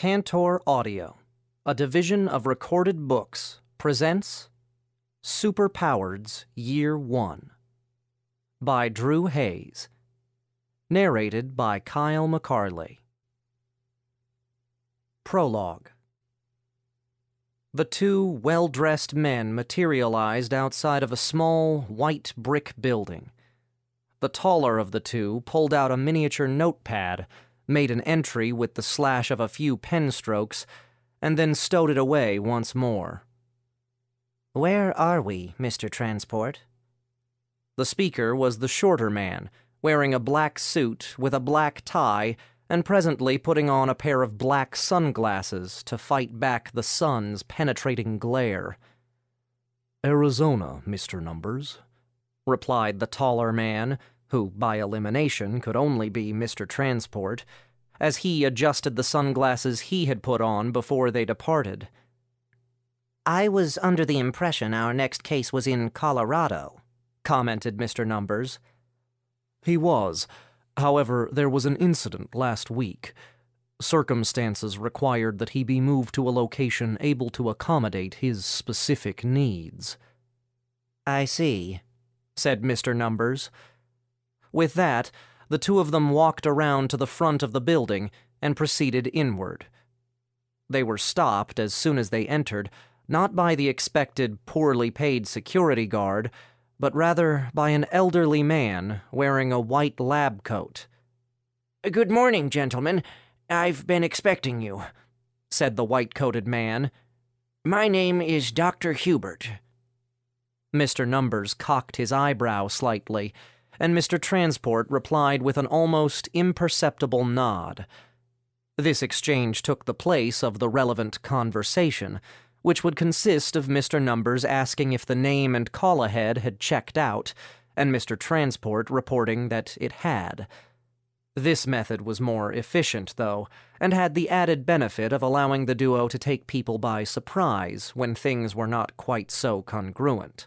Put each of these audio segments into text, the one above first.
Tantor Audio, a division of Recorded Books, presents Superpowered's Year 1 by Drew Hayes. Narrated by Kyle McCarley. Prologue. The two well-dressed men materialized outside of a small, white brick building. The taller of the two pulled out a miniature notepad, made an entry with the slash of a few pen strokes, and then stowed it away once more. "Where are we, Mr. Transport?" The speaker was the shorter man, wearing a black suit with a black tie and presently putting on a pair of black sunglasses to fight back the sun's penetrating glare. "Arizona, Mr. Numbers," replied the taller man, who by elimination could only be Mr. Transport, as he adjusted the sunglasses he had put on before they departed. "I was under the impression our next case was in Colorado," commented Mr. Numbers. "He was. However, there was an incident last week. Circumstances required that he be moved to a location able to accommodate his specific needs." "I see," said Mr. Numbers. With that, the two of them walked around to the front of the building and proceeded inward. They were stopped as soon as they entered, not by the expected poorly paid security guard, but rather by an elderly man wearing a white lab coat. "Good morning, gentlemen. I've been expecting you," said the white-coated man. "My name is Dr. Hubert." Mr. Numbers cocked his eyebrow slightly, and Mr. Transport replied with an almost imperceptible nod. This exchange took the place of the relevant conversation, which would consist of Mr. Numbers asking if the name and call-ahead had checked out, and Mr. Transport reporting that it had. This method was more efficient, though, and had the added benefit of allowing the duo to take people by surprise when things were not quite so congruent.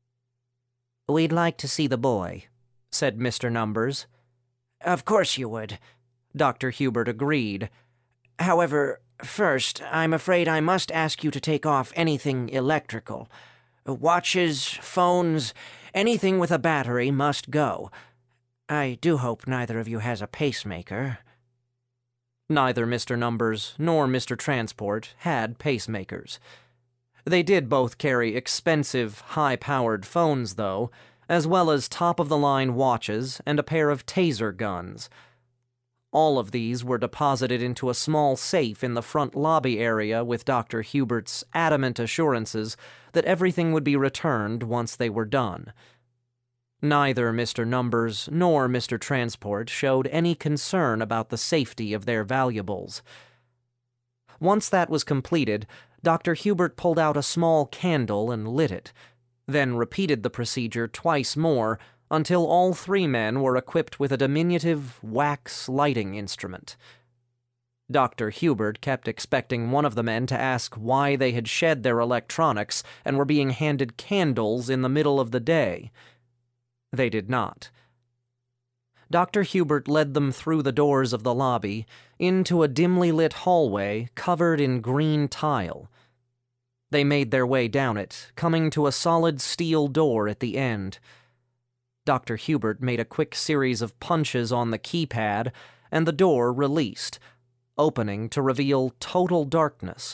"We'd like to see the boy," said Mr. Numbers. "Of course you would," Dr. Hubert agreed. "However, first, I'm afraid I must ask you to take off anything electrical. Watches, phones, anything with a battery must go. I do hope neither of you has a pacemaker." Neither Mr. Numbers nor Mr. Transport had pacemakers. They did both carry expensive, high-powered phones, though, as well as top-of-the-line watches and a pair of taser guns. All of these were deposited into a small safe in the front lobby area with Dr. Hubert's adamant assurances that everything would be returned once they were done. Neither Mr. Numbers nor Mr. Transport showed any concern about the safety of their valuables. Once that was completed, Dr. Hubert pulled out a small candle and lit it, then repeated the procedure twice more until all three men were equipped with a diminutive wax lighting instrument. Dr. Hubert kept expecting one of the men to ask why they had shed their electronics and were being handed candles in the middle of the day. They did not. Dr. Hubert led them through the doors of the lobby into a dimly lit hallway covered in green tile. They made their way down it, coming to a solid steel door at the end. Dr. Hubert made a quick series of punches on the keypad, and the door released, opening to reveal total darkness.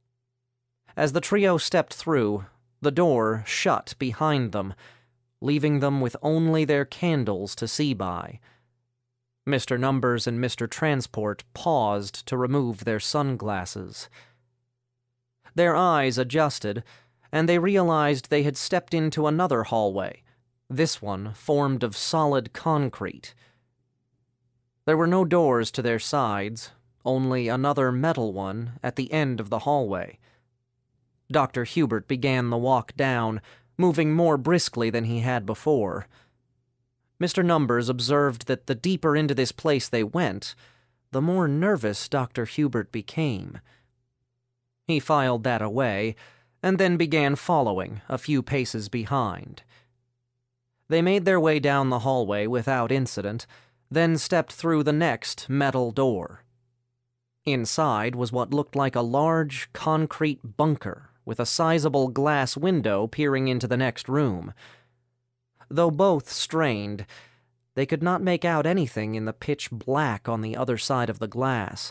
As the trio stepped through, the door shut behind them, leaving them with only their candles to see by. Mr. Numbers and Mr. Transport paused to remove their sunglasses. Their eyes adjusted, and they realized they had stepped into another hallway, this one formed of solid concrete. There were no doors to their sides, only another metal one at the end of the hallway. Dr. Hubert began the walk down, moving more briskly than he had before. Mr. Numbers observed that the deeper into this place they went, the more nervous Dr. Hubert became. He filed that away, and then began following, a few paces behind. They made their way down the hallway without incident, then stepped through the next metal door. Inside was what looked like a large concrete bunker with a sizable glass window peering into the next room. Though both strained, they could not make out anything in the pitch black on the other side of the glass.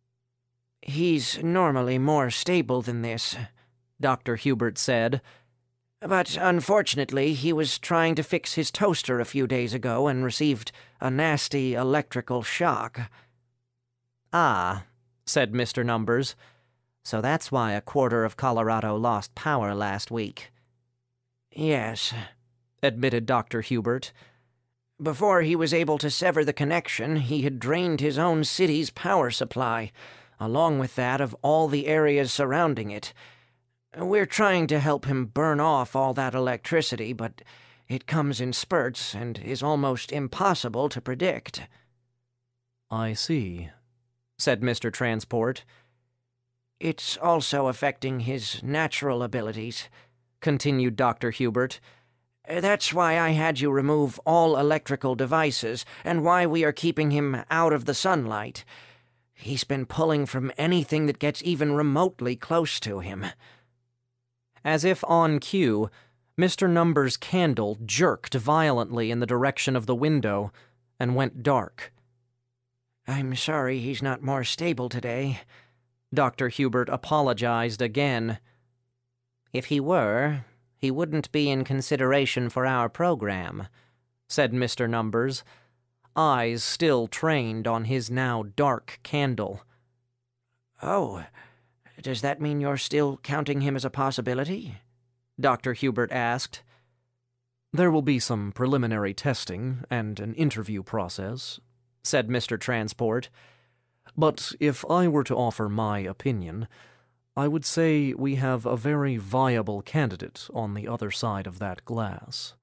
"He's normally more stable than this," Dr. Hubert said. "But unfortunately, he was trying to fix his toaster a few days ago and received a nasty electrical shock." Ah, said Mr. Numbers. So that's why a quarter of Colorado lost power last week. "Yes," admitted Dr. Hubert. "Before he was able to sever the connection, he had drained his own city's power supply, along with that of all the areas surrounding it. We're trying to help him burn off all that electricity, but it comes in spurts and is almost impossible to predict." "I see," said Mr. Transport. "It's also affecting his natural abilities," continued Dr. Hubert. "That's why I had you remove all electrical devices, and why we are keeping him out of the sunlight. He's been pulling from anything that gets even remotely close to him." As if on cue, Mr. Numbers' candle jerked violently in the direction of the window and went dark. "I'm sorry he's not more stable today," Dr. Hubert apologized again. If he were, he wouldn't be in consideration for our program, said Mr. Numbers, eyes still trained on his now dark candle. "Oh, does that mean you're still counting him as a possibility?" Dr. Hubert asked. "There will be some preliminary testing and an interview process," said Mr. Transport. "But if I were to offer my opinion, I would say we have a very viable candidate on the other side of that glass."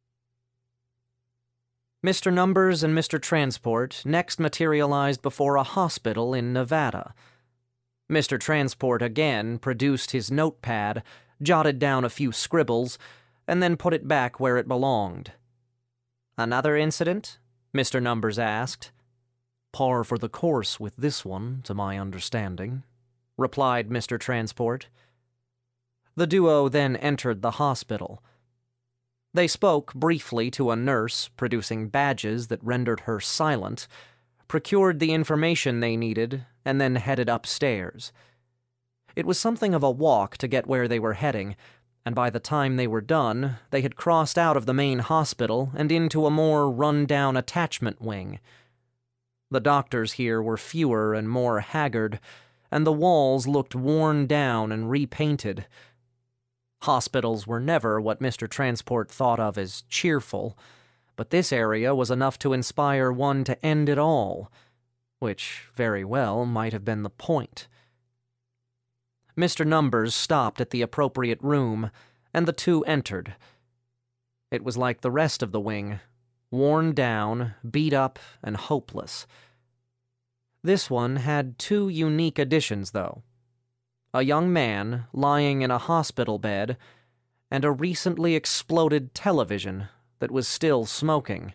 Mr. Numbers and Mr. Transport next materialized before a hospital in Nevada. Mr. Transport again produced his notepad, jotted down a few scribbles, and then put it back where it belonged. "Another incident?" Mr. Numbers asked. "Par for the course with this one, to my understanding," replied Mr. Transport. The duo then entered the hospital. They spoke briefly to a nurse, producing badges that rendered her silent, procured the information they needed, and then headed upstairs. It was something of a walk to get where they were heading, and by the time they were done, they had crossed out of the main hospital and into a more run-down attachment wing. The doctors here were fewer and more haggard, and the walls looked worn down and repainted. Hospitals were never what Mr. Transport thought of as cheerful, but this area was enough to inspire one to end it all, which very well might have been the point. Mr. Numbers stopped at the appropriate room, and the two entered. It was like the rest of the wing, worn down, beat up, and hopeless. This one had two unique additions, though. A young man lying in a hospital bed, and a recently exploded television that was still smoking.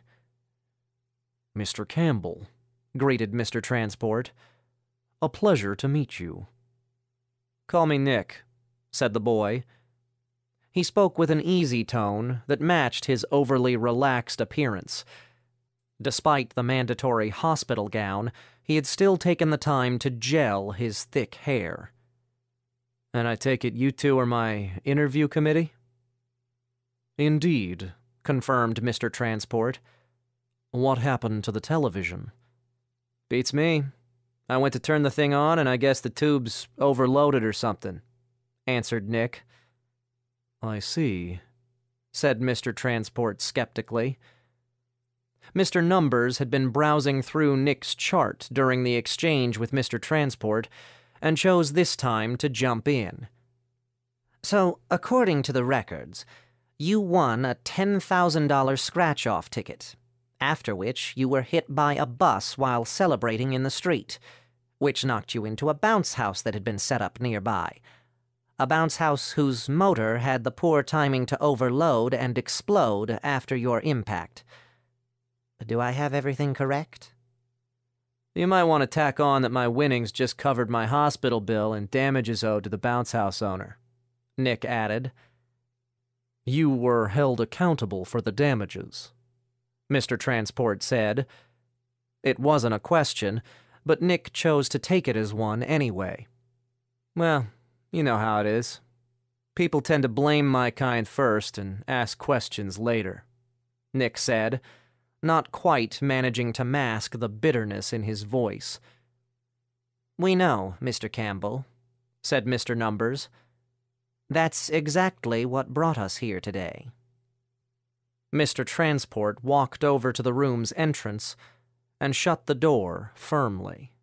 "Mr. Campbell," greeted Mr. Transport. "A pleasure to meet you." "Call me Nick," said the boy. He spoke with an easy tone that matched his overly relaxed appearance. Despite the mandatory hospital gown, he had still taken the time to gel his thick hair. "And I take it you two are my interview committee?" "Indeed," confirmed Mr. Transport. "What happened to the television?" "Beats me. I went to turn the thing on, and I guess the tube's overloaded or something," answered Nick. "I see," said Mr. Transport skeptically. Mr. Numbers had been browsing through Nick's chart during the exchange with Mr. Transport, and chose this time to jump in. "So, according to the records, you won a $10,000 scratch-off ticket, after which you were hit by a bus while celebrating in the street, which knocked you into a bounce house that had been set up nearby. A bounce house whose motor had the poor timing to overload and explode after your impact. Do I have everything correct?" You might want to tack on that my winnings just covered my hospital bill and damages owed to the bounce house owner," Nick added. "You were held accountable for the damages," Mr. Transport said. It wasn't a question, but Nick chose to take it as one anyway. "Well, you know how it is. People tend to blame my kind first and ask questions later," Nick said, not quite managing to mask the bitterness in his voice. "We know, Mr. Campbell," said Mr. Numbers. "That's exactly what brought us here today." Mr. Transport walked over to the room's entrance and shut the door firmly.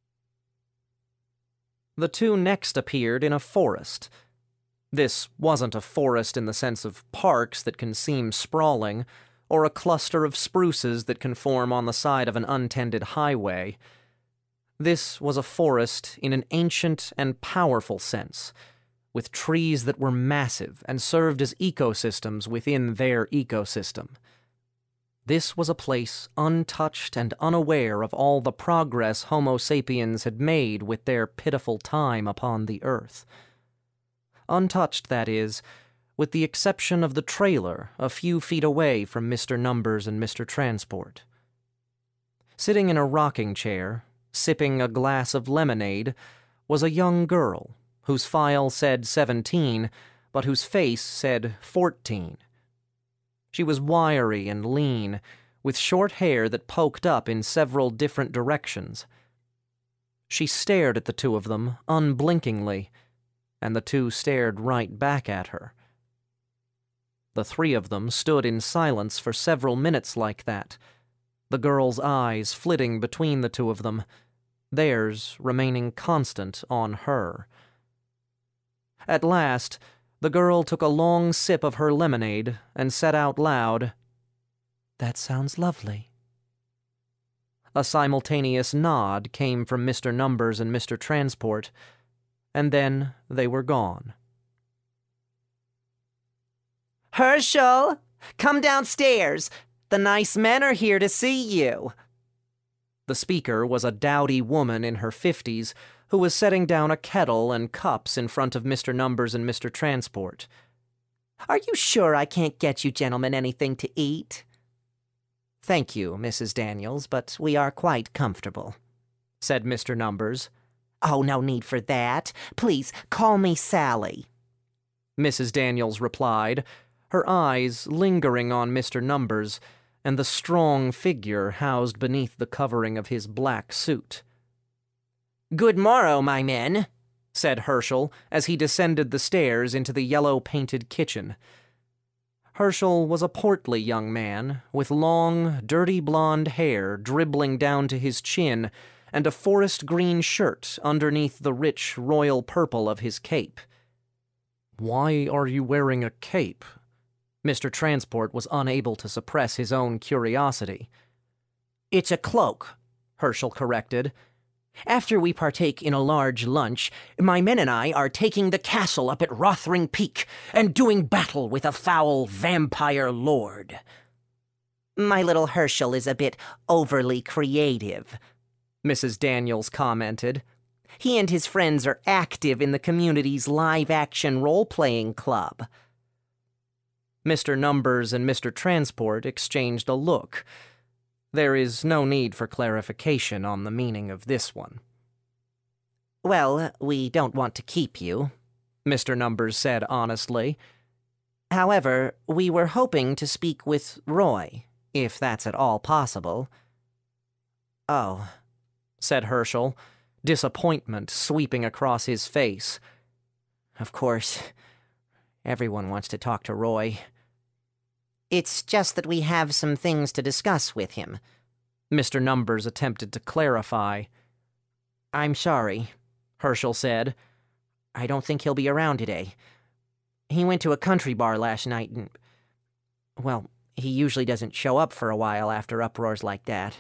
The two next appeared in a forest. This wasn't a forest in the sense of parks that can seem sprawling, or a cluster of spruces that can form on the side of an untended highway. This was a forest in an ancient and powerful sense, with trees that were massive and served as ecosystems within their ecosystem. This was a place untouched and unaware of all the progress Homo sapiens had made with their pitiful time upon the earth. Untouched, that is, with the exception of the trailer a few feet away from Mr. Numbers and Mr. Transport. Sitting in a rocking chair, sipping a glass of lemonade, was a young girl whose file said 17, but whose face said 14. She was wiry and lean, with short hair that poked up in several different directions. She stared at the two of them unblinkingly, and the two stared right back at her. The three of them stood in silence for several minutes like that, the girl's eyes flitting between the two of them, theirs remaining constant on her. At last, the girl took a long sip of her lemonade and said out loud, "That sounds lovely." A simultaneous nod came from Mr. Numbers and Mr. Transport, and then they were gone. "Herschel, come downstairs. The nice men are here to see you." The speaker was a dowdy woman in her 50s who was setting down a kettle and cups in front of Mr. Numbers and Mr. Transport. "Are you sure I can't get you gentlemen anything to eat?" "Thank you, Mrs. Daniels, but we are quite comfortable," said Mr. Numbers. "Oh, no need for that. Please, call me Sally," Mrs. Daniels replied, her eyes lingering on Mr. Numbers and the strong figure housed beneath the covering of his black suit. "Good morrow, my men," said Herschel as he descended the stairs into the yellow-painted kitchen. Herschel was a portly young man, with long, dirty blonde hair dribbling down to his chin and a forest green shirt underneath the rich royal purple of his cape. "Why are you wearing a cape?" Mr. Transport was unable to suppress his own curiosity. "It's a cloak," Herschel corrected. "After we partake in a large lunch, my men and I are taking the castle up at Rothring Peak and doing battle with a foul vampire lord." "My little Herschel is a bit overly creative," Mrs. Daniels commented. "He and his friends are active in the community's live-action role-playing club." Mr. Numbers and Mr. Transport exchanged a look. There is no need for clarification on the meaning of this one. "Well, we don't want to keep you," Mr. Numbers said honestly. "However, we were hoping to speak with Roy, if that's at all possible." "Oh," said Herschel, disappointment sweeping across his face. "Of course, everyone wants to talk to Roy." "It's just that we have some things to discuss with him," Mr. Numbers attempted to clarify. "I'm sorry," Herschel said. "I don't think he'll be around today. He went to a country bar last night and, well, he usually doesn't show up for a while after uproars like that."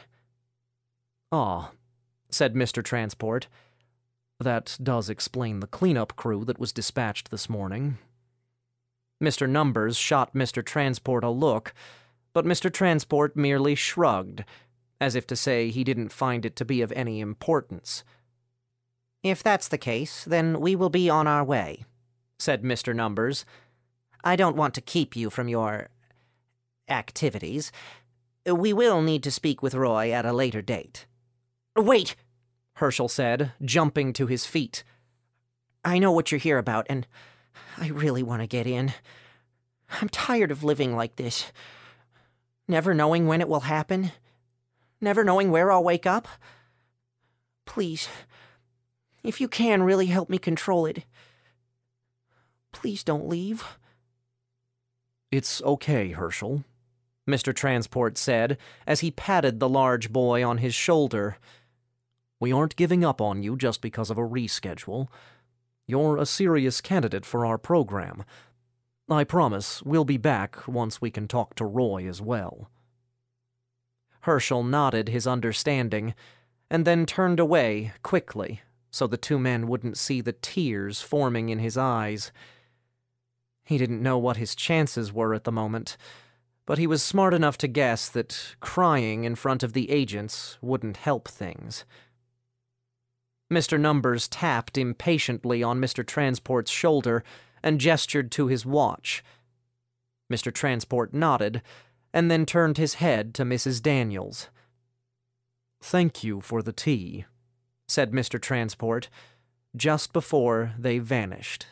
"Ah," said Mr. Transport. "That does explain the cleanup crew that was dispatched this morning." Mr. Numbers shot Mr. Transport a look, but Mr. Transport merely shrugged. as if to say he didn't find it to be of any importance. "If that's the case, then we will be on our way," said Mr. Numbers. "I don't want to keep you from your activities. We will need to speak with Roy at a later date." Wait, Herschel said, jumping to his feet. I know what you're here about, and I really want to get in. I'm tired of living like this. Never knowing when it will happen. Never knowing where I'll wake up. Please, if you can really help me control it, please don't leave. "It's okay, Herschel," Mr. Transport said, as he patted the large boy on his shoulder. "We aren't giving up on you just because of a reschedule. You're a serious candidate for our program. I promise we'll be back once we can talk to Roy as well." Herschel nodded his understanding, and then turned away quickly so the two men wouldn't see the tears forming in his eyes. He didn't know what his chances were at the moment, but he was smart enough to guess that crying in front of the agents wouldn't help things. Mr. Numbers tapped impatiently on Mr. Transport's shoulder and gestured to his watch. Mr. Transport nodded, and then turned his head to Mrs. Daniels. "Thank you for the tea," said Mr. Transport, just before they vanished.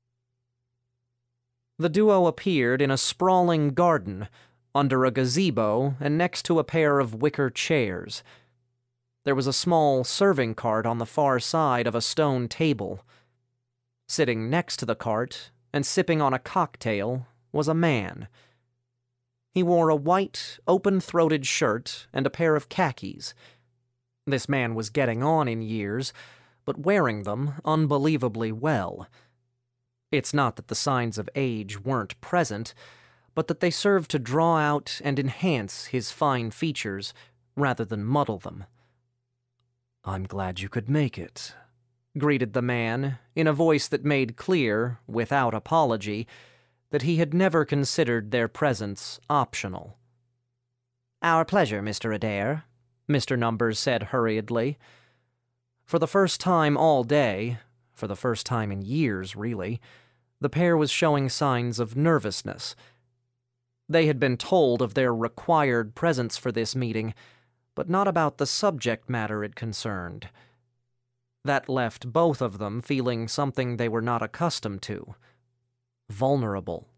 The duo appeared in a sprawling garden, under a gazebo and next to a pair of wicker chairs. There was a small serving cart on the far side of a stone table. Sitting next to the cart and sipping on a cocktail was a man. He wore a white, open-throated shirt and a pair of khakis. This man was getting on in years, but wearing them unbelievably well. It's not that the signs of age weren't present, but that they served to draw out and enhance his fine features rather than muddle them. "I'm glad you could make it," greeted the man, in a voice that made clear, without apology, that he had never considered their presence optional. "Our pleasure, Mr. Adair," Mr. Numbers said hurriedly. For the first time all day, for the first time in years, really, the pair was showing signs of nervousness. They had been told of their required presence for this meeting, but not about the subject matter it concerned. That left both of them feeling something they were not accustomed to. Vulnerable.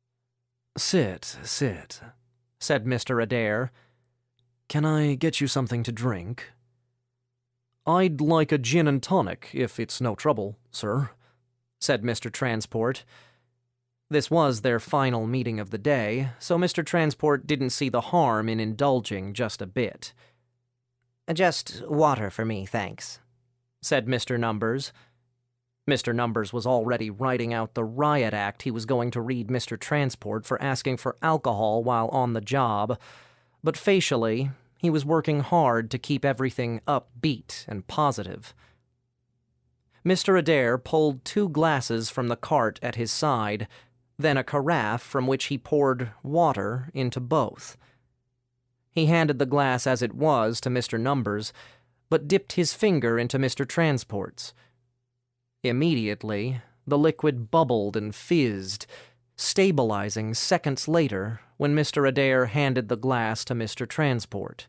Sit," said Mr. Adair. "Can I get you something to drink?" "I'd like a gin and tonic, if it's no trouble, sir," said Mr. Transport. This was their final meeting of the day, so Mr. Transport didn't see the harm in indulging just a bit. "Just water for me, thanks," said Mr. Numbers. Mr. Numbers was already writing out the riot act he was going to read Mr. Transport for asking for alcohol while on the job, but facially, he was working hard to keep everything upbeat and positive. Mr. Adair pulled 2 glasses from the cart at his side, then a carafe from which he poured water into both. He handed the glass as it was to Mr. Numbers, but dipped his finger into Mr. Transport's. Immediately, the liquid bubbled and fizzed, stabilizing seconds later when Mr. Adair handed the glass to Mr. Transport.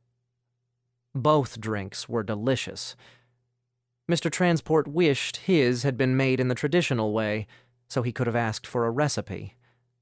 Both drinks were delicious. Mr. Transport wished his had been made in the traditional way, so he could have asked for a recipe.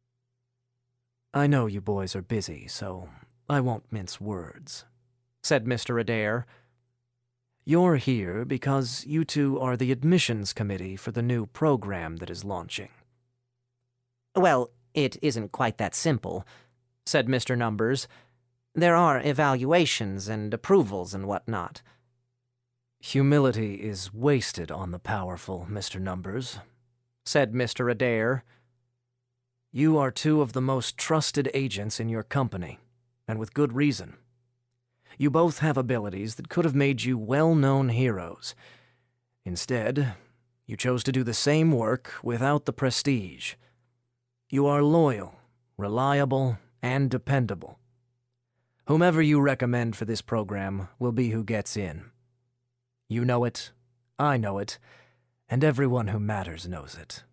"I know you boys are busy, so I won't mince words," said Mr. Adair. "You're here because you two are the admissions committee for the new program that is launching." "Well, it isn't quite that simple," said Mr. Numbers. "There are evaluations and approvals and whatnot." "Humility is wasted on the powerful, Mr. Numbers," said Mr. Adair. "You are 2 of the most trusted agents in your company, and with good reason. You both have abilities that could have made you well-known heroes. Instead, you chose to do the same work without the prestige. You are loyal, reliable, and dependable. Whomever you recommend for this program will be who gets in. You know it, I know it, and everyone who matters knows it."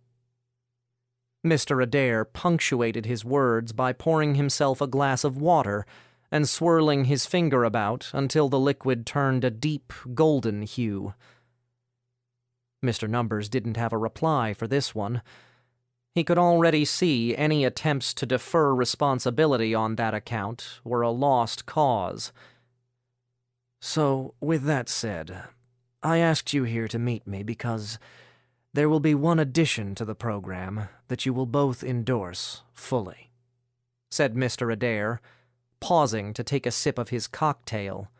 Mr. Adair punctuated his words by pouring himself a glass of water and swirling his finger about until the liquid turned a deep golden hue. Mr. Numbers didn't have a reply for this one. He could already see any attempts to defer responsibility on that account were a lost cause. "So, with that said, I asked you here to meet me because there will be one addition to the program that you will both endorse fully," said Mr. Adair, pausing to take a sip of his cocktail.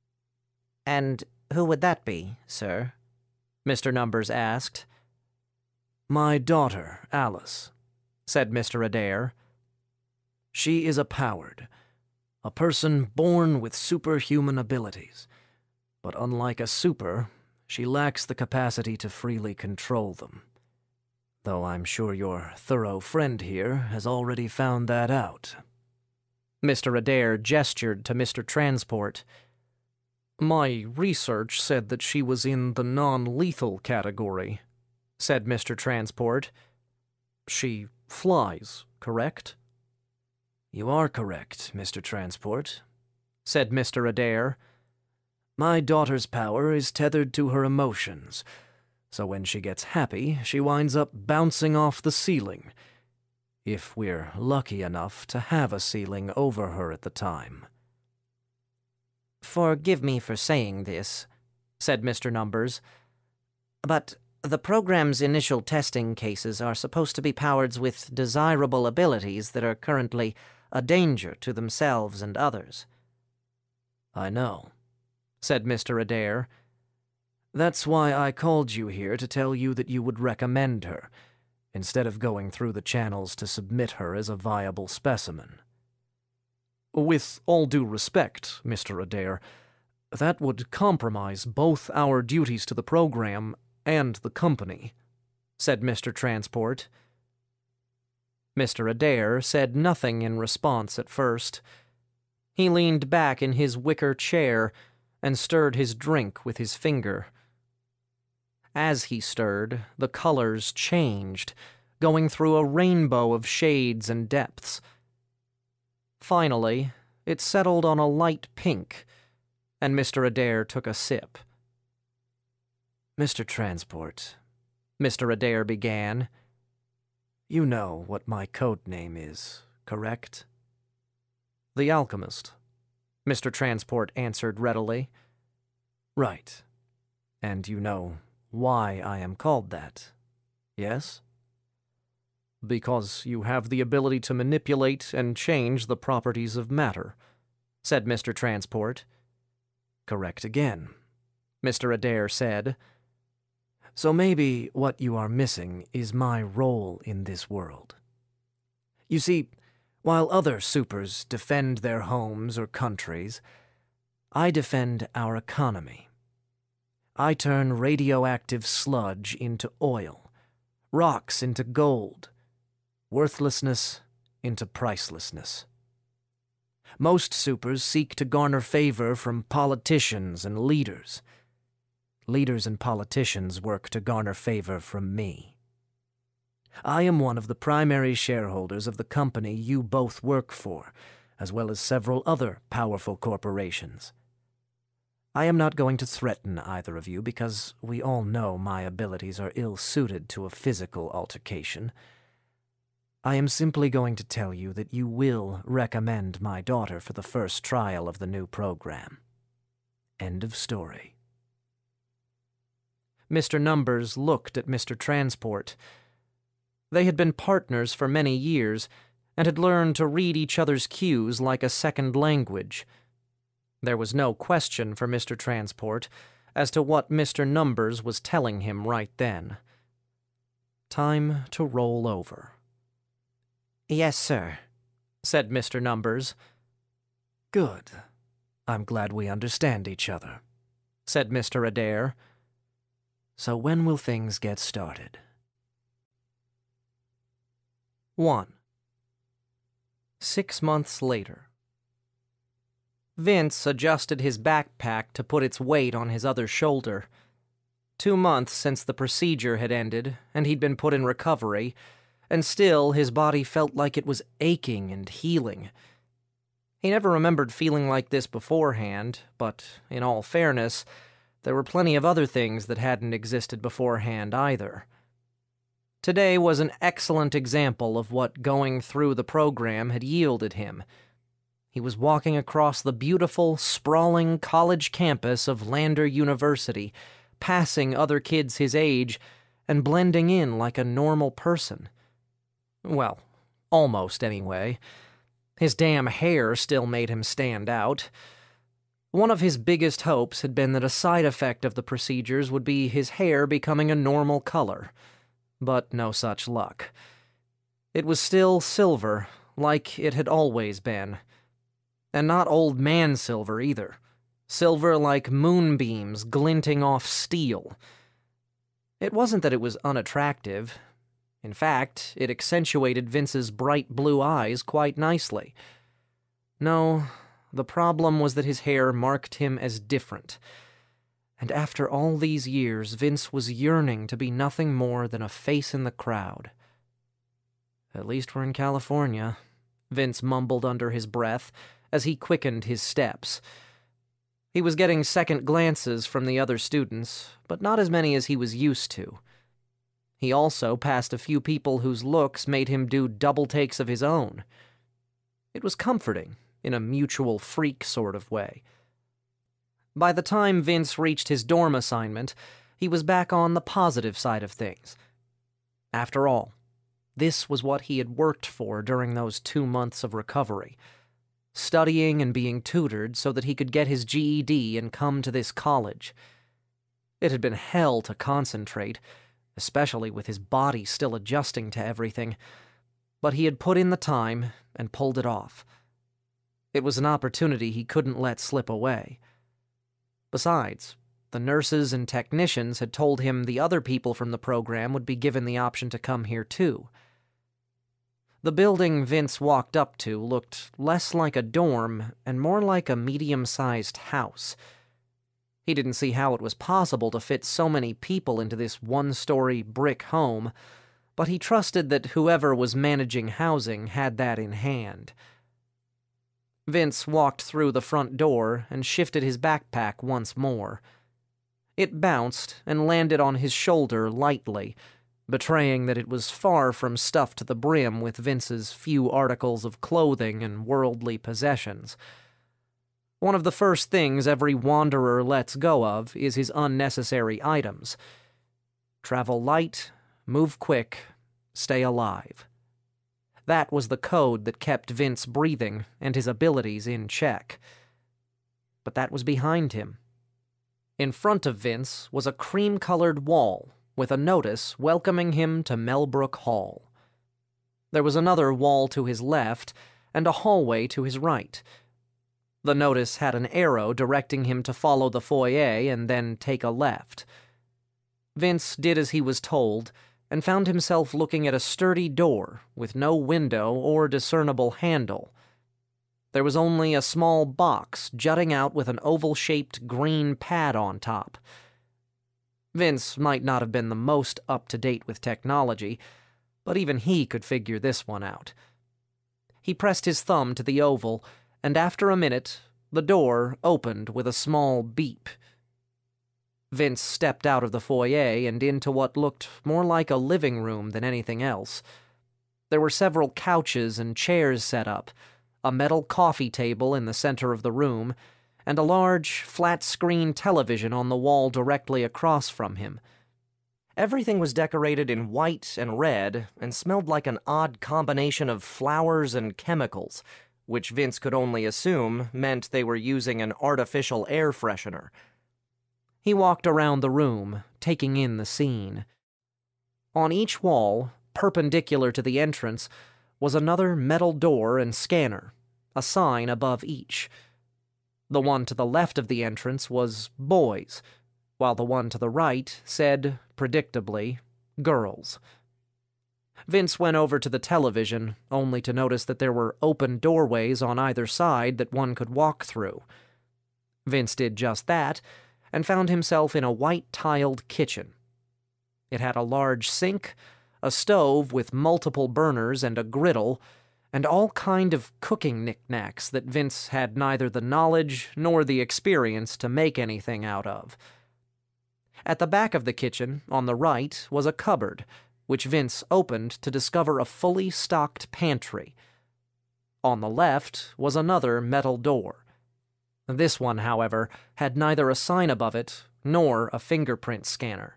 "And who would that be, sir?" Mr. Numbers asked. "My daughter, Alice," said Mr. Adair. "She is a Poward, a person born with superhuman abilities, but unlike a super, she lacks the capacity to freely control them. Though I'm sure your thorough friend here has already found that out." Mr. Adair gestured to Mr. Transport. "My research said that she was in the non-lethal category," said Mr. Transport. "She flies, correct?" "You are correct, Mr. Transport," said Mr. Adair. "My daughter's power is tethered to her emotions, so when she gets happy, she winds up bouncing off the ceiling, if we're lucky enough to have a ceiling over her at the time." "Forgive me for saying this," said Mr. Numbers, "but the program's initial testing cases are supposed to be Powards with desirable abilities that are currently a danger to themselves and others." "I know," said Mr. Adair. "That's why I called you here to tell you that you would recommend her, instead of going through the channels to submit her as a viable specimen." "With all due respect, Mr. Adair, that would compromise both our duties to the program and the company," said Mr. Transport. Mr. Adair said nothing in response at first. He leaned back in his wicker chair and stirred his drink with his finger. As he stirred, the colors changed, going through a rainbow of shades and depths. Finally, it settled on a light pink, and Mr. Adair took a sip. "Mr. Transport," Mr. Adair began, "you know what my code name is, correct?" "The Alchemist," Mr. Transport answered readily. "Right. And you know why I am called that, yes?" "Because you have the ability to manipulate and change the properties of matter," said Mr. Transport. "Correct again," Mr. Adair said. "So maybe what you are missing is my role in this world. You see, while other supers defend their homes or countries, I defend our economy. I turn radioactive sludge into oil, rocks into gold, worthlessness into pricelessness. Most supers seek to garner favor from politicians and leaders. Leaders and politicians work to garner favor from me. I am one of the primary shareholders of the company you both work for, as well as several other powerful corporations. I am not going to threaten either of you because we all know my abilities are ill-suited to a physical altercation. I am simply going to tell you that you will recommend my daughter for the first trial of the new program. End of story." Mr. Numbers looked at Mr. Transport. They had been partners for many years and had learned to read each other's cues like a second language. There was no question for Mr. Transport as to what Mr. Numbers was telling him right then. Time to roll over. "Yes, sir," said Mr. Numbers. "Good. I'm glad we understand each other," said Mr. Adair. "So when will things get started?" 1. 6 months later. Vince adjusted his backpack to put its weight on his other shoulder. 2 months since the procedure had ended, and he'd been put in recovery, and still his body felt like it was aching and healing. He never remembered feeling like this beforehand, but, in all fairness, there were plenty of other things that hadn't existed beforehand either. Today was an excellent example of what going through the program had yielded him. He was walking across the beautiful, sprawling college campus of Lander University, passing other kids his age, and blending in like a normal person. Well, almost anyway. His damn hair still made him stand out. One of his biggest hopes had been that a side effect of the procedures would be his hair becoming a normal color. But no such luck. It was still silver, like it had always been. And not old man silver either. Silver like moonbeams glinting off steel. It wasn't that it was unattractive. In fact, it accentuated Vince's bright blue eyes quite nicely. No, the problem was that his hair marked him as different. And after all these years, Vince was yearning to be nothing more than a face in the crowd. "At least we're in California," Vince mumbled under his breath as he quickened his steps. He was getting second glances from the other students, but not as many as he was used to. He also passed a few people whose looks made him do double takes of his own. It was comforting, in a mutual freak sort of way. By the time Vince reached his dorm assignment, he was back on the positive side of things. After all, this was what he had worked for during those 2 months of recovery. Studying and being tutored so that he could get his GED and come to this college. It had been hell to concentrate, especially with his body still adjusting to everything, but he had put in the time and pulled it off. It was an opportunity he couldn't let slip away. Besides, the nurses and technicians had told him the other people from the program would be given the option to come here too. The building Vince walked up to looked less like a dorm and more like a medium-sized house. He didn't see how it was possible to fit so many people into this one-story brick home, but he trusted that whoever was managing housing had that in hand. Vince walked through the front door and shifted his backpack once more. It bounced and landed on his shoulder lightly, betraying that it was far from stuffed to the brim with Vince's few articles of clothing and worldly possessions. One of the first things every wanderer lets go of is his unnecessary items. Travel light, move quick, stay alive. That was the code that kept Vince breathing and his abilities in check. But that was behind him. In front of Vince was a cream-colored wall with a notice welcoming him to Melbrook Hall. There was another wall to his left and a hallway to his right. The notice had an arrow directing him to follow the foyer and then take a left. Vince did as he was told, and found himself looking at a sturdy door with no window or discernible handle. There was only a small box jutting out with an oval-shaped green pad on top. Vince might not have been the most up-to-date with technology, but even he could figure this one out. He pressed his thumb to the oval, and after a minute, the door opened with a small beep. Vince stepped out of the foyer and into what looked more like a living room than anything else. There were several couches and chairs set up, a metal coffee table in the center of the room, and a large, flat-screen television on the wall directly across from him. Everything was decorated in white and red and smelled like an odd combination of flowers and chemicals, which Vince could only assume meant they were using an artificial air freshener. He walked around the room, taking in the scene. On each wall, perpendicular to the entrance, was another metal door and scanner, a sign above each. The one to the left of the entrance was boys, while the one to the right said, predictably, girls. Vince went over to the television, only to notice that there were open doorways on either side that one could walk through. Vince did just that, and found himself in a white-tiled kitchen. It had a large sink, a stove with multiple burners and a griddle, and all kind of cooking knickknacks that Vince had neither the knowledge nor the experience to make anything out of. At the back of the kitchen, on the right, was a cupboard, which Vince opened to discover a fully stocked pantry. On the left was another metal door. This one, however, had neither a sign above it nor a fingerprint scanner.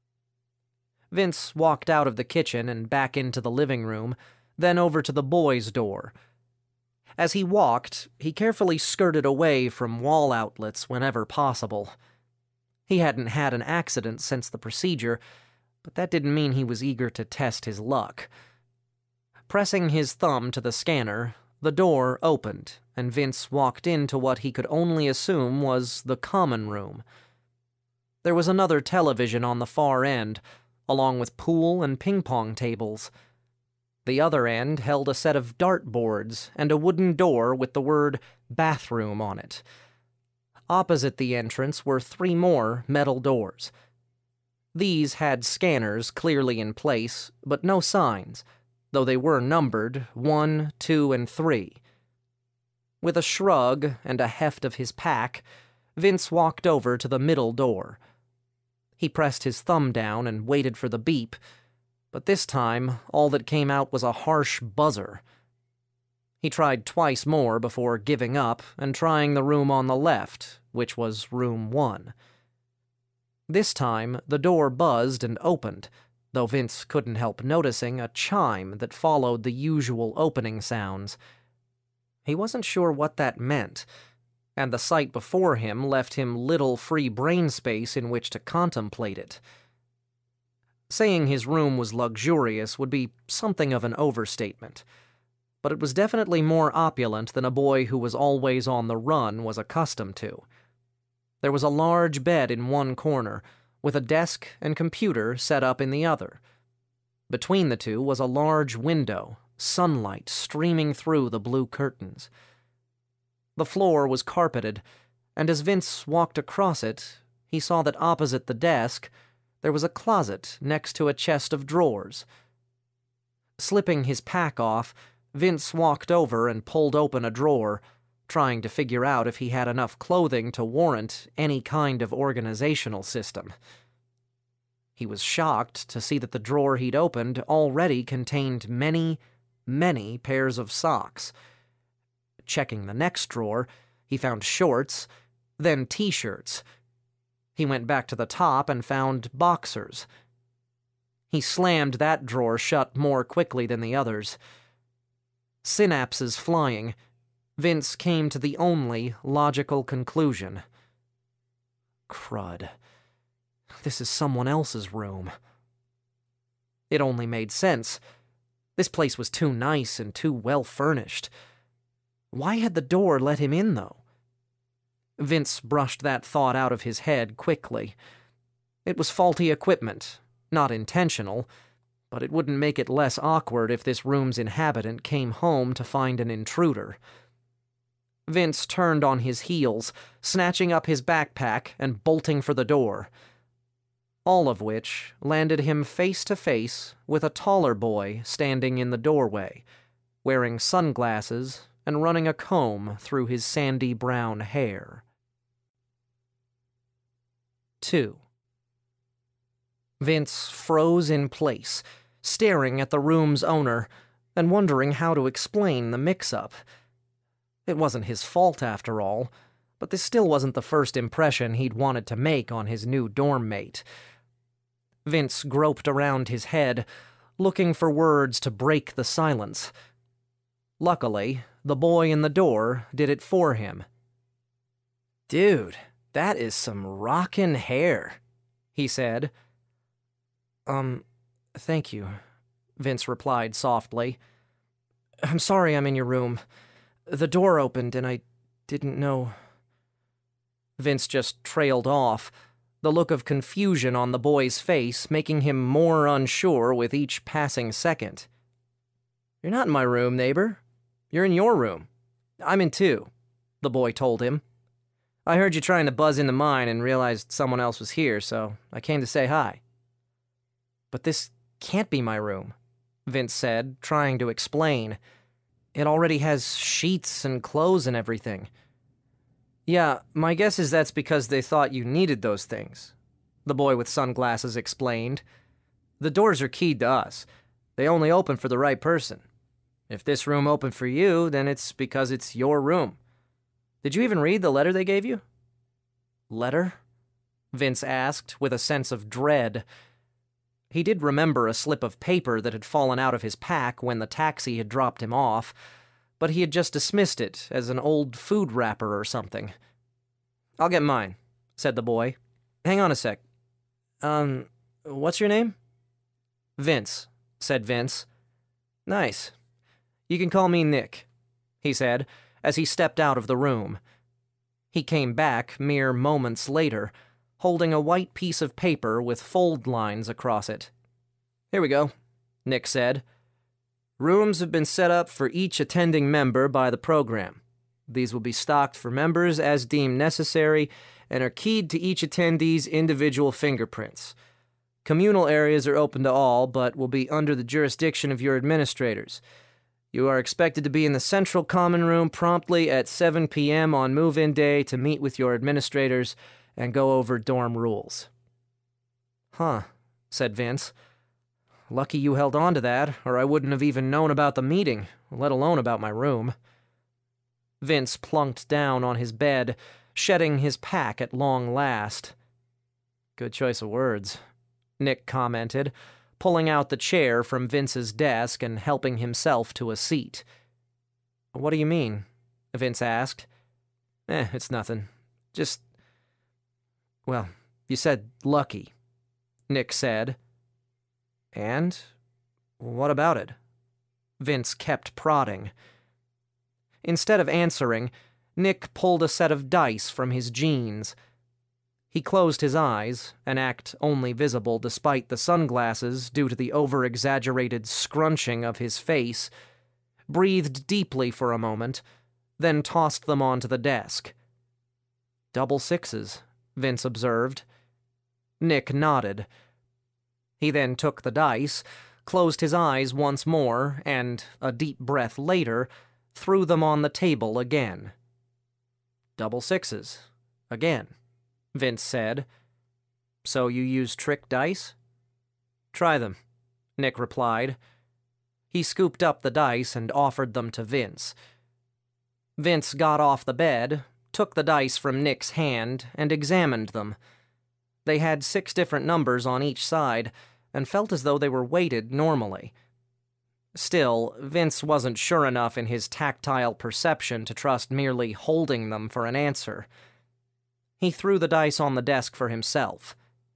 Vince walked out of the kitchen and back into the living room, then over to the boys' door. As he walked, he carefully skirted away from wall outlets whenever possible. He hadn't had an accident since the procedure, but that didn't mean he was eager to test his luck. Pressing his thumb to the scanner, the door opened, and Vince walked into what he could only assume was the common room. There was another television on the far end, along with pool and ping-pong tables. The other end held a set of dartboards and a wooden door with the word bathroom on it. Opposite the entrance were 3 more metal doors. These had scanners clearly in place, but no signs, though they were numbered 1, 2, and 3. With a shrug and a heft of his pack, Vince walked over to the middle door. He pressed his thumb down and waited for the beep, but this time all that came out was a harsh buzzer. He tried twice more before giving up and trying the room on the left, which was room 1. This time the door buzzed and opened, though Vince couldn't help noticing a chime that followed the usual opening sounds. He wasn't sure what that meant, and the sight before him left him little free brain space in which to contemplate it. Saying his room was luxurious would be something of an overstatement, but it was definitely more opulent than a boy who was always on the run was accustomed to. There was a large bed in one corner, with a desk and computer set up in the other. Between the two was a large window, sunlight streaming through the blue curtains. The floor was carpeted, and as Vince walked across it, he saw that opposite the desk there was a closet next to a chest of drawers. Slipping his pack off, Vince walked over and pulled open a drawer, trying to figure out if he had enough clothing to warrant any kind of organizational system. He was shocked to see that the drawer he'd opened already contained many, many pairs of socks. Checking the next drawer, he found shorts, then t-shirts. He went back to the top and found boxers. He slammed that drawer shut more quickly than the others. Synapses flying, Vince came to the only logical conclusion. Crud. This is someone else's room. It only made sense. This place was too nice and too well furnished. Why had the door let him in, though? Vince brushed that thought out of his head quickly. It was faulty equipment, not intentional, but it wouldn't make it less awkward if this room's inhabitant came home to find an intruder. Vince turned on his heels, snatching up his backpack and bolting for the door. All of which landed him face to face with a taller boy standing in the doorway, wearing sunglasses and running a comb through his sandy brown hair. 2. Vince froze in place, staring at the room's owner and wondering how to explain the mix-up. It wasn't his fault, after all, but this still wasn't the first impression he'd wanted to make on his new dorm mate. Vince groped around his head, looking for words to break the silence. Luckily, the boy in the door did it for him. "Dude, that is some rockin' hair," he said. Thank you," Vince replied softly. "I'm sorry I'm in your room. The door opened and I didn't know." Vince just trailed off, the look of confusion on the boy's face making him more unsure with each passing second. "You're not in my room, neighbor. You're in your room. I'm in too," the boy told him. "I heard you trying to buzz into mine and realized someone else was here, so I came to say hi." "But this can't be my room," Vince said, trying to explain. "It already has sheets and clothes and everything." "Yeah, my guess is that's because they thought you needed those things," the boy with sunglasses explained. "The doors are keyed to us. They only open for the right person. If this room opened for you, then it's because it's your room. Did you even read the letter they gave you?" "Letter?" Vince asked, with a sense of dread. He did remember a slip of paper that had fallen out of his pack when the taxi had dropped him off, but he had just dismissed it as an old food wrapper or something. "I'll get mine," said the boy. "Hang on a sec. What's your name?" "Vince," said Vince. "Nice. You can call me Nick," he said, as he stepped out of the room. He came back mere moments later, holding a white piece of paper with fold lines across it. "Here we go," Nick said. "Rooms have been set up for each attending member by the program. These will be stocked for members as deemed necessary and are keyed to each attendee's individual fingerprints. Communal areas are open to all, but will be under the jurisdiction of your administrators. You are expected to be in the central common room promptly at 7 p.m. on move-in day to meet with your administrators and go over dorm rules." "Huh," said Vince. "Lucky you held on to that, or I wouldn't have even known about the meeting, let alone about my room." Vince plunked down on his bed, shedding his pack at long last. "Good choice of words," Nick commented, pulling out the chair from Vince's desk and helping himself to a seat. "What do you mean?" Vince asked. It's nothing. Just... Well, you said lucky," Nick said. "And? What about it?" Vince kept prodding. Instead of answering, Nick pulled a set of dice from his jeans. He closed his eyes, an act only visible despite the sunglasses due to the over-exaggerated scrunching of his face, breathed deeply for a moment, then tossed them onto the desk. "Double sixes," Vince observed. Nick nodded. He then took the dice, closed his eyes once more, and, a deep breath later, threw them on the table again. "Double sixes. Again," Vince said. "So you use trick dice?" "Try them," Nick replied. He scooped up the dice and offered them to Vince. Vince got off the bed, took the dice from Nick's hand, and examined them. They had 6 different numbers on each side, and felt as though they were weighted normally. Still, Vince wasn't sure enough in his tactile perception to trust merely holding them for an answer. He threw the dice on the desk for himself.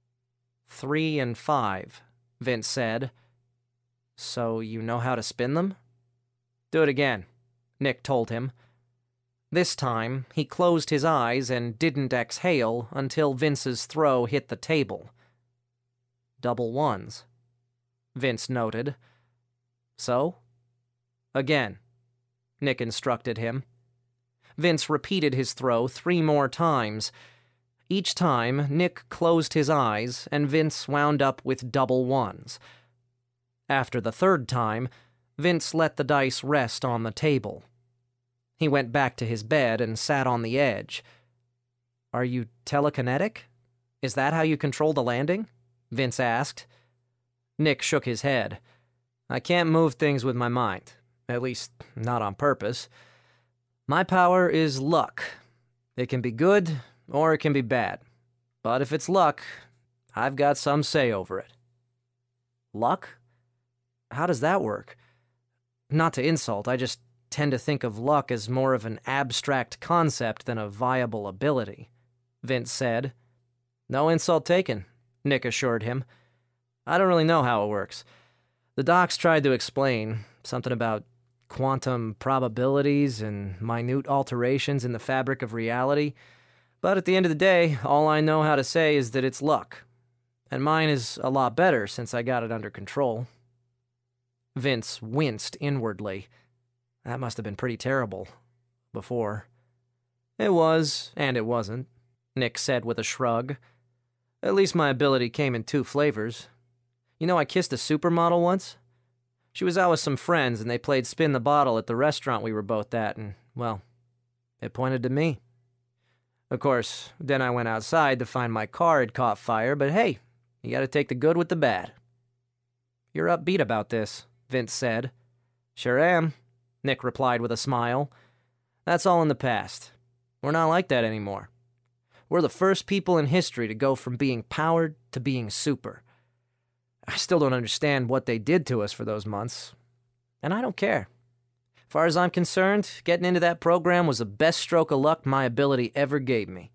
3 and 5, Vince said. "So you know how to spin them?" "Do it again," Nick told him. This time, he closed his eyes and didn't exhale until Vince's throw hit the table. "Double ones," Vince noted. "So?" "Again," Nick instructed him. Vince repeated his throw 3 more times. Each time, Nick closed his eyes, and Vince wound up with double ones. After the 3rd time, Vince let the dice rest on the table. He went back to his bed and sat on the edge. "Are you telekinetic? Is that how you control the landing?" Vince asked. Nick shook his head. "I can't move things with my mind. At least, not on purpose. My power is luck. It can be good, or it can be bad. But if it's luck, I've got some say over it." "Luck? How does that work? Not to insult, I just tend to think of luck as more of an abstract concept than a viable ability," Vince said. "No insult taken," Nick assured him. "I don't really know how it works. The docs tried to explain, something about quantum probabilities and minute alterations in the fabric of reality, But at the end of the day, all I know how to say is that it's luck. And mine is a lot better since I got it under control. Vince winced inwardly. That must have been pretty terrible. Before. It was, and it wasn't, Nick said with a shrug. At least my ability came in 2 flavors. You know, I kissed a supermodel once. She was out with some friends, and they played spin the bottle at the restaurant we were both at, and, well, it pointed to me. Of course, then I went outside to find my car had caught fire, but hey, you gotta take the good with the bad. You're upbeat about this, Vince said. Sure am, Nick replied with a smile. That's all in the past. We're not like that anymore. We're the first people in history to go from being powered to being super. I still don't understand what they did to us for those months. And I don't care. As far as I'm concerned, getting into that program was the best stroke of luck my ability ever gave me.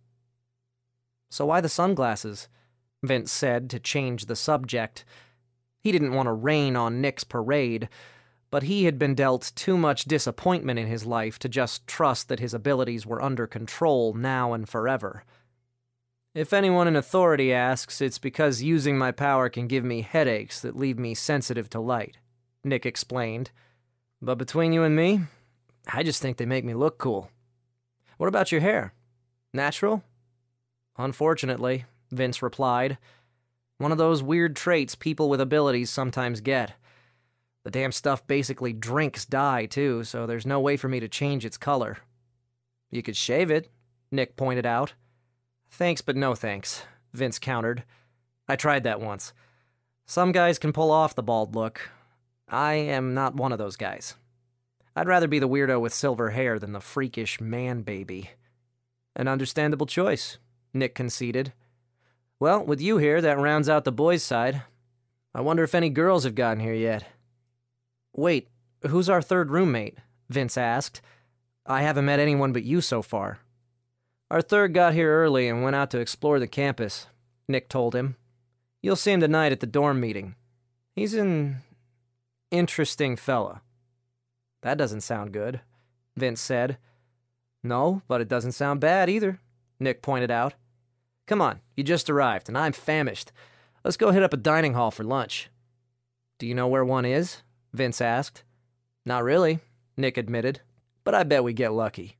So why the sunglasses? Vince said to change the subject. He didn't want to rain on Nick's parade, but he had been dealt too much disappointment in his life to just trust that his abilities were under control now and forever. If anyone in authority asks, it's because using my power can give me headaches that leave me sensitive to light, Nick explained. But between you and me, I just think they make me look cool. What about your hair? Natural? Unfortunately, Vince replied. One of those weird traits people with abilities sometimes get. The damn stuff basically drinks dye, too, so there's no way for me to change its color. You could shave it, Nick pointed out. Thanks, but no thanks, Vince countered. I tried that once. Some guys can pull off the bald look. I am not one of those guys. I'd rather be the weirdo with silver hair than the freakish man-baby. An understandable choice, Nick conceded. Well, with you here, that rounds out the boys' side. I wonder if any girls have gotten here yet. Wait, who's our 3rd roommate? Vince asked. I haven't met anyone but you so far. Our 3rd got here early and went out to explore the campus, Nick told him. You'll see him tonight at the dorm meeting. He's an interesting fella. That doesn't sound good, Vince said. No, but it doesn't sound bad either, Nick pointed out. Come on, you just arrived, and I'm famished. Let's go hit up a dining hall for lunch. Do you know where one is? Vince asked. Not really, Nick admitted, but I bet we get lucky.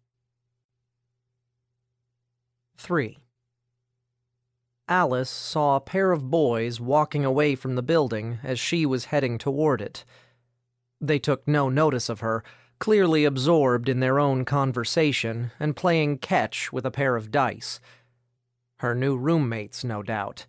3. Alice saw a pair of boys walking away from the building as she was heading toward it. They took no notice of her, clearly absorbed in their own conversation and playing catch with a pair of dice. Her new roommates, no doubt.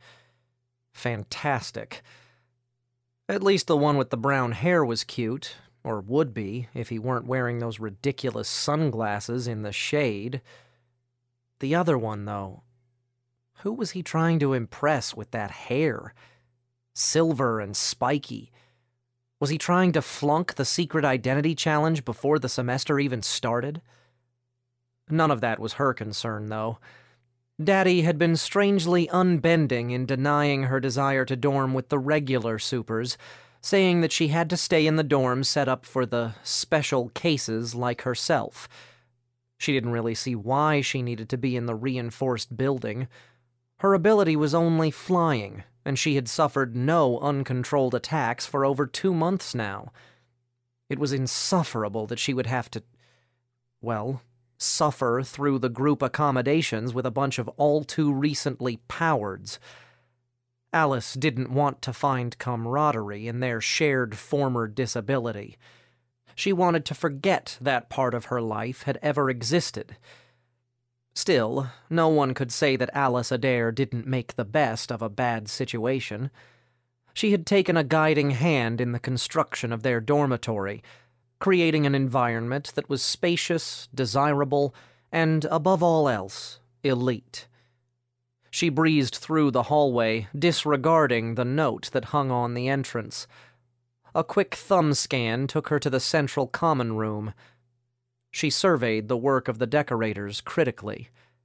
Fantastic. At least the one with the brown hair was cute, or would be if he weren't wearing those ridiculous sunglasses in the shade. The other one, though, who was he trying to impress with that hair? Silver and spiky. Was he trying to flunk the secret identity challenge before the semester even started? None of that was her concern, though. Daddy had been strangely unbending in denying her desire to dorm with the regular supers, saying that she had to stay in the dorm set up for the special cases like herself. She didn't really see why she needed to be in the reinforced building. Her ability was only flying, and she had suffered no uncontrolled attacks for over 2 months now. It was insufferable that she would have to, well, suffer through the group accommodations with a bunch of all-too-recently powereds. Alice didn't want to find camaraderie in their shared former disability. She wanted to forget that part of her life had ever existed. Still, no one could say that Alice Adair didn't make the best of a bad situation. She had taken a guiding hand in the construction of their dormitory, creating an environment that was spacious, desirable, and, above all else, elite. She breezed through the hallway, disregarding the note that hung on the entrance. A quick thumb scan took her to the central common room. She surveyed the work of the decorators critically.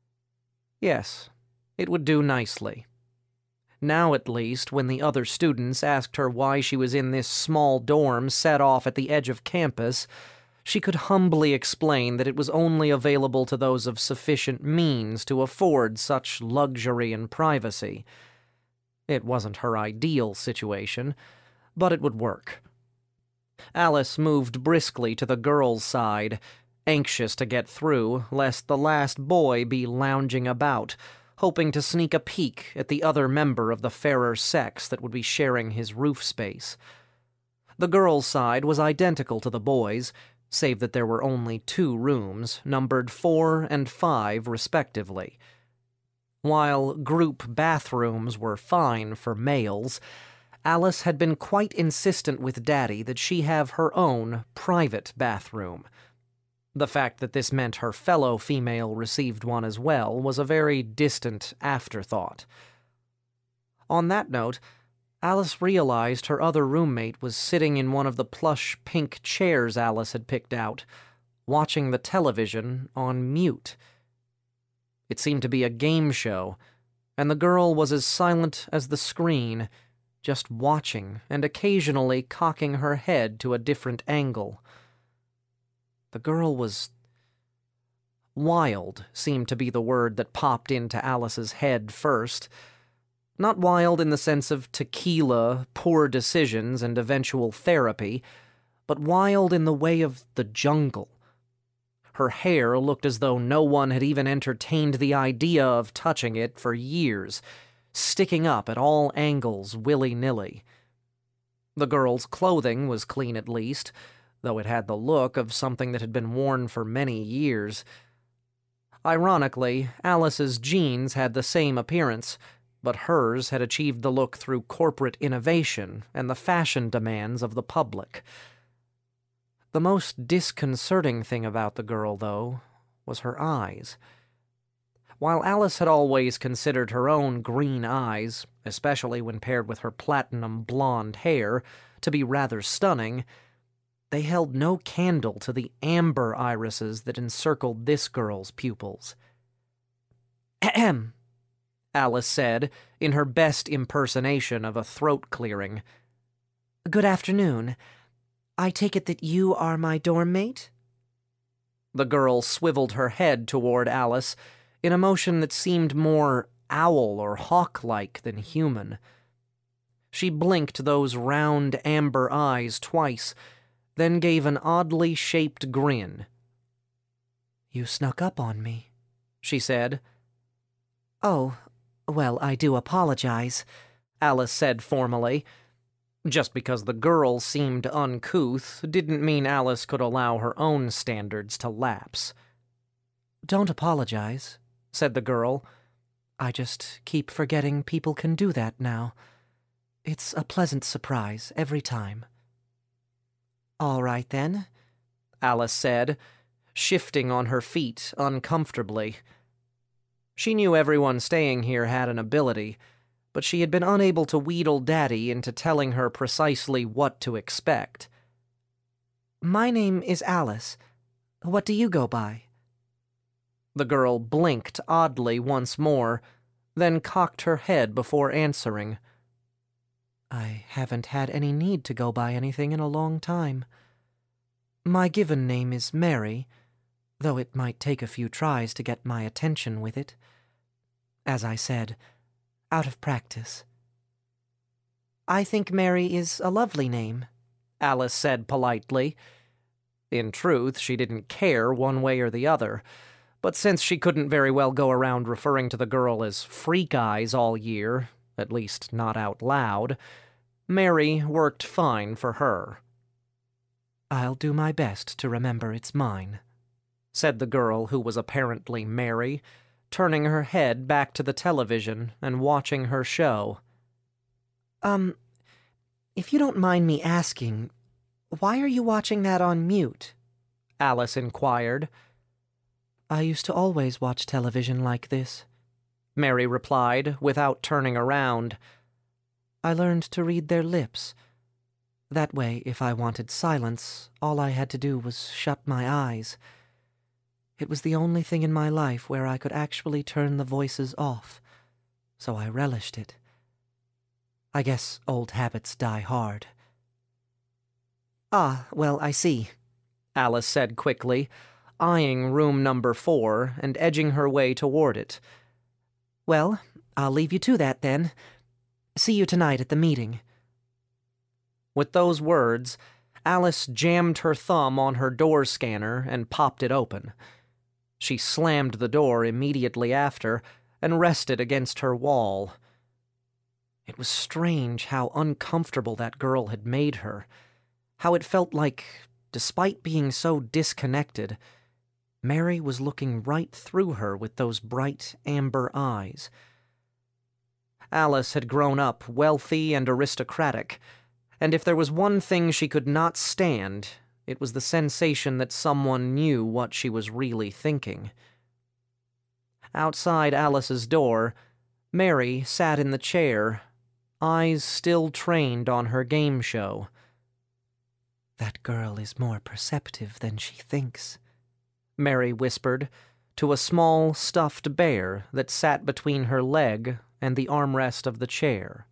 Yes, it would do nicely. Now, at least, when the other students asked her why she was in this small dorm set off at the edge of campus, She could humbly explain that it was only available to those of sufficient means to afford such luxury and privacy. It wasn't her ideal situation, but it would work. Alice moved briskly to the girl's side, anxious to get through, lest the last boy be lounging about, hoping to sneak a peek at the other member of the fairer sex that would be sharing his roof space. The girl's side was identical to the boys', save that there were only 2 rooms, numbered 4 and 5 respectively. While group bathrooms were fine for males, Alice had been quite insistent with Daddy that she have her own private bathroom. The fact that this meant her fellow female received one as well was a very distant afterthought. On that note, Alice realized her other roommate was sitting in one of the plush pink chairs Alice had picked out, watching the television on mute. It seemed to be a game show, and the girl was as silent as the screen, just watching and occasionally cocking her head to a different angle. The girl was... wild seemed to be the word that popped into Alice's head first. Not wild in the sense of tequila, poor decisions, and eventual therapy, but wild in the way of the jungle. Her hair looked as though no one had even entertained the idea of touching it for years, sticking up at all angles willy-nilly. The girl's clothing was clean at least, though it had the look of something that had been worn for many years. Ironically, Alice's jeans had the same appearance, but hers had achieved the look through corporate innovation and the fashion demands of the public. The most disconcerting thing about the girl, though, was her eyes. While Alice had always considered her own green eyes, especially when paired with her platinum blonde hair, to be rather stunning, they held no candle to the amber irises that encircled this girl's pupils. "Ahem," Alice said, in her best impersonation of a throat clearing. "Good afternoon. I take it that you are my dorm mate?" The girl swiveled her head toward Alice in a motion that seemed more owl or hawk-like than human. She blinked those round amber eyes twice, then gave an oddly shaped grin. "You snuck up on me," she said. "Oh, well, I do apologize," Alice said formally. Just because the girl seemed uncouth didn't mean Alice could allow her own standards to lapse. "Don't apologize," said the girl. "I just keep forgetting people can do that now. It's a pleasant surprise every time." "All right, then," Alice said, shifting on her feet uncomfortably. She knew everyone staying here had an ability, but she had been unable to wheedle Daddy into telling her precisely what to expect. "My name is Alice. What do you go by?" The girl blinked oddly once more, then cocked her head before answering. "I haven't had any need to go by anything in a long time. My given name is Mary, though it might take a few tries to get my attention with it. As I said, out of practice." "I think Mary is a lovely name," Alice said politely. In truth, she didn't care one way or the other, but since she couldn't very well go around referring to the girl as Freak Eyes all year, at least not out loud, Mary worked fine for her. "I'll do my best to remember it's mine," said the girl who was apparently Mary, turning her head back to the television and watching her show. If you don't mind me asking, why are you watching that on mute?" Alice inquired. "I used to always watch television like this," Mary replied, without turning around. "I learned to read their lips. That way, if I wanted silence, all I had to do was shut my eyes. It was the only thing in my life where I could actually turn the voices off, so I relished it. I guess old habits die hard." "Ah, well, I see," Alice said quickly, eyeing room number 4 and edging her way toward it. Well, I'll leave you to that then. See you tonight at the meeting. With those words, Alice jammed her thumb on her door scanner and popped it open. She slammed the door immediately after and rested against her wall. It was strange how uncomfortable that girl had made her, how it felt like, despite being so disconnected, Mary was looking right through her with those bright amber eyes. Alice had grown up wealthy and aristocratic, and if there was one thing she could not stand, it was the sensation that someone knew what she was really thinking. Outside Alice's door, Mary sat in the chair, eyes still trained on her game show. That girl is more perceptive than she thinks, Mary whispered to a small stuffed bear that sat between her leg and the armrest of the chair.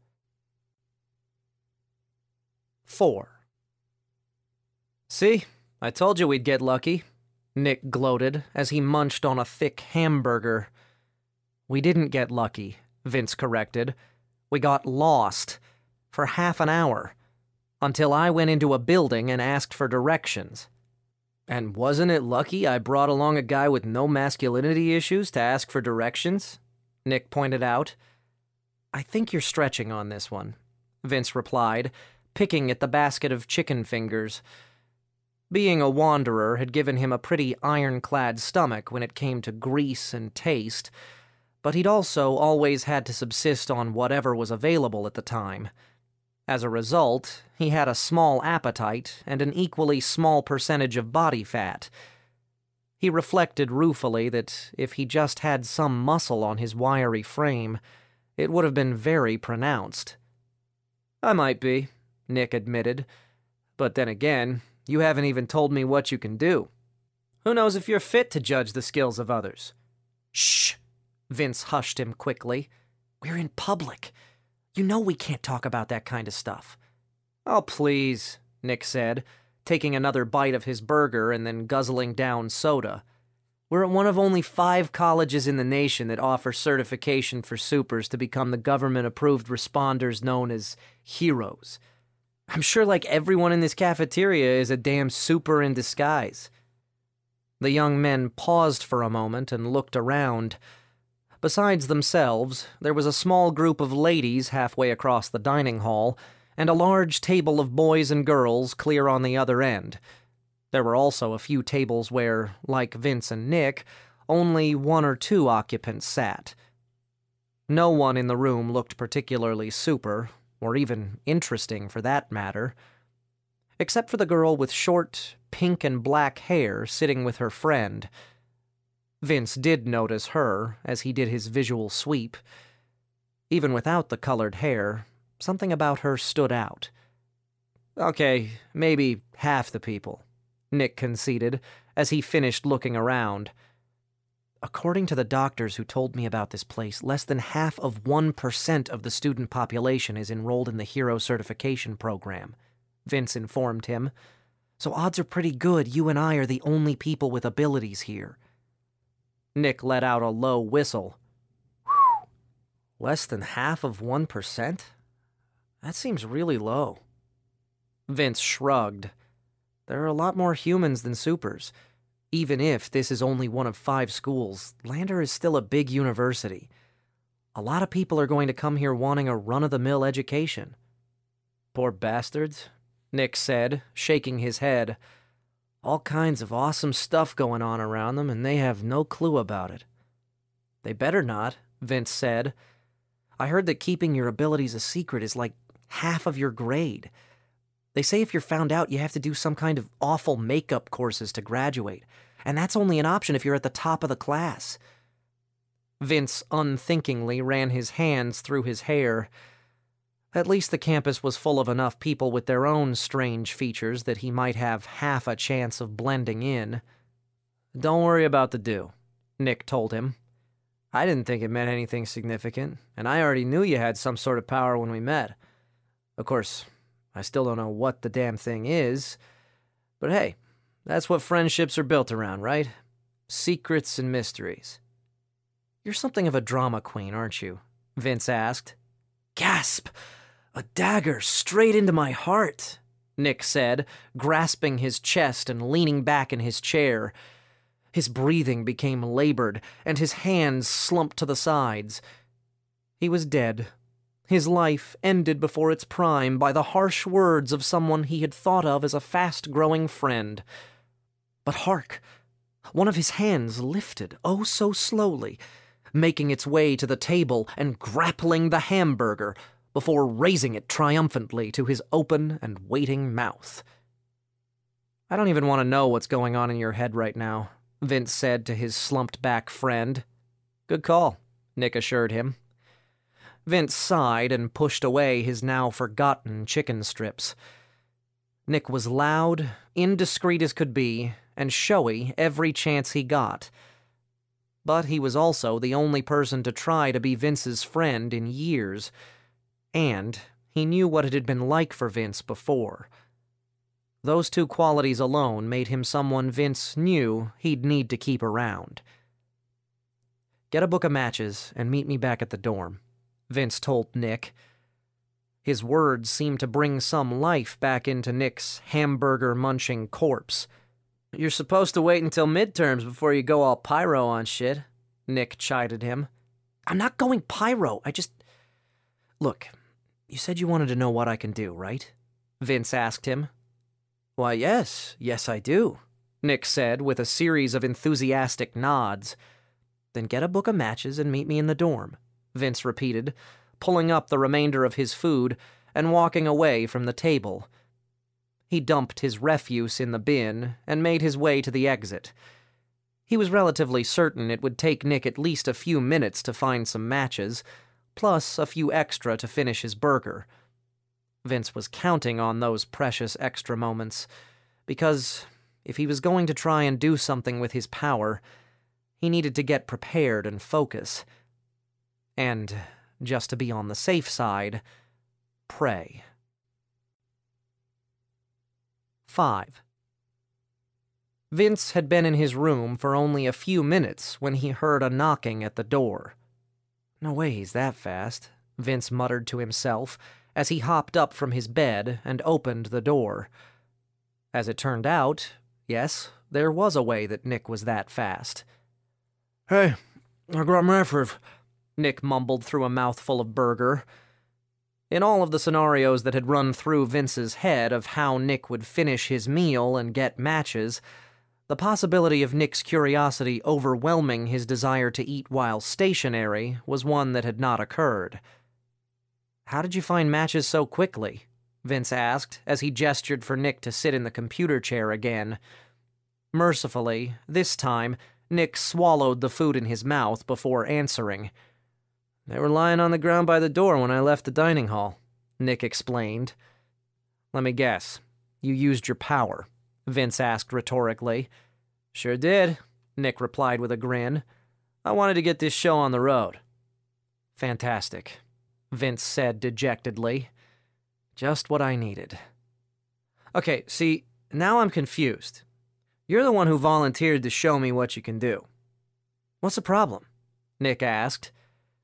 4. See, I told you we'd get lucky, Nick gloated as he munched on a thick hamburger. We didn't get lucky, Vince corrected. We got lost for half an hour, until I went into a building and asked for directions. And wasn't it lucky I brought along a guy with no masculinity issues to ask for directions? Nick pointed out. I think you're stretching on this one, Vince replied, picking at the basket of chicken fingers. Being a wanderer had given him a pretty ironclad stomach when it came to grease and taste, but he'd also always had to subsist on whatever was available at the time. As a result, he had a small appetite and an equally small percentage of body fat. He reflected ruefully that if he just had some muscle on his wiry frame, it would have been very pronounced. I might be, Nick admitted, but then again, you haven't even told me what you can do. Who knows if you're fit to judge the skills of others? Shh! Vince hushed him quickly. We're in public. You know we can't talk about that kind of stuff. Oh, please, Nick said, taking another bite of his burger and then guzzling down soda. We're at one of only 5 colleges in the nation that offer certification for supers to become the government-approved responders known as heroes. I'm sure like everyone in this cafeteria is a damn super in disguise. The young men paused for a moment and looked around. Besides themselves, there was a small group of ladies halfway across the dining hall, and a large table of boys and girls clear on the other end. There were also a few tables where, like Vince and Nick, only 1 or 2 occupants sat. No one in the room looked particularly super, or even interesting for that matter, except for the girl with short, pink and black hair sitting with her friend. Vince did notice her as he did his visual sweep. Even without the colored hair, something about her stood out. Okay, maybe half the people, Nick conceded as he finished looking around. According to the doctors who told me about this place, less than half of 1% of the student population is enrolled in the Hero Certification Program, Vince informed him. So odds are pretty good you and I are the only people with abilities here. Nick let out a low whistle. Whew. Less than half of 1%? That seems really low. Vince shrugged. There are a lot more humans than supers. Even if this is only one of 5 schools, Lander is still a big university. A lot of people are going to come here wanting a run-of-the-mill education. Poor bastards, Nick said, shaking his head. All kinds of awesome stuff going on around them, and they have no clue about it. They better not, Vince said. I heard that keeping your abilities a secret is like half of your grade. They say if you're found out, you have to do some kind of awful makeup courses to graduate, and that's only an option if you're at the top of the class. Vince unthinkingly ran his hands through his hair. At least the campus was full of enough people with their own strange features that he might have half a chance of blending in. Don't worry about the do, Nick told him. I didn't think it meant anything significant, and I already knew you had some sort of power when we met. Of course, I still don't know what the damn thing is, but hey, That's what friendships are built around, right? Secrets and mysteries. You're something of a drama queen, aren't you? Vince asked. Gasp! A dagger straight into my heart, Nick said, grasping his chest and leaning back in his chair. His breathing became labored, and his hands slumped to the sides. He was dead. His life ended before its prime by the harsh words of someone he had thought of as a fast-growing friend. But hark! One of his hands lifted, oh so slowly, making its way to the table and grappling the hamburger before raising it triumphantly to his open and waiting mouth. I don't even want to know what's going on in your head right now, Vince said to his slumped-back friend. Good call, Nick assured him. Vince sighed and pushed away his now-forgotten chicken strips. Nick was loud, indiscreet as could be, and showy every chance he got. But he was also the only person to try to be Vince's friend in years, and he knew what it had been like for Vince before. Those two qualities alone made him someone Vince knew he'd need to keep around. Get a book of matches and meet me back at the dorm, Vince told Nick. His words seemed to bring some life back into Nick's hamburger-munching corpse. You're supposed to wait until midterms before you go all pyro on shit, Nick chided him. I'm not going pyro, Look, you said you wanted to know what I can do, right? Vince asked him. Why, yes, I do, Nick said with a series of enthusiastic nods. Then get a book of matches and meet me in the dorm, Vince repeated, pulling up the remainder of his food and walking away from the table. He dumped his refuse in the bin and made his way to the exit. He was relatively certain it would take Nick at least a few minutes to find some matches, plus a few extra to finish his burger. Vince was counting on those precious extra moments, because if he was going to try and do something with his power, he needed to get prepared and focus. And, just to be on the safe side, pray. 5. Vince had been in his room for only a few minutes when he heard a knocking at the door. No way he's that fast, Vince muttered to himself as he hopped up from his bed and opened the door. As it turned out, yes, there was a way that Nick was that fast. Hey, I got my food, Nick mumbled through a mouthful of burger. In all of the scenarios that had run through Vince's head of how Nick would finish his meal and get matches, the possibility of Nick's curiosity overwhelming his desire to eat while stationary was one that had not occurred. How did you find matches so quickly? Vince asked as he gestured for Nick to sit in the computer chair again. Mercifully, this time, Nick swallowed the food in his mouth before answering. They were lying on the ground by the door when I left the dining hall, Nick explained. Let me guess. You used your power, Vince asked rhetorically. Sure did, Nick replied with a grin. I wanted to get this show on the road. Fantastic, Vince said dejectedly. Just what I needed. Okay, see, now I'm confused. You're the one who volunteered to show me what you can do. What's the problem? Nick asked.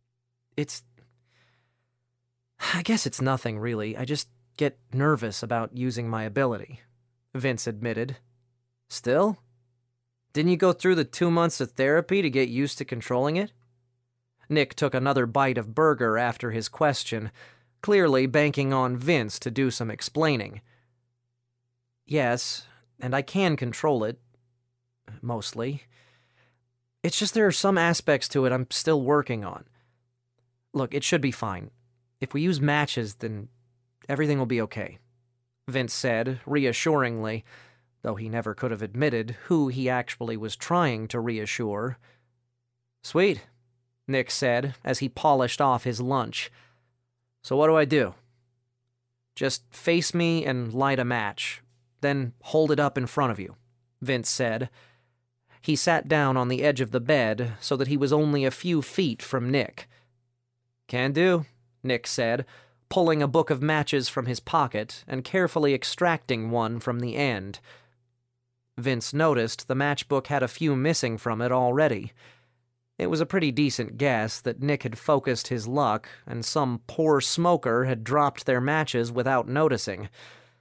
I guess it's nothing, really. I just get nervous about using my ability, Vince admitted. Still? Didn't you go through the 2 months of therapy to get used to controlling it? Nick took another bite of burger after his question, clearly banking on Vince to do some explaining. Yes, and I can control it. Mostly. It's just there are some aspects to it I'm still working on. Look, it should be fine. If we use matches, then everything will be okay, Vince said, reassuringly, though he never could have admitted who he actually was trying to reassure. Sweet, Nick said as he polished off his lunch. So what do I do? Just face me and light a match, then hold it up in front of you, Vince said. He sat down on the edge of the bed so that he was only a few feet from Nick. Can do, Nick said, pulling a book of matches from his pocket and carefully extracting one from the end. Vince noticed the matchbook had a few missing from it already. It was a pretty decent guess that Nick had focused his luck and some poor smoker had dropped their matches without noticing.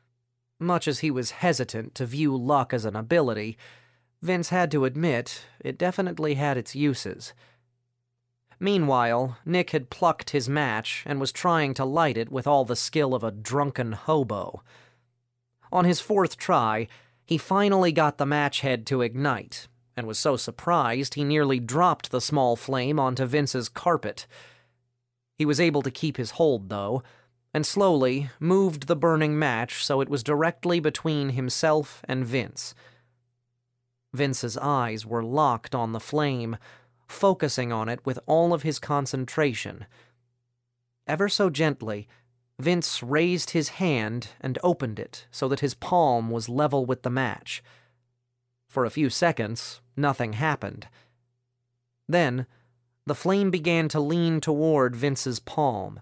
Much as he was hesitant to view luck as an ability, Vince had to admit it definitely had its uses. Meanwhile, Nick had plucked his match and was trying to light it with all the skill of a drunken hobo. On his fourth try, he finally got the match head to ignite, and was so surprised he nearly dropped the small flame onto Vince's carpet. He was able to keep his hold, though, and slowly moved the burning match so it was directly between himself and Vince. Vince's eyes were locked on the flame, focusing on it with all of his concentration. Ever so gently, Vince raised his hand and opened it so that his palm was level with the match. For a few seconds, nothing happened. Then, the flame began to lean toward Vince's palm.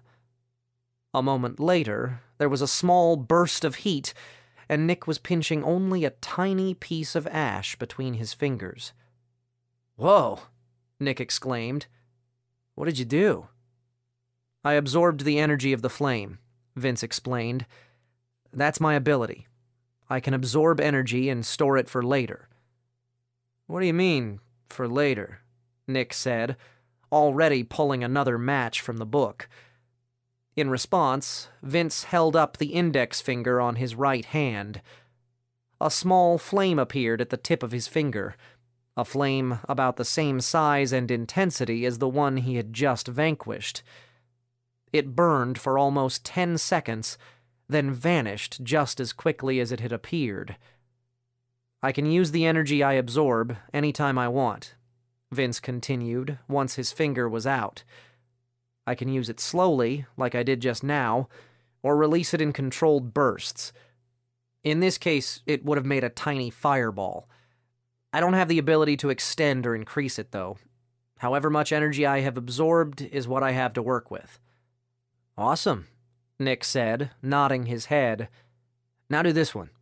A moment later, there was a small burst of heat, and Nick was pinching only a tiny piece of ash between his fingers. "Whoa!" Nick exclaimed. "What did you do?" "I absorbed the energy of the flame," Vince explained. "That's my ability. I can absorb energy and store it for later." "What do you mean, for later?" Nick said, already pulling another match from the book. In response, Vince held up the index finger on his right hand. A small flame appeared at the tip of his finger, a flame about the same size and intensity as the one he had just vanquished. It burned for almost 10 seconds, then vanished just as quickly as it had appeared. "I can use the energy I absorb anytime I want," Vince continued once his finger was out. "I can use it slowly, like I did just now, or release it in controlled bursts. In this case, it would have made a tiny fireball. I don't have the ability to extend or increase it, though. However much energy I have absorbed is what I have to work with." "Awesome," Nick said, nodding his head. "Now do this one."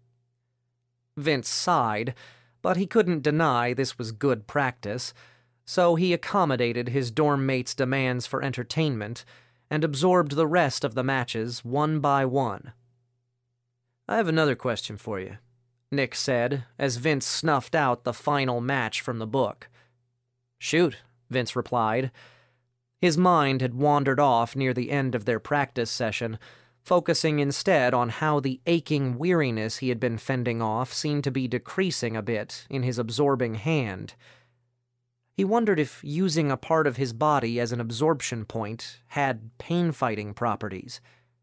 Vince sighed, but he couldn't deny this was good practice, so he accommodated his dorm mate's demands for entertainment and absorbed the rest of the matches one by one. "I have another question for you," Nick said, as Vince snuffed out the final match from the book. "Shoot," Vince replied. His mind had wandered off near the end of their practice session, focusing instead on how the aching weariness he had been fending off seemed to be decreasing a bit in his absorbing hand. He wondered if using a part of his body as an absorption point had pain-fighting properties.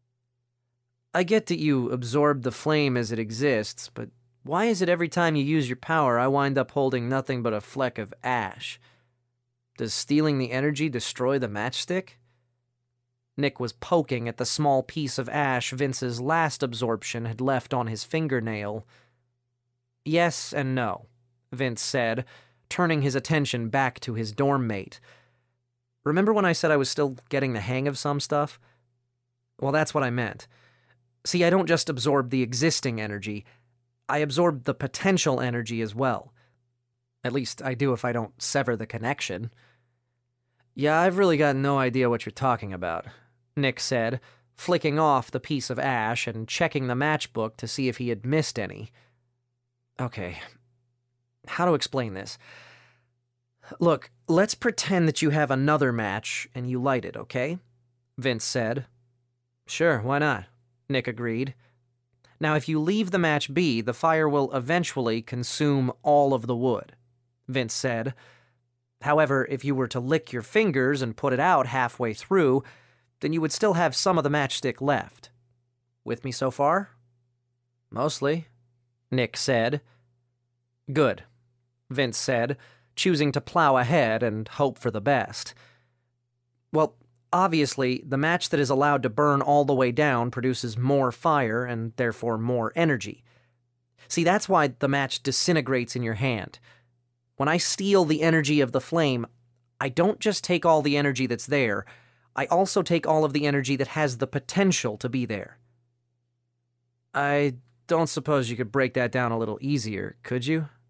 "I get that you absorb the flame as it exists, but why is it every time you use your power I wind up holding nothing but a fleck of ash? Does stealing the energy destroy the matchstick?" Nick was poking at the small piece of ash Vince's last absorption had left on his fingernail. "Yes and no," Vince said, turning his attention back to his dorm mate. "Remember when I said I was still getting the hang of some stuff? Well, that's what I meant. See, I don't just absorb the existing energy, I absorb the potential energy as well. At least I do if I don't sever the connection." "Yeah, I've really got no idea what you're talking about," Nick said, flicking off the piece of ash and checking the matchbook to see if he had missed any. "Okay, how to explain this? Look, let's pretend that you have another match and you light it, okay?" Vince said. "Sure, why not?" Nick agreed. "Now, if you leave the match be, the fire will eventually consume all of the wood," Vince said. "However, if you were to lick your fingers and put it out halfway through, then you would still have some of the matchstick left. With me so far?" "Mostly," Nick said. "Good," Vince said, choosing to plow ahead and hope for the best. "Well, obviously, the match that is allowed to burn all the way down produces more fire and therefore more energy. See, that's why the match disintegrates in your hand. When I steal the energy of the flame, I don't just take all the energy that's there, I also take all of the energy that has the potential to be there." "I don't suppose you could break that down a little easier, could you?"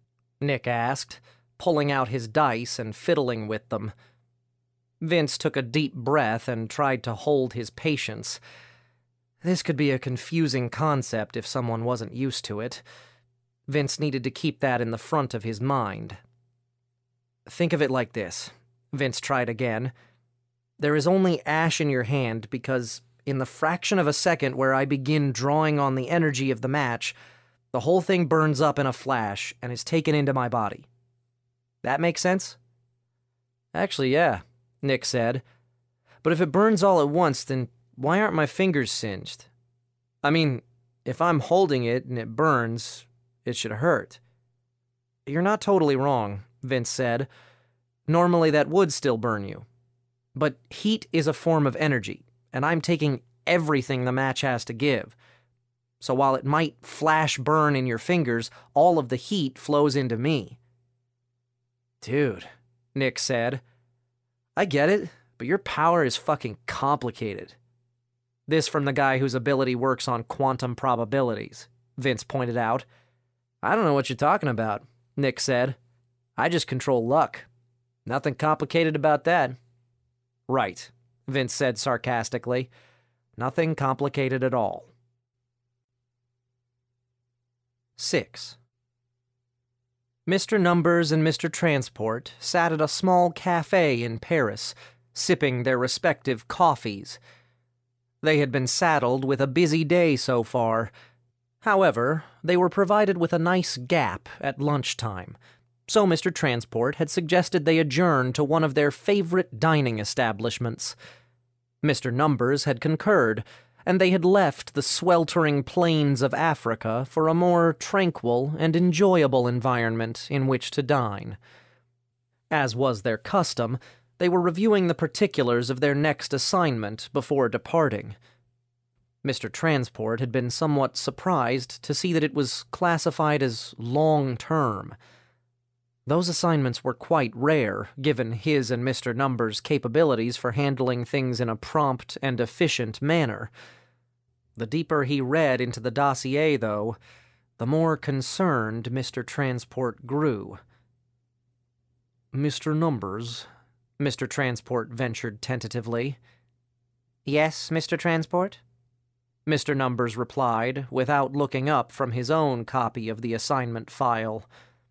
Nick asked, pulling out his dice and fiddling with them. Vince took a deep breath and tried to hold his patience. This could be a confusing concept if someone wasn't used to it. Vince needed to keep that in the front of his mind. Think of it like this. Vince tried again. There is only ash in your hand because, in the fraction of a second where I begin drawing on the energy of the match, the whole thing burns up in a flash and is taken into my body. That makes sense? Actually, yeah, Nick said. But if it burns all at once, then why aren't my fingers singed? I mean, if I'm holding it and it burns, it should hurt. You're not totally wrong, Vince said. Normally that would still burn you. But heat is a form of energy, and I'm taking everything the match has to give. So while it might flash burn in your fingers, all of the heat flows into me. Dude, Nick said. I get it, but your power is fucking complicated. This from the guy whose ability works on quantum probabilities, Vince pointed out. I don't know what you're talking about, Nick said. I just control luck. Nothing complicated about that. Right, Vince said sarcastically. Nothing complicated at all. 6. Mr. Numbers and Mr. Transport sat at a small cafe in Paris, sipping their respective coffees. They had been saddled with a busy day so far. However, they were provided with a nice gap at lunchtime, so Mr. Transport had suggested they adjourn to one of their favorite dining establishments. Mr. Numbers had concurred, and they had left the sweltering plains of Africa for a more tranquil and enjoyable environment in which to dine. As was their custom, they were reviewing the particulars of their next assignment before departing. Mr. Transport had been somewhat surprised to see that it was classified as long-term. Those assignments were quite rare, given his and Mr. Numbers' capabilities for handling things in a prompt and efficient manner. The deeper he read into the dossier, though, the more concerned Mr. Transport grew. Mr. Numbers, Mr. Transport ventured tentatively. Yes, Mr. Transport? Mr. Numbers replied, without looking up from his own copy of the assignment file.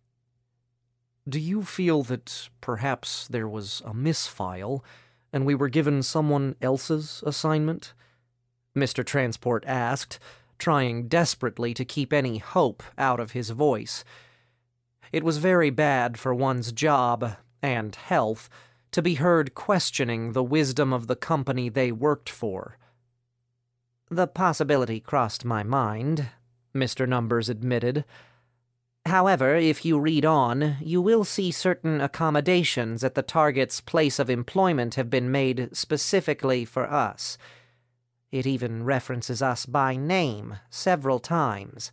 Do you feel that perhaps there was a misfile, and we were given someone else's assignment? Mr. Transport asked, trying desperately to keep any hope out of his voice. It was very bad for one's job and health to be heard questioning the wisdom of the company they worked for. The possibility crossed my mind, Mr. Numbers admitted. However, if you read on, you will see certain accommodations at the target's place of employment have been made specifically for us. It even references us by name several times.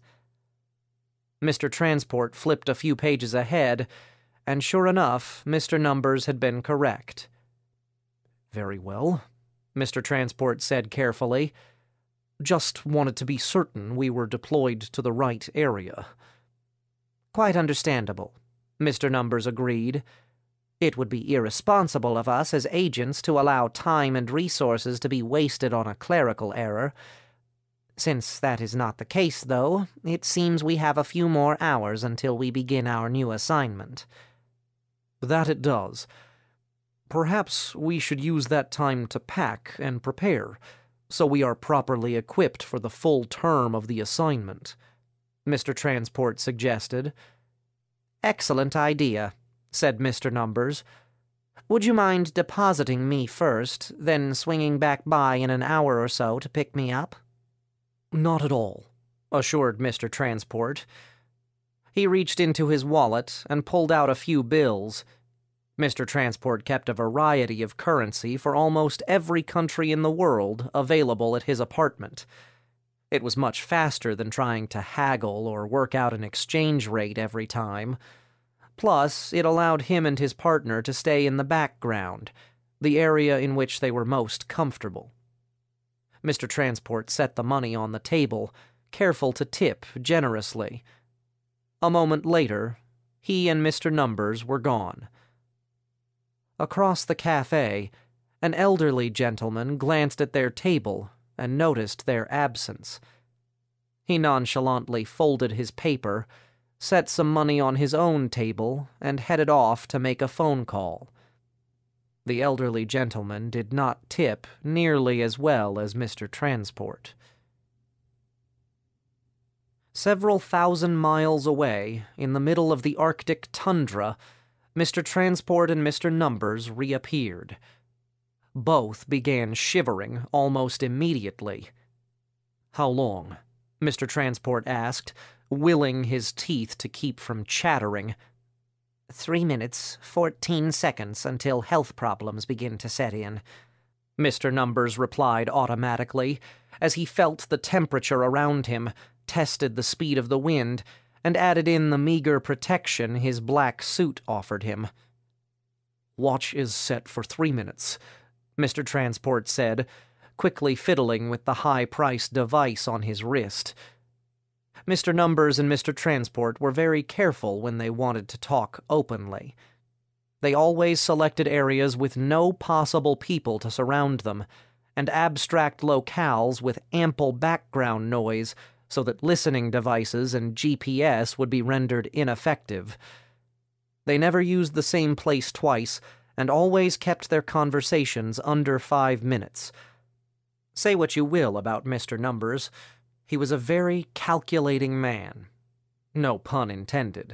Mr. Transport flipped a few pages ahead, and sure enough, Mr. Numbers had been correct. Very well, Mr. Transport said carefully. Just wanted to be certain we were deployed to the right area. Quite understandable, Mr. Numbers agreed. It would be irresponsible of us as agents to allow time and resources to be wasted on a clerical error. Since that is not the case, though, it seems we have a few more hours until we begin our new assignment. That it does. Perhaps we should use that time to pack and prepare, so we are properly equipped for the full term of the assignment, Mr. Transport suggested. Excellent idea, said Mr. Numbers. Would you mind depositing me first, then swinging back by in an hour or so to pick me up? Not at all, assured Mr. Transport. He reached into his wallet and pulled out a few bills. Mr. Transport kept a variety of currency for almost every country in the world available at his apartment. It was much faster than trying to haggle or work out an exchange rate every time. Plus, it allowed him and his partner to stay in the background, the area in which they were most comfortable. Mr. Transport set the money on the table, careful to tip generously. A moment later, He and Mr. Numbers were gone. Across the cafe, an elderly gentleman glanced at their table and noticed their absence. He nonchalantly folded his paper, set some money on his own table, and headed off to make a phone call. The elderly gentleman did not tip nearly as well as Mr. Transport. Several thousand miles away, in the middle of the Arctic tundra, Mr. Transport and Mr. Numbers reappeared. Both began shivering almost immediately. "How long?" Mr. Transport asked, willing his teeth to keep from chattering. 3 minutes, 14 seconds until health problems begin to set in," Mr. Numbers replied automatically, as he felt the temperature around him, tested the speed of the wind, and added in the meager protection his black suit offered him. "Watch is set for 3 minutes," Mr. Transport said, quickly fiddling with the high-priced device on his wrist. Mr. Numbers and Mr. Transport were very careful when they wanted to talk openly. They always selected areas with no possible people to surround them, and abstract locales with ample background noise so that listening devices and GPS would be rendered ineffective. They never used the same place twice, and always kept their conversations under 5 minutes. Say what you will about Mr. Numbers, he was a very calculating man. No pun intended.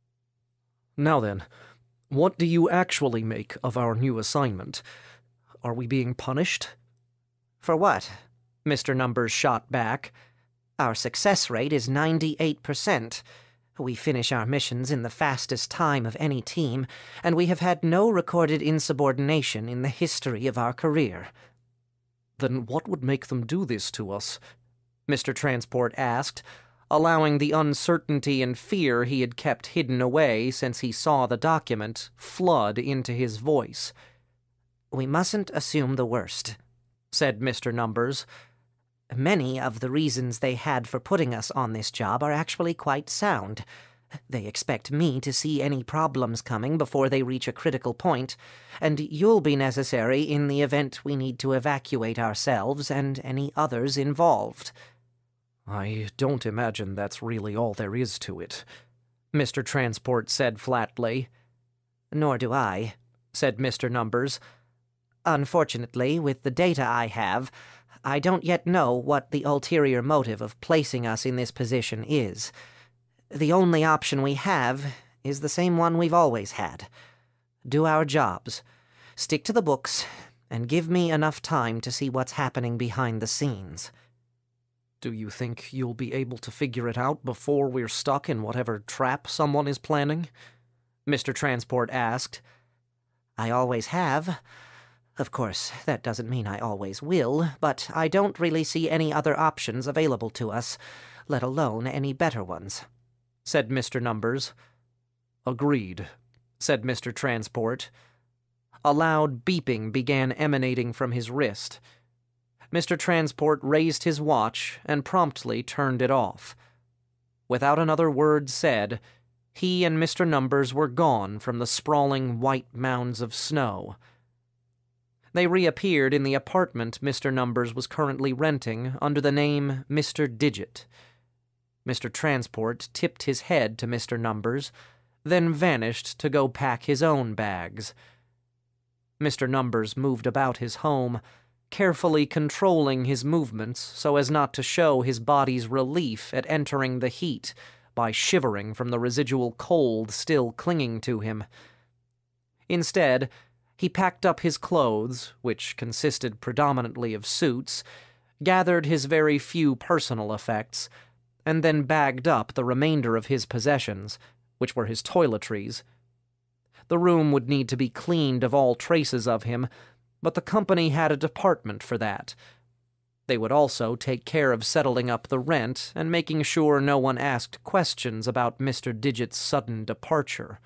"Now then, what do you actually make of our new assignment? Are we being punished?" "For what?" Mr. Numbers shot back. "Our success rate is 98%. We finish our missions in the fastest time of any team, and we have had no recorded insubordination in the history of our career." "Then what would make them do this to us?" Mr. Transport asked, allowing the uncertainty and fear he had kept hidden away since he saw the document flood into his voice. "We mustn't assume the worst," said Mr. Numbers. "Many of the reasons they had for putting us on this job are actually quite sound. They expect me to see any problems coming before they reach a critical point, and you'll be necessary in the event we need to evacuate ourselves and any others involved." "I don't imagine that's really all there is to it," Mr. Transport said flatly. "Nor do I," said Mr. Numbers. "Unfortunately, with the data I have, I don't yet know what the ulterior motive of placing us in this position is. The only option we have is the same one we've always had. Do our jobs, stick to the books, and give me enough time to see what's happening behind the scenes." "Do you think you'll be able to figure it out before we're stuck in whatever trap someone is planning?" Mr. Transport asked. "I always have. Of course, that doesn't mean I always will, but I don't really see any other options available to us, let alone any better ones," said Mr. Numbers. "Agreed," said Mr. Transport. A loud beeping began emanating from his wrist. Mr. Transport raised his watch and promptly turned it off. Without another word said, he and Mr. Numbers were gone from the sprawling white mounds of snow. They reappeared in the apartment Mr. Numbers was currently renting under the name Mr. Digit. Mr. Transport tipped his head to Mr. Numbers, then vanished to go pack his own bags. Mr. Numbers moved about his home, carefully controlling his movements so as not to show his body's relief at entering the heat by shivering from the residual cold still clinging to him. Instead, he packed up his clothes, which consisted predominantly of suits, gathered his very few personal effects, and then bagged up the remainder of his possessions, which were his toiletries. The room would need to be cleaned of all traces of him, but the company had a department for that. They would also take care of settling up the rent and making sure no one asked questions about Mr. Digit's sudden departure.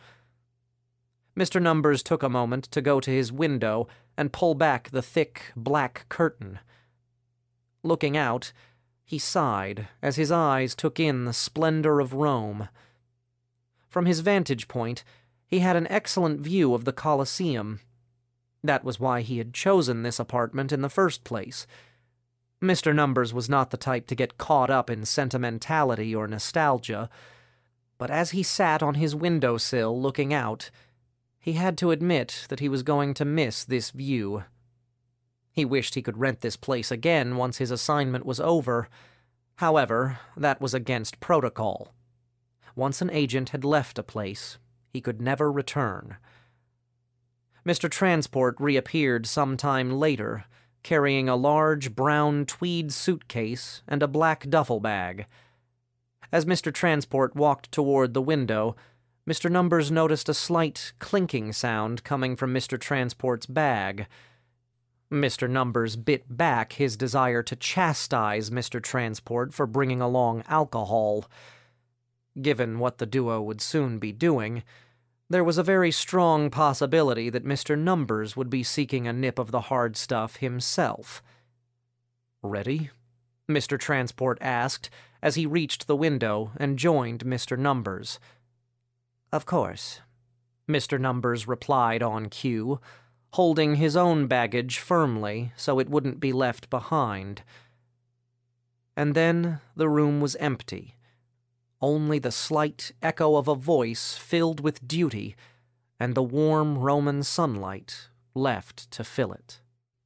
Mr. Numbers took a moment to go to his window and pull back the thick, black curtain. Looking out, he sighed as his eyes took in the splendor of Rome. From his vantage point, he had an excellent view of the Colosseum. That was why he had chosen this apartment in the first place. Mr. Numbers was not the type to get caught up in sentimentality or nostalgia, but as he sat on his windowsill looking out, he had to admit that he was going to miss this view. He wished he could rent this place again once his assignment was over. However, that was against protocol. Once an agent had left a place, he could never return. Mr. Transport reappeared some time later, carrying a large brown tweed suitcase and a black duffel bag. As Mr. Transport walked toward the window, Mr. Numbers noticed a slight clinking sound coming from Mr. Transport's bag. Mr. Numbers bit back his desire to chastise Mr. Transport for bringing along alcohol. Given what the duo would soon be doing, there was a very strong possibility that Mr. Numbers would be seeking a nip of the hard stuff himself. "Ready?" Mr. Transport asked as he reached the window and joined Mr. Numbers. "Of course," Mr. Numbers replied on cue, holding his own baggage firmly so it wouldn't be left behind. And then the room was empty. Only the slight echo of a voice filled with duty and the warm Roman sunlight left to fill it.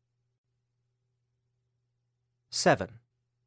7.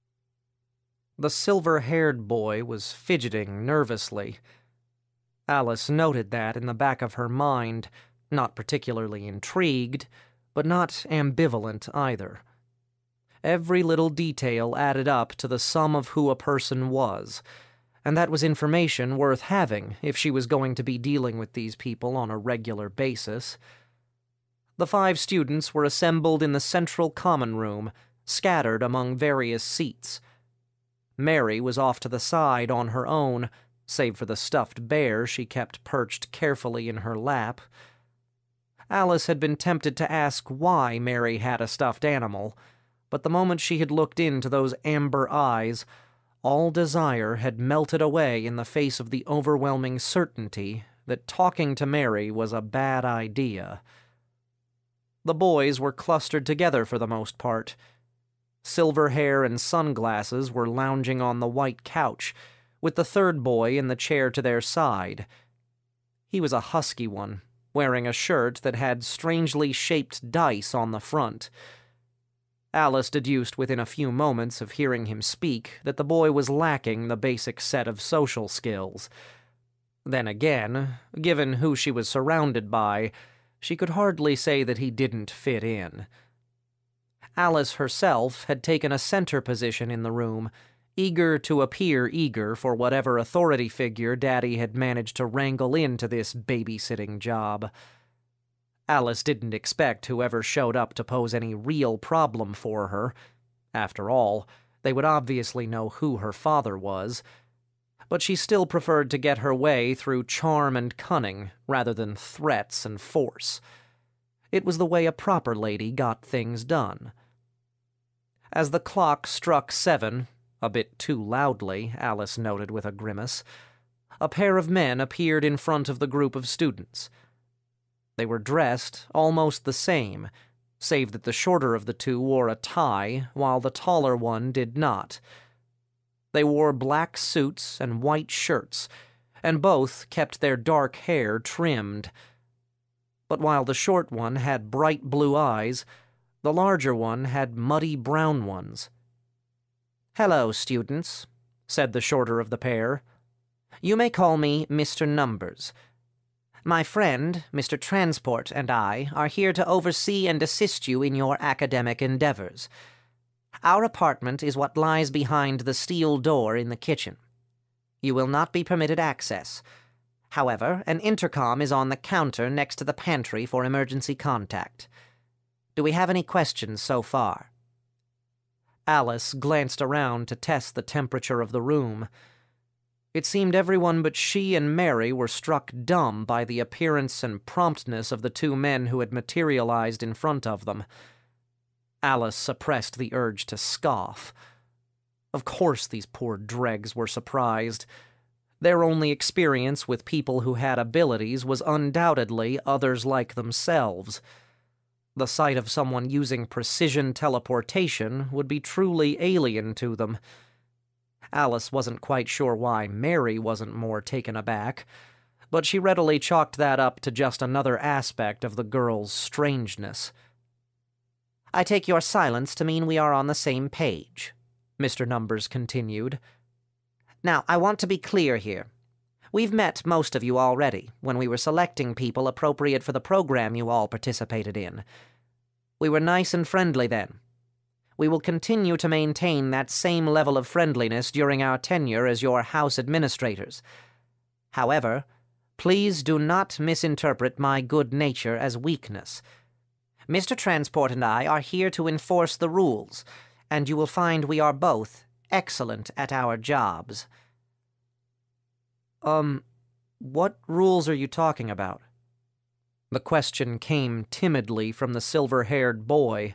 The silver-haired boy was fidgeting nervously. Alice noted that in the back of her mind, not particularly intrigued, but not ambivalent either. Every little detail added up to the sum of who a person was, and that was information worth having if she was going to be dealing with these people on a regular basis. The 5 students were assembled in the central common room, scattered among various seats. Mary was off to the side on her own, save for the stuffed bear she kept perched carefully in her lap. Alice had been tempted to ask why Mary had a stuffed animal, but the moment she had looked into those amber eyes, all desire had melted away in the face of the overwhelming certainty that talking to Mary was a bad idea. The boys were clustered together for the most part. Silver hair and sunglasses were lounging on the white couch, with the third boy in the chair to their side. He was a husky one, wearing a shirt that had strangely shaped dice on the front. Alice deduced within a few moments of hearing him speak that the boy was lacking the basic set of social skills. Then again, given who she was surrounded by, she could hardly say that he didn't fit in. Alice herself had taken a center position in the room, eager to appear eager for whatever authority figure Daddy had managed to wrangle into this babysitting job. Alice didn't expect whoever showed up to pose any real problem for her. After all, they would obviously know who her father was. But she still preferred to get her way through charm and cunning rather than threats and force. It was the way a proper lady got things done. As the clock struck 7, a bit too loudly, Alice noted with a grimace, a pair of men appeared in front of the group of students. They were dressed almost the same, save that the shorter of the two wore a tie, while the taller one did not. They wore black suits and white shirts, and both kept their dark hair trimmed. But while the short one had bright blue eyes, the larger one had muddy brown ones. "Hello, students," said the shorter of the pair. "You may call me Mr. Numbers. My friend, Mr. Transport, and I are here to oversee and assist you in your academic endeavors. Our apartment is what lies behind the steel door in the kitchen. You will not be permitted access. However, an intercom is on the counter next to the pantry for emergency contact. Do we have any questions so far?" Alice glanced around to test the temperature of the room. It seemed everyone but she and Mary were struck dumb by the appearance and promptness of the 2 men who had materialized in front of them. Alice suppressed the urge to scoff. Of course these poor dregs were surprised. Their only experience with people who had abilities was undoubtedly others like themselves. The sight of someone using precision teleportation would be truly alien to them. Alice wasn't quite sure why Mary wasn't more taken aback, but she readily chalked that up to just another aspect of the girl's strangeness. "I take your silence to mean we are on the same page," Mr. Numbers continued. "Now, I want to be clear here. We've met most of you already when we were selecting people appropriate for the program you all participated in. We were nice and friendly then. We will continue to maintain that same level of friendliness during our tenure as your house administrators. However, please do not misinterpret my good nature as weakness. Mr. Transport and I are here to enforce the rules, and you will find we are both excellent at our jobs." What rules are you talking about? The question came timidly from the silver-haired boy.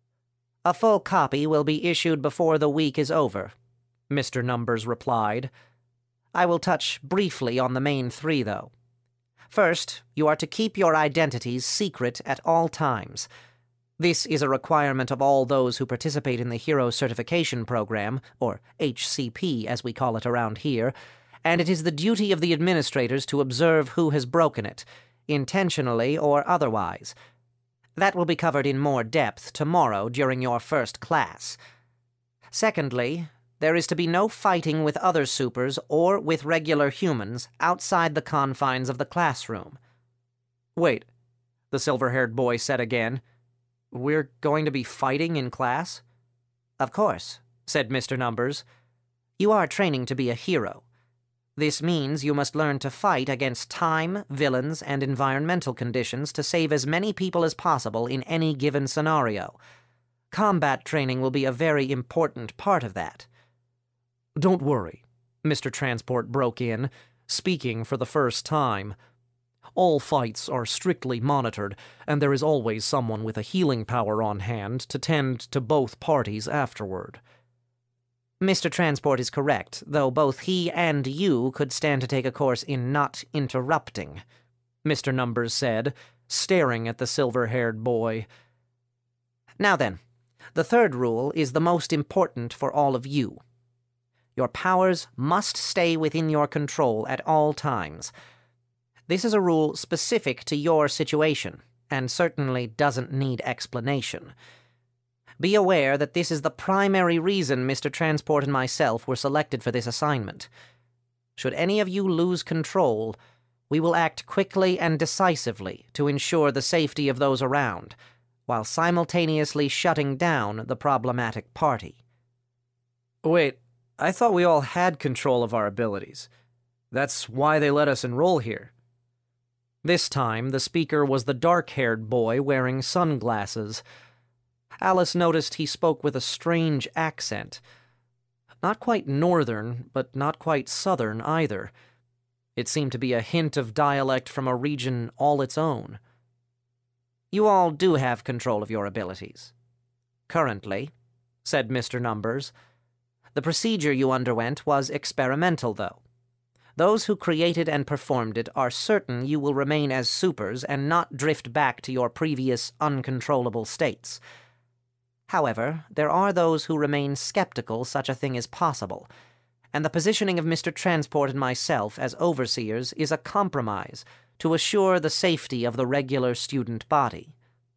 "A full copy will be issued before the week is over," Mr. Numbers replied. "I will touch briefly on the main three, though. First, you are to keep your identities secret at all times. This is a requirement of all those who participate in the Hero Certification Program, or HCP as we call it around here, and it is the duty of the administrators to observe who has broken it, intentionally or otherwise. That will be covered in more depth tomorrow during your first class. Secondly, there is to be no fighting with other supers or with regular humans outside the confines of the classroom." "Wait," the silver-haired boy said again. "We're going to be fighting in class?" "Of course," said Mr. Numbers. "You are training to be a hero. This means you must learn to fight against time, villains, and environmental conditions to save as many people as possible in any given scenario. Combat training will be a very important part of that." "Don't worry," Mr. Transport broke in, speaking for the first time. "All fights are strictly monitored, and there is always someone with a healing power on hand to tend to both parties afterward." Mr. Transport is correct, though both he and you could stand to take a course in not interrupting," Mr. Numbers said, staring at the silver-haired boy. "Now then, the third rule is the most important for all of you. Your powers must stay within your control at all times. This is a rule specific to your situation, and certainly doesn't need explanation. Be aware that this is the primary reason Mr. Transport and myself were selected for this assignment. Should any of you lose control, we will act quickly and decisively to ensure the safety of those around, while simultaneously shutting down the problematic party." "Wait, I thought we all had control of our abilities. That's why they let us enroll here." This time, the speaker was the dark-haired boy wearing sunglasses. Alice noticed he spoke with a strange accent. Not quite northern, but not quite southern either. It seemed to be a hint of dialect from a region all its own. "You all do have control of your abilities. Currently," said Mr. Numbers. "The procedure you underwent was experimental, though. Those who created and performed it are certain you will remain as supers and not drift back to your previous uncontrollable states. However, there are those who remain skeptical such a thing is possible, and the positioning of Mr. Transport and myself as overseers is a compromise to assure the safety of the regular student body."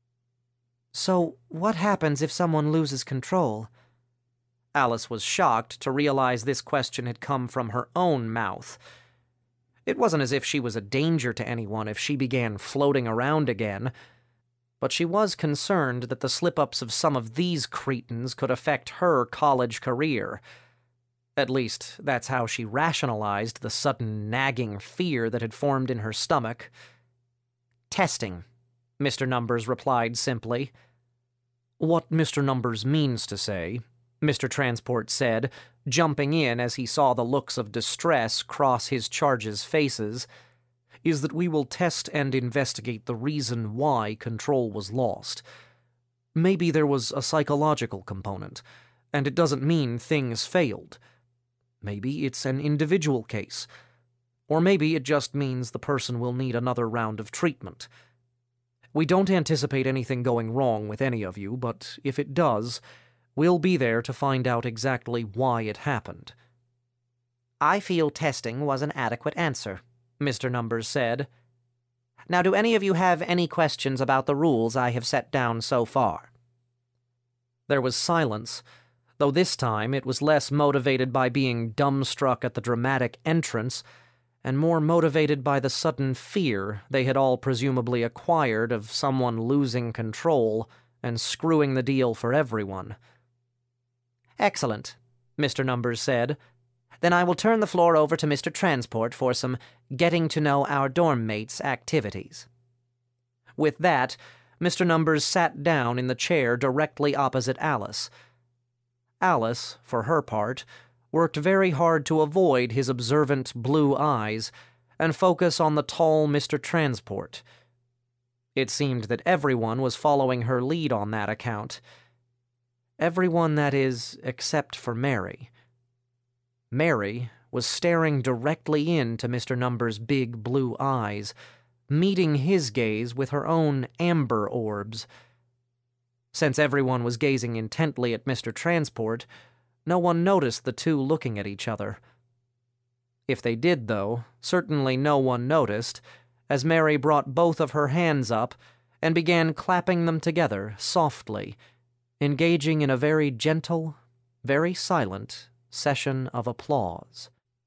"So, what happens if someone loses control?" Alice was shocked to realize this question had come from her own mouth. It wasn't as if she was a danger to anyone if she began floating around again, but she was concerned that the slip-ups of some of these cretins could affect her college career. At least, that's how she rationalized the sudden nagging fear that had formed in her stomach. "Testing," Mr. Numbers replied simply. "What Mr. Numbers means to say," Mr. Transport said, jumping in as he saw the looks of distress cross his charges' faces, "is that we will test and investigate the reason why control was lost. Maybe there was a psychological component, and it doesn't mean things failed. Maybe it's an individual case, Or maybe it just means the person will need another round of treatment. We don't anticipate anything going wrong with any of you, but if it does, we'll be there to find out exactly why it happened." "I feel testing was an adequate answer," Mr. Numbers said. "Now, do any of you have any questions about the rules I have set down so far?" There was silence, though this time it was less motivated by being dumbstruck at the dramatic entrance and more motivated by the sudden fear they had all presumably acquired of someone losing control and screwing the deal for everyone. "Excellent," Mr. Numbers said. "Then I will turn the floor over to Mr. Transport for some getting-to-know-our-dorm-mates activities." With that, Mr. Numbers sat down in the chair directly opposite Alice. Alice, for her part, worked very hard to avoid his observant blue eyes and focus on the tall Mr. Transport. It seemed that everyone was following her lead on that account. Everyone, that is, except for Mary. Mary was staring directly into Mr. Numbers' big blue eyes, meeting his gaze with her own amber orbs. Since everyone was gazing intently at Mr. Transport, no one noticed the two looking at each other. If they did, though, certainly no one noticed, as Mary brought both of her hands up and began clapping them together softly, engaging in a very gentle, very silent session of applause.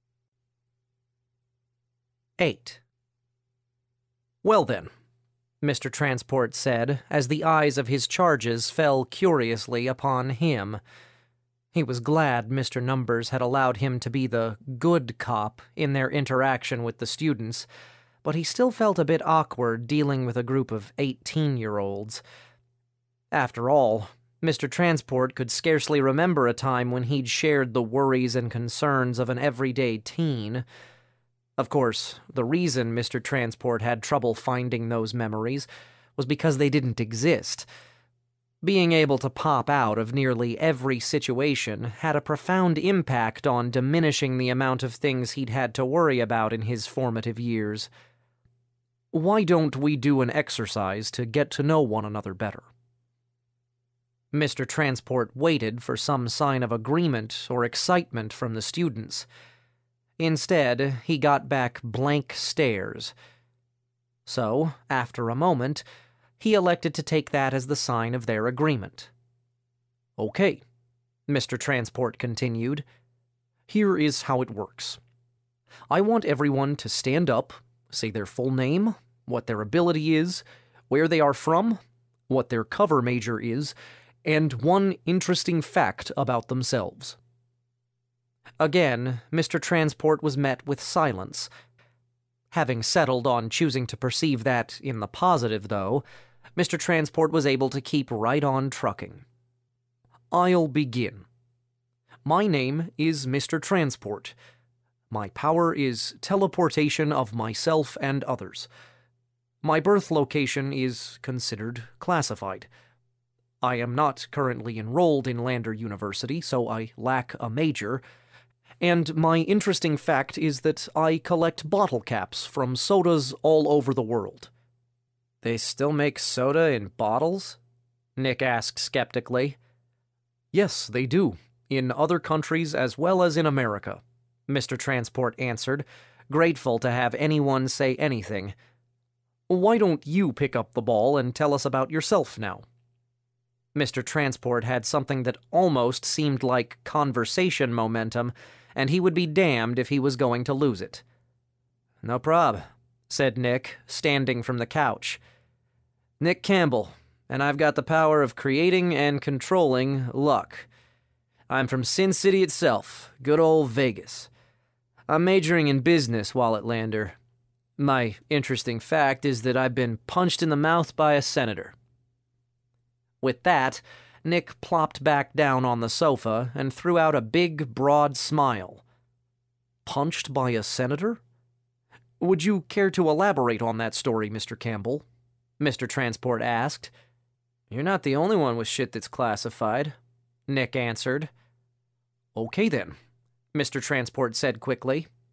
8. "Well then," Mr. Transport said, as the eyes of his charges fell curiously upon him. He was glad Mr. Numbers had allowed him to be the good cop in their interaction with the students, but he still felt a bit awkward dealing with a group of 18-year-olds. After all, Mr. Transport could scarcely remember a time when he'd shared the worries and concerns of an everyday teen. Of course, the reason Mr. Transport had trouble finding those memories was because they didn't exist. Being able to pop out of nearly every situation had a profound impact on diminishing the amount of things he'd had to worry about in his formative years. "Why don't we do an exercise to get to know one another better?" Mr. Transport waited for some sign of agreement or excitement from the students. Instead, he got back blank stares. So, after a moment, he elected to take that as the sign of their agreement. "Okay," Mr. Transport continued. "Here is how it works. I want everyone to stand up, say their full name, what their ability is, where they are from, what their cover major is, and one interesting fact about themselves." Again, Mr. Transport was met with silence. Having settled on choosing to perceive that in the positive, though, Mr. Transport was able to keep right on trucking. "I'll begin. My name is Mr. Transport. My power is teleportation of myself and others. My birth location is considered classified. I am not currently enrolled in Lander University, so I lack a major. And my interesting fact is that I collect bottle caps from sodas all over the world." "They still make soda in bottles?" Nick asked skeptically. "Yes, they do, in other countries as well as in America," Mr. Transport answered, grateful to have anyone say anything. "Why don't you pick up the ball and tell us about yourself now?" Mr. Transport had something that almost seemed like conversation momentum, and he would be damned if he was going to lose it. "No prob," said Nick, standing from the couch. "Nick Campbell, and I've got the power of creating and controlling luck. I'm from Sin City itself, good old Vegas. I'm majoring in business while at Lander. My interesting fact is that I've been punched in the mouth by a senator." With that, Nick plopped back down on the sofa and threw out a big, broad smile. "Punched by a senator? Would you care to elaborate on that story, Mr. Campbell?" Mr. Transport asked. "You're not the only one with shit that's classified," Nick answered. "Okay then," Mr. Transport said quickly.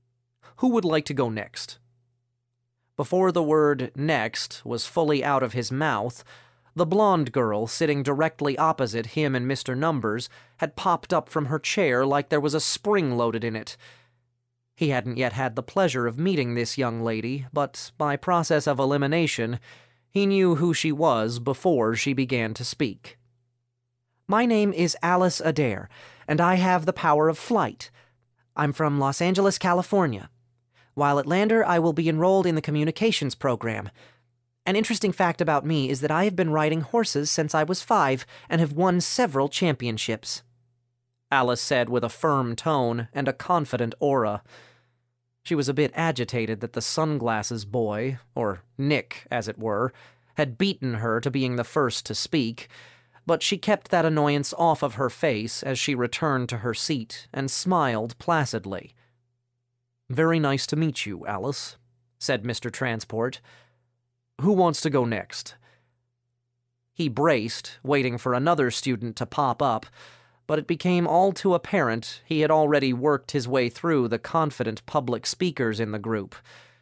Who would like to go next? Before the word next was fully out of his mouth, the blonde girl sitting directly opposite him and Mr. Numbers had popped up from her chair like there was a spring loaded in it. He hadn't yet had the pleasure of meeting this young lady, but by process of elimination, he knew who she was before she began to speak. My name is Alice Adair, and I have the power of flight. I'm from Los Angeles, California. While at Lander, I will be enrolled in the communications program. An interesting fact about me is that I have been riding horses since I was 5 and have won several championships. Alice said with a firm tone and a confident aura. She was a bit agitated that the sunglasses boy, or Nick as it were, had beaten her to being the first to speak, but she kept that annoyance off of her face as she returned to her seat and smiled placidly. "Very nice to meet you, Alice," said Mr. Transport. "Who wants to go next?" He braced, waiting for another student to pop up, but it became all too apparent he had already worked his way through the confident public speakers in the group.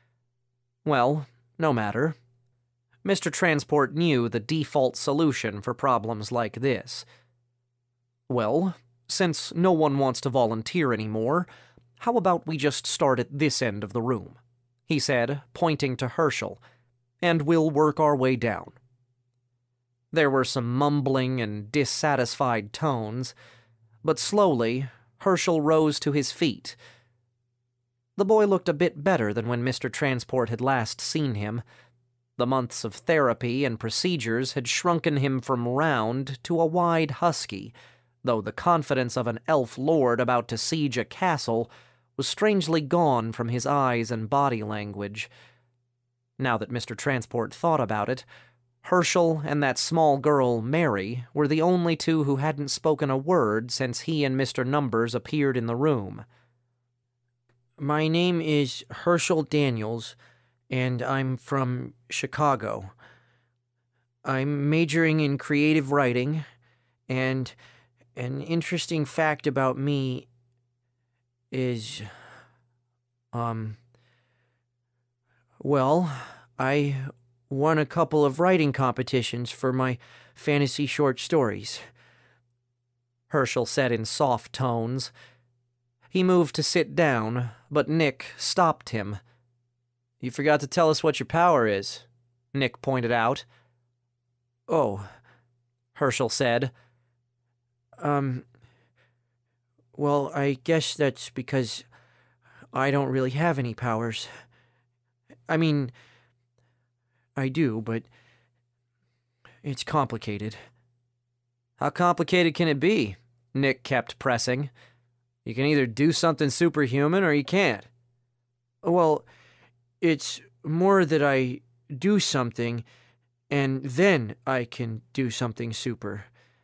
Well, no matter. Mr. Transport knew the default solution for problems like this. "Well, since no one wants to volunteer anymore, how about we just start at this end of the room?" he said, pointing to Herschel, "and we'll work our way down." There were some mumbling and dissatisfied tones, but slowly, Herschel rose to his feet. The boy looked a bit better than when Mr. Transport had last seen him. The months of therapy and procedures had shrunken him from round to a wide husky, though the confidence of an elf lord about to siege a castle was strangely gone from his eyes and body language. Now that Mr. Transport thought about it, Herschel and that small girl, Mary, were the only two who hadn't spoken a word since he and Mr. Numbers appeared in the room. My name is Herschel Daniels, and I'm from Chicago. I'm majoring in creative writing, and an interesting fact about me is, well, I won a couple of writing competitions for my fantasy short stories," Herschel said in soft tones. He moved to sit down, but Nick stopped him. "You forgot to tell us what your power is," Nick pointed out. "Oh," Herschel said. Well, I guess that's because I don't really have any powers. I mean, I do, but it's complicated." "How complicated can it be?" Nick kept pressing. "You can either do something superhuman or you can't." "Well, it's more that I do something, and then I can do something super.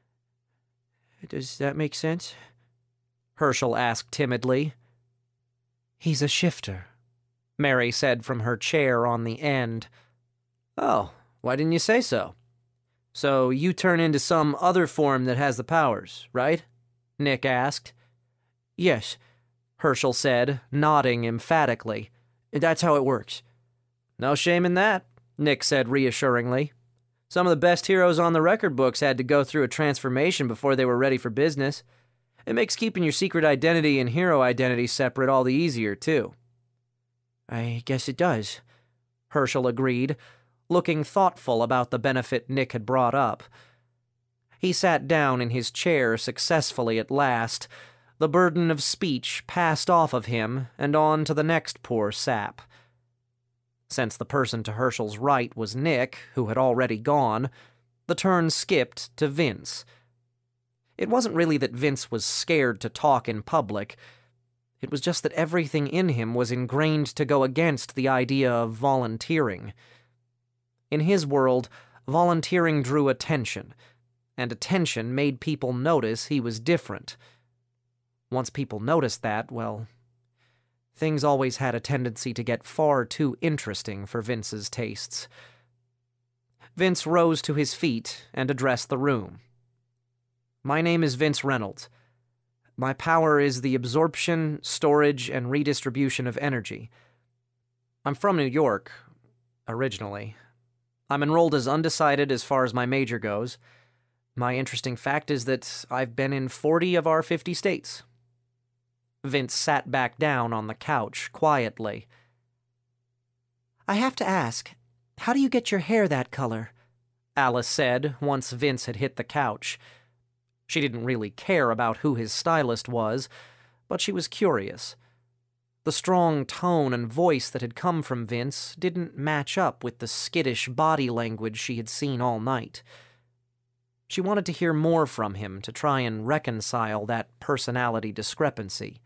Does that make sense?" Herschel asked timidly. "He's a shifter," Mary said from her chair on the end. "Oh, why didn't you say so? So you turn into some other form that has the powers, right?" Nick asked. "Yes," Herschel said, nodding emphatically. "That's how it works." "No shame in that," Nick said reassuringly. "Some of the best heroes on the record books had to go through a transformation before they were ready for business. It makes keeping your secret identity and hero identity separate all the easier, too." "I guess it does," Herschel agreed, looking thoughtful about the benefit Nick had brought up. He sat down in his chair successfully at last. The burden of speech passed off of him and on to the next poor sap. Since the person to Herschel's right was Nick, who had already gone, the turn skipped to Vince. It wasn't really that Vince was scared to talk in public. It was just that everything in him was ingrained to go against the idea of volunteering. In his world, volunteering drew attention, and attention made people notice he was different. Once people noticed that, well, things always had a tendency to get far too interesting for Vince's tastes. Vince rose to his feet and addressed the room. "My name is Vince Reynolds. My power is the absorption, storage, and redistribution of energy. I'm from New York, originally. I'm enrolled as undecided as far as my major goes. My interesting fact is that I've been in 40 of our 50 states. Vince sat back down on the couch, quietly. I have to ask, how do you get your hair that color? Alice said, once Vince had hit the couch. She didn't really care about who his stylist was, but she was curious. The strong tone and voice that had come from Vince didn't match up with the skittish body language she had seen all night. She wanted to hear more from him to try and reconcile that personality discrepancy.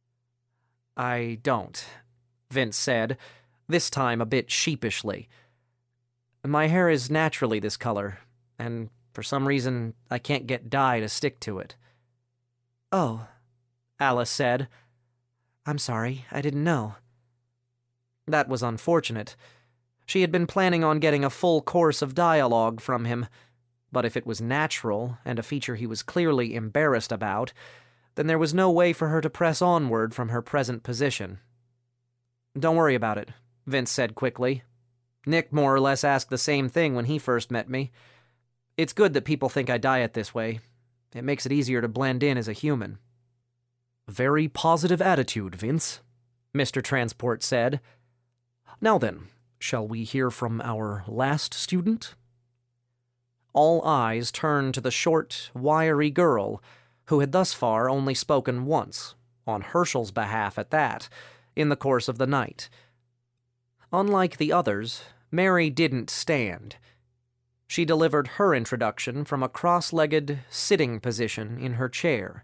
I don't, Vince said, this time a bit sheepishly. My hair is naturally this color, and for some reason I can't get dye to stick to it. Oh, Alice said. I'm sorry, I didn't know. That was unfortunate. She had been planning on getting a full course of dialogue from him, but if it was natural, and a feature he was clearly embarrassed about, then there was no way for her to press onward from her present position. Don't worry about it, Vince said quickly. Nick more or less asked the same thing when he first met me. It's good that people think I diet this way. It makes it easier to blend in as a human. Very positive attitude, Vince, Mr. Transport said. Now then, shall we hear from our last student? All eyes turned to the short, wiry girl, who had thus far only spoken once, on Herschel's behalf at that, in the course of the night. Unlike the others, Mary didn't stand. She delivered her introduction from a cross-legged, sitting position in her chair.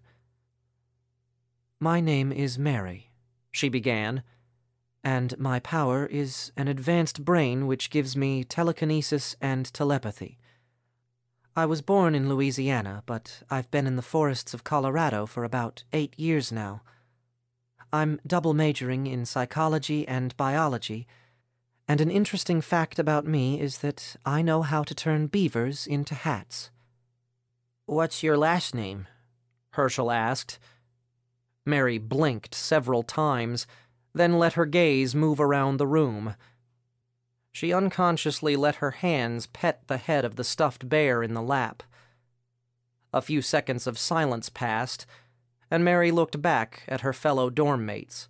My name is Mary, she began, and my power is an advanced brain which gives me telekinesis and telepathy. I was born in Louisiana, but I've been in the forests of Colorado for about 8 years now. I'm double majoring in psychology and biology, and an interesting fact about me is that I know how to turn beavers into hats. What's your last name? Herschel asked. Mary blinked several times, then let her gaze move around the room. She unconsciously let her hands pet the head of the stuffed bear in the lap. A few seconds of silence passed, and Mary looked back at her fellow dorm mates.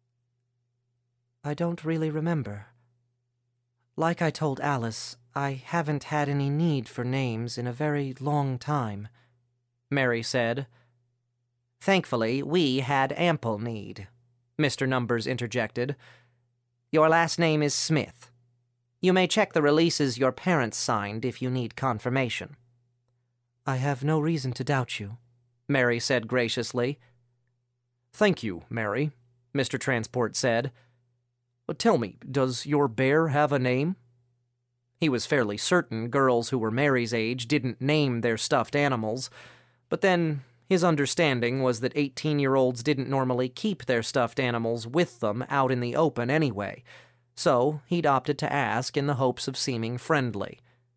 I don't really remember. Like I told Alice, I haven't had any need for names in a very long time, Mary said. Thankfully, we had ample need, Mr. Numbers interjected. Your last name is Smith. You may check the releases your parents signed if you need confirmation. I have no reason to doubt you, Mary said graciously. Thank you, Mary, Mr. Transport said. But tell me, does your bear have a name? He was fairly certain girls who were Mary's age didn't name their stuffed animals, but then his understanding was that 18-year-olds didn't normally keep their stuffed animals with them out in the open anyway, so he'd opted to ask in the hopes of seeming friendly.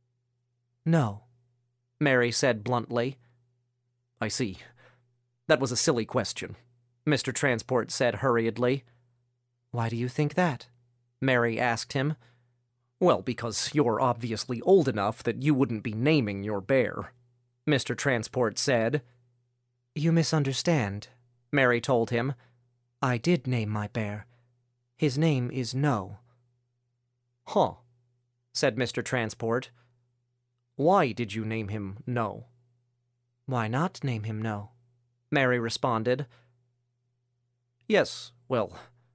No, Mary said bluntly. I see. That was a silly question, Mr. Transport said hurriedly. Why do you think that? Mary asked him. Well, because you're obviously old enough that you wouldn't be naming your bear, Mr. Transport said. You misunderstand, Mary told him. I did name my bear. His name is No. Huh, said Mr. Transport. Why did you name him No? Why not name him No? Mary responded. Yes, well...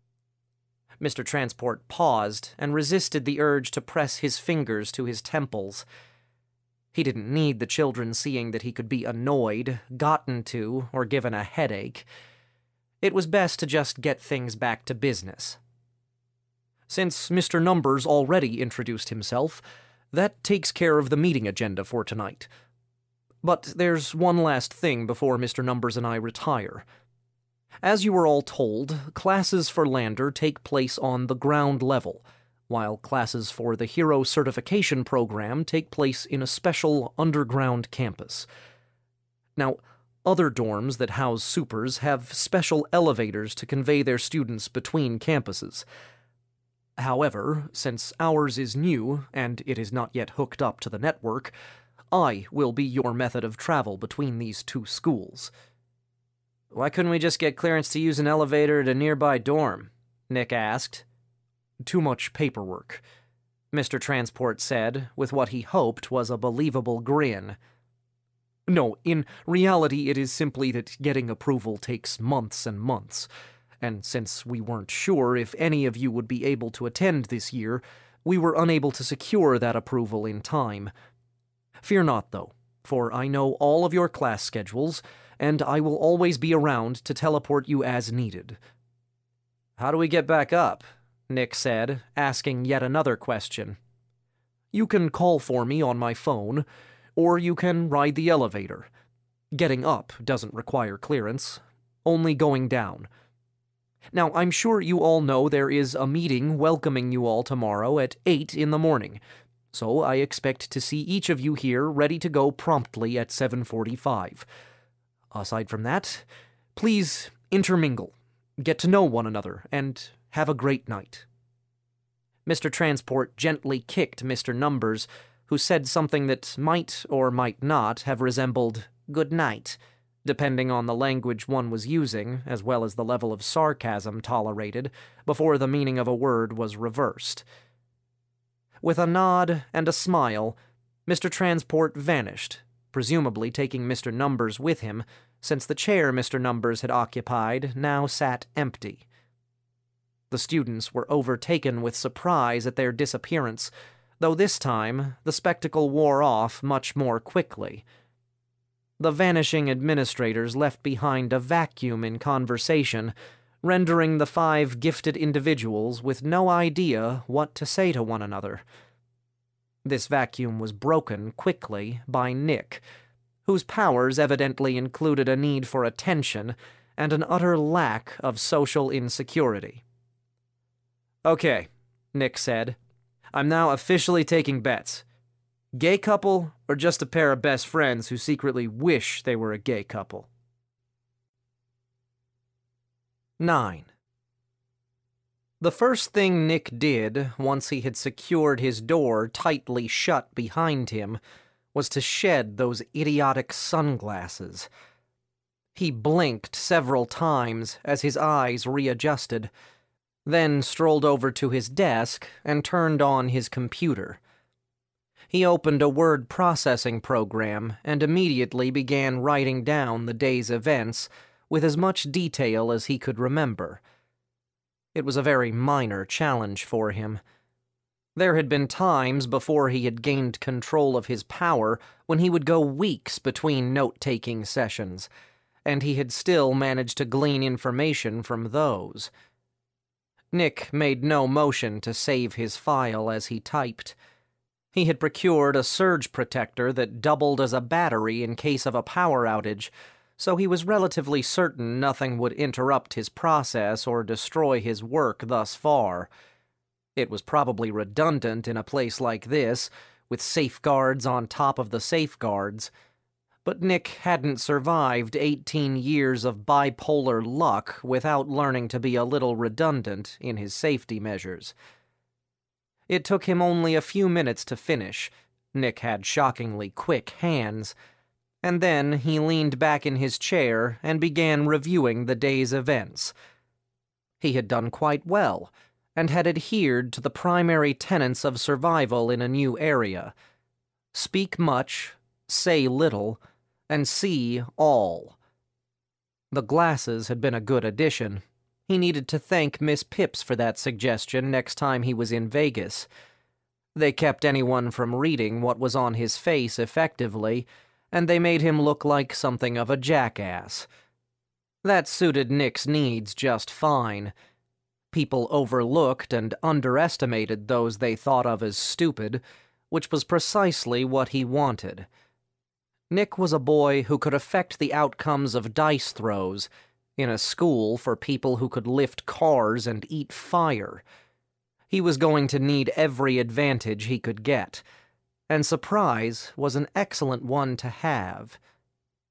Mr. Transport paused and resisted the urge to press his fingers to his temples. He didn't need the children seeing that he could be annoyed, gotten to, or given a headache. It was best to just get things back to business. Since Mr. Numbers already introduced himself, that takes care of the meeting agenda for tonight. But there's one last thing before Mr. Numbers and I retire. As you were all told, classes for Lander take place on the ground level, while classes for the Hero Certification Program take place in a special underground campus. Now, Other dorms that house supers have special elevators to convey their students between campuses. However, since ours is new, and it is not yet hooked up to the network, I will be your method of travel between these two schools. Why couldn't we just get clearance to use an elevator at a nearby dorm? Nick asked. Too much paperwork, Mr. Transport said, with what he hoped was a believable grin. No, in reality it is simply that getting approval takes months and months, and since we weren't sure if any of you would be able to attend this year, we were unable to secure that approval in time. Fear not, though, for I know all of your class schedules, and I will always be around to teleport you as needed. How do we get back up? Nick said, asking yet another question. You can call for me on my phone, or you can ride the elevator. Getting up doesn't require clearance, only going down. Now, I'm sure you all know there is a meeting welcoming you all tomorrow at 8 in the morning, so I expect to see each of you here ready to go promptly at 7:45. Aside from that, please intermingle, get to know one another, and have a great night. Mr. Transport gently kicked Mr. Numbers, who said something that might or might not have resembled good night, depending on the language one was using, as well as the level of sarcasm tolerated, before the meaning of a word was reversed. With a nod and a smile, Mr. Transport vanished, presumably taking Mr. Numbers with him, since the chair Mr. Numbers had occupied now sat empty. The students were overtaken with surprise at their disappearance, though this time the spectacle wore off much more quickly. The vanishing administrators left behind a vacuum in conversation, rendering the 5 gifted individuals with no idea what to say to one another. This vacuum was broken quickly by Nick, whose powers evidently included a need for attention and an utter lack of social insecurity. Okay, Nick said. I'm now officially taking bets. Gay couple, or just a pair of best friends who secretly wish they were a gay couple? 9. The first thing Nick did, once he had secured his door tightly shut behind him, was to shed those idiotic sunglasses. He blinked several times as his eyes readjusted, then strolled over to his desk and turned on his computer. He opened a word processing program and immediately began writing down the day's events with as much detail as he could remember. It was a very minor challenge for him. There had been times before he had gained control of his power when he would go weeks between note-taking sessions, and he had still managed to glean information from those. Nick made no motion to save his file as he typed. He had procured a surge protector that doubled as a battery in case of a power outage, so he was relatively certain nothing would interrupt his process or destroy his work thus far. It was probably redundant in a place like this, with safeguards on top of the safeguards, but Nick hadn't survived 18 years of bipolar luck without learning to be a little redundant in his safety measures. It took him only a few minutes to finish. Nick had shockingly quick hands. And then he leaned back in his chair and began reviewing the day's events. He had done quite well, and had adhered to the primary tenets of survival in a new area. Speak much, say little, and see all. The glasses had been a good addition. He needed to thank Miss Pips for that suggestion next time he was in Vegas. They kept anyone from reading what was on his face effectively, and they made him look like something of a jackass. That suited Nick's needs just fine. People overlooked and underestimated those they thought of as stupid, which was precisely what he wanted. Nick was a boy who could affect the outcomes of dice throws, in a school for people who could lift cars and eat fire. He was going to need every advantage he could get, and surprise was an excellent one to have.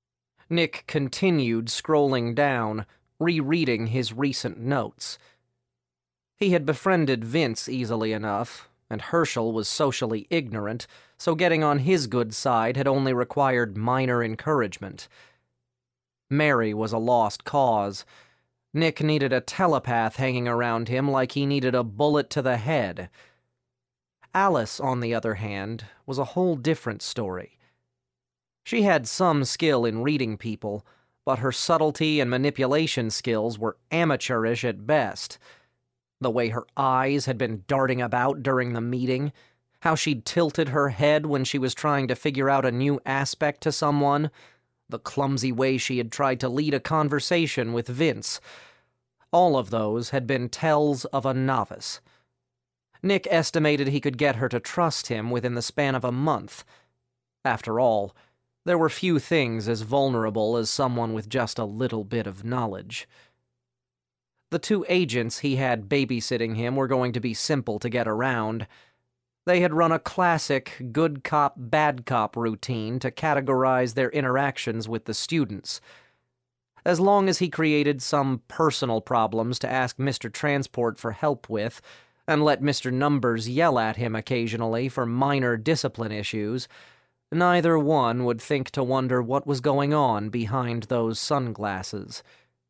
Nick continued scrolling down, rereading his recent notes. He had befriended Vince easily enough, and Herschel was socially ignorant, so getting on his good side had only required minor encouragement. Mary was a lost cause. Nick needed a telepath hanging around him like he needed a bullet to the head. Alice, on the other hand, was a whole different story. She had some skill in reading people, but her subtlety and manipulation skills were amateurish at best. The way her eyes had been darting about during the meeting, how she'd tilted her head when she was trying to figure out a new aspect to someone, the clumsy way she had tried to lead a conversation with Vince. All of those had been tells of a novice. Nick estimated he could get her to trust him within the span of a month. After all, there were few things as vulnerable as someone with just a little bit of knowledge. The 2 agents he had babysitting him were going to be simple to get around. They had run a classic good cop, bad cop routine to categorize their interactions with the students. As long as he created some personal problems to ask Mr. Transport for help with, and let Mr. Numbers yell at him occasionally for minor discipline issues, neither one would think to wonder what was going on behind those sunglasses.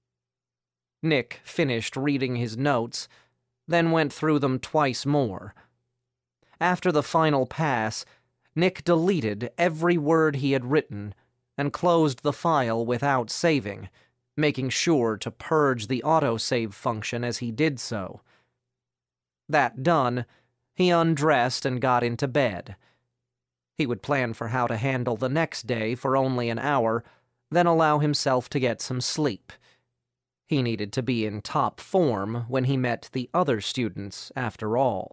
Nick finished reading his notes, then went through them twice more. After the final pass, Nick deleted every word he had written and closed the file without saving, making sure to purge the autosave function as he did so. That done, he undressed and got into bed. He would plan for how to handle the next day for only an hour, then allow himself to get some sleep. He needed to be in top form when he met the other students, after all.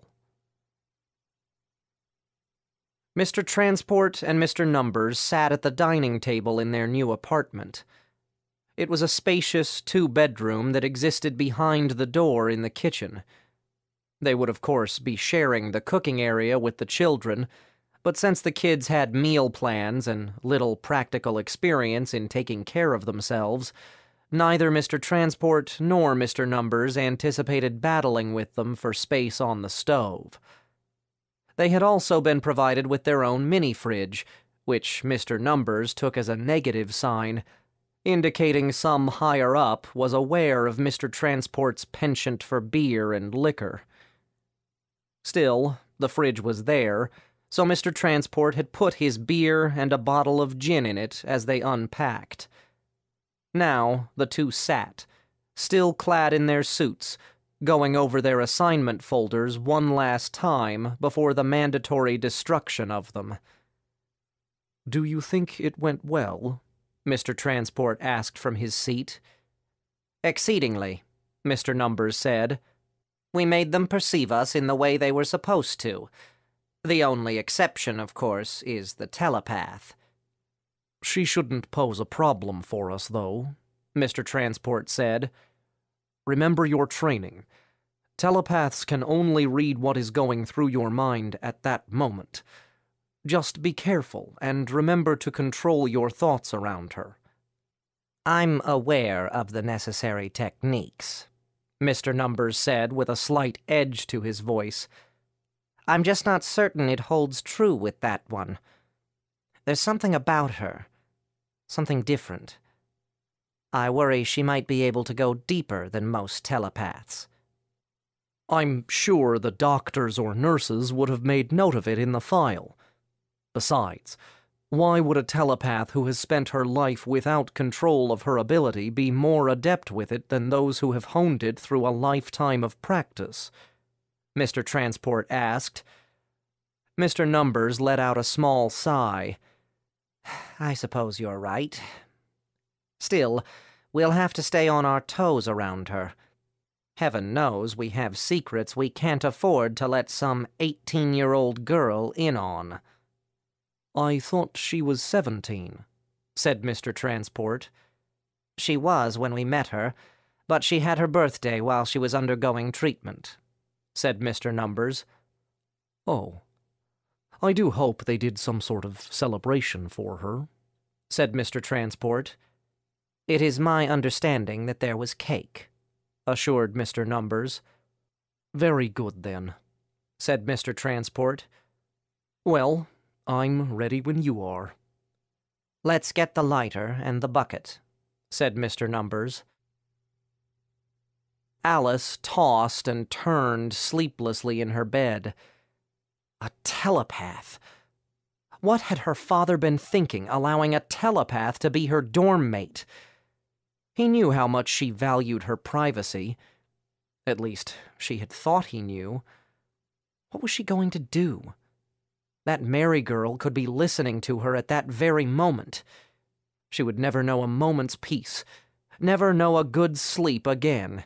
Mr. Transport and Mr. Numbers sat at the dining table in their new apartment. It was a spacious 2-bedroom that existed behind the door in the kitchen. They would, of course, be sharing the cooking area with the children, but since the kids had meal plans and little practical experience in taking care of themselves, neither Mr. Transport nor Mr. Numbers anticipated battling with them for space on the stove. They had also been provided with their own mini-fridge, which Mr. Numbers took as a negative sign, indicating some higher-up was aware of Mr. Transport's penchant for beer and liquor. Still, the fridge was there, so Mr. Transport had put his beer and a bottle of gin in it as they unpacked. Now the 2 sat, still clad in their suits, going over their assignment folders one last time before the mandatory destruction of them. "Do you think it went well?" Mr. Transport asked from his seat. "Exceedingly," Mr. Numbers said. "We made them perceive us in the way they were supposed to. The only exception, of course, is the telepath." "She shouldn't pose a problem for us, though," Mr. Transport said. "Remember your training. Telepaths can only read what is going through your mind at that moment. Just be careful and remember to control your thoughts around her." "I'm aware of the necessary techniques," Mr. Numbers said with a slight edge to his voice. "I'm just not certain it holds true with that one. There's something about her. Something different. I worry she might be able to go deeper than most telepaths." "I'm sure the doctors or nurses would have made note of it in the file. Besides, why would a telepath who has spent her life without control of her ability be more adept with it than those who have honed it through a lifetime of practice?" Mr. Transport asked. Mr. Numbers let out a small sigh. "I suppose you're right. Still, we'll have to stay on our toes around her. Heaven knows we have secrets we can't afford to let some 18-year-old girl in on." "I thought she was 17, said Mr. Transport. "She was when we met her, but she had her birthday while she was undergoing treatment," said Mr. Numbers. "Oh. I do hope they did some sort of celebration for her," said Mr. Transport. "It is my understanding that there was cake," assured Mr. Numbers. "Very good, then," said Mr. Transport. "Well, I'm ready when you are." "Let's get the lighter and the bucket," said Mr. Numbers. Alice tossed and turned sleeplessly in her bed. A telepath! What had her father been thinking, allowing a telepath to be her dorm mate? He knew how much she valued her privacy. At least, she had thought he knew. What was she going to do? That Mary girl could be listening to her at that very moment. She would never know a moment's peace, never know a good sleep again.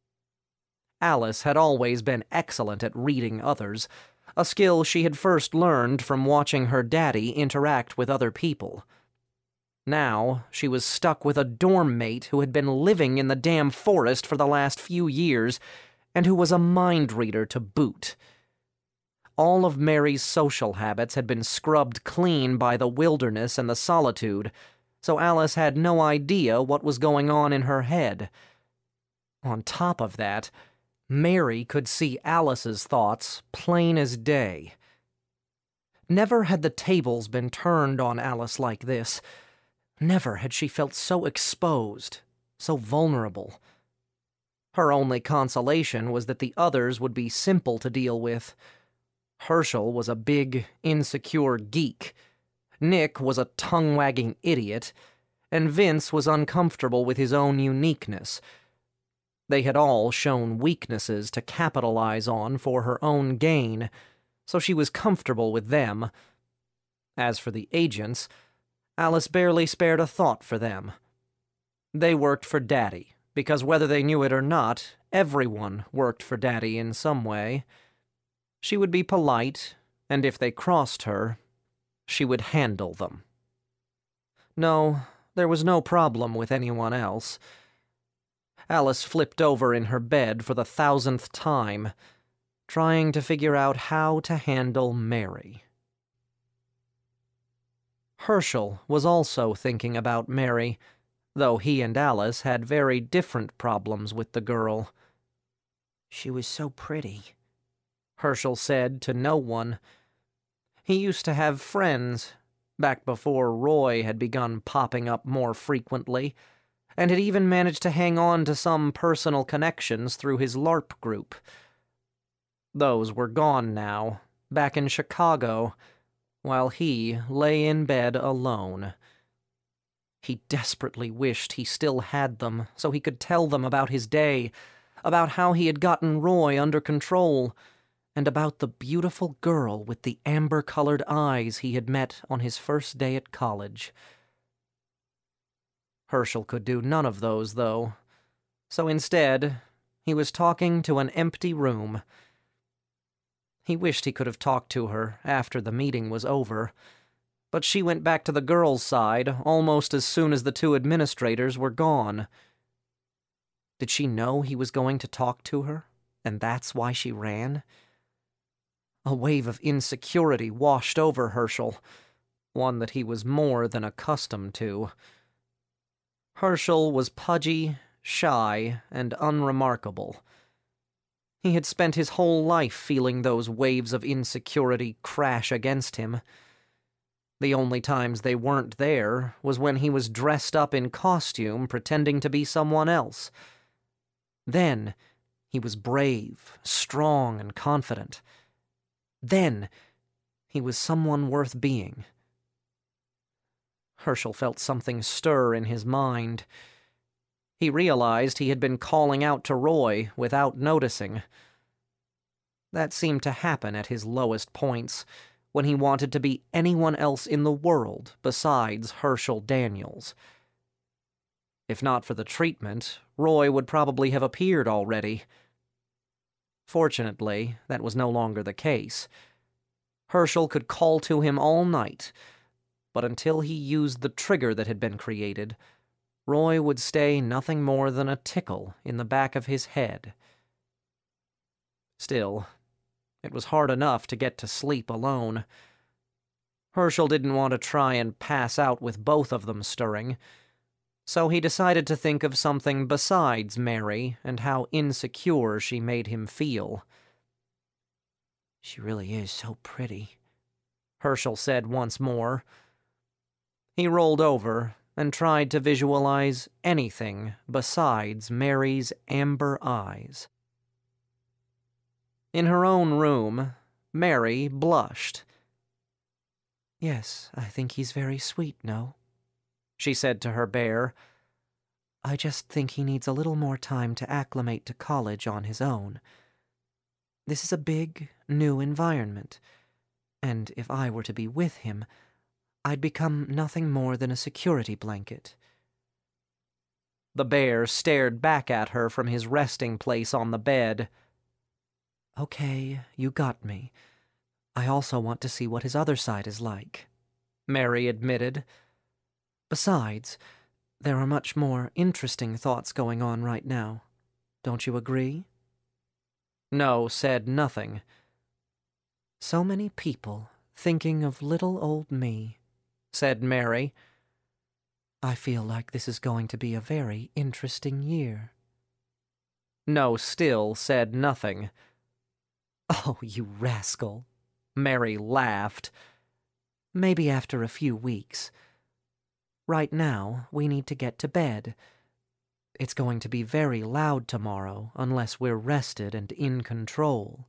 Alice had always been excellent at reading others, a skill she had first learned from watching her daddy interact with other people. Now, she was stuck with a dorm mate who had been living in the damn forest for the last few years, and who was a mind reader to boot. All of Mary's social habits had been scrubbed clean by the wilderness and the solitude, so Alice had no idea what was going on in her head. On top of that, Mary could see Alice's thoughts plain as day. Never had the tables been turned on Alice like this. Never had she felt so exposed, so vulnerable. Her only consolation was that the others would be simple to deal with. Herschel was a big, insecure geek. Nick was a tongue-wagging idiot. And Vince was uncomfortable with his own uniqueness. They had all shown weaknesses to capitalize on for her own gain, so she was comfortable with them. As for the agents, Alice barely spared a thought for them. They worked for Daddy, because whether they knew it or not, everyone worked for Daddy in some way. She would be polite, and if they crossed her, she would handle them. No, there was no problem with anyone else. Alice flipped over in her bed for the 1,000th time, trying to figure out how to handle Mary. Herschel was also thinking about Mary, though he and Alice had very different problems with the girl. "She was so pretty," Herschel said to no one. He used to have friends, back before Roy had begun popping up more frequently, and had even managed to hang on to some personal connections through his LARP group. Those were gone now, back in Chicago, while he lay in bed alone. He desperately wished he still had them, so he could tell them about his day, about how he had gotten Roy under control, and about the beautiful girl with the amber-colored eyes he had met on his first day at college. Herschel could do none of those, though, so instead, he was talking to an empty room. He wished he could have talked to her after the meeting was over, but she went back to the girls' side almost as soon as the two administrators were gone. Did she know he was going to talk to her, and that's why she ran? A wave of insecurity washed over Herschel, one that he was more than accustomed to. Herschel was pudgy, shy, and unremarkable. He had spent his whole life feeling those waves of insecurity crash against him. The only times they weren't there was when he was dressed up in costume pretending to be someone else. Then, he was brave, strong, and confident. Then, he was someone worth being. Herschel felt something stir in his mind. He realized he had been calling out to Roy without noticing. That seemed to happen at his lowest points, when he wanted to be anyone else in the world besides Herschel Daniels. If not for the treatment, Roy would probably have appeared already. Fortunately, that was no longer the case. Herschel could call to him all night, but until he used the trigger that had been created, Roy would stay nothing more than a tickle in the back of his head. Still, it was hard enough to get to sleep alone. Herschel didn't want to try and pass out with both of them stirring, So he decided to think of something besides Mary and how insecure she made him feel. She really is so pretty, Herschel said once more. He rolled over and tried to visualize anything besides Mary's amber eyes. In her own room, Mary blushed. Yes, I think he's very sweet, no? She said to her bear. I just think he needs a little more time to acclimate to college on his own. This is a big, new environment, and if I were to be with him, I'd become nothing more than a security blanket. The bear stared back at her from his resting place on the bed. Okay, you got me. I also want to see what his other side is like, Mary admitted. Besides, there are much more interesting thoughts going on right now. Don't you agree? No said nothing. So many people thinking of little old me, said Mary. I feel like this is going to be a very interesting year. No still said nothing. Oh, you rascal, Mary laughed. Maybe after a few weeks. Right now, we need to get to bed. It's going to be very loud tomorrow unless we're rested and in control.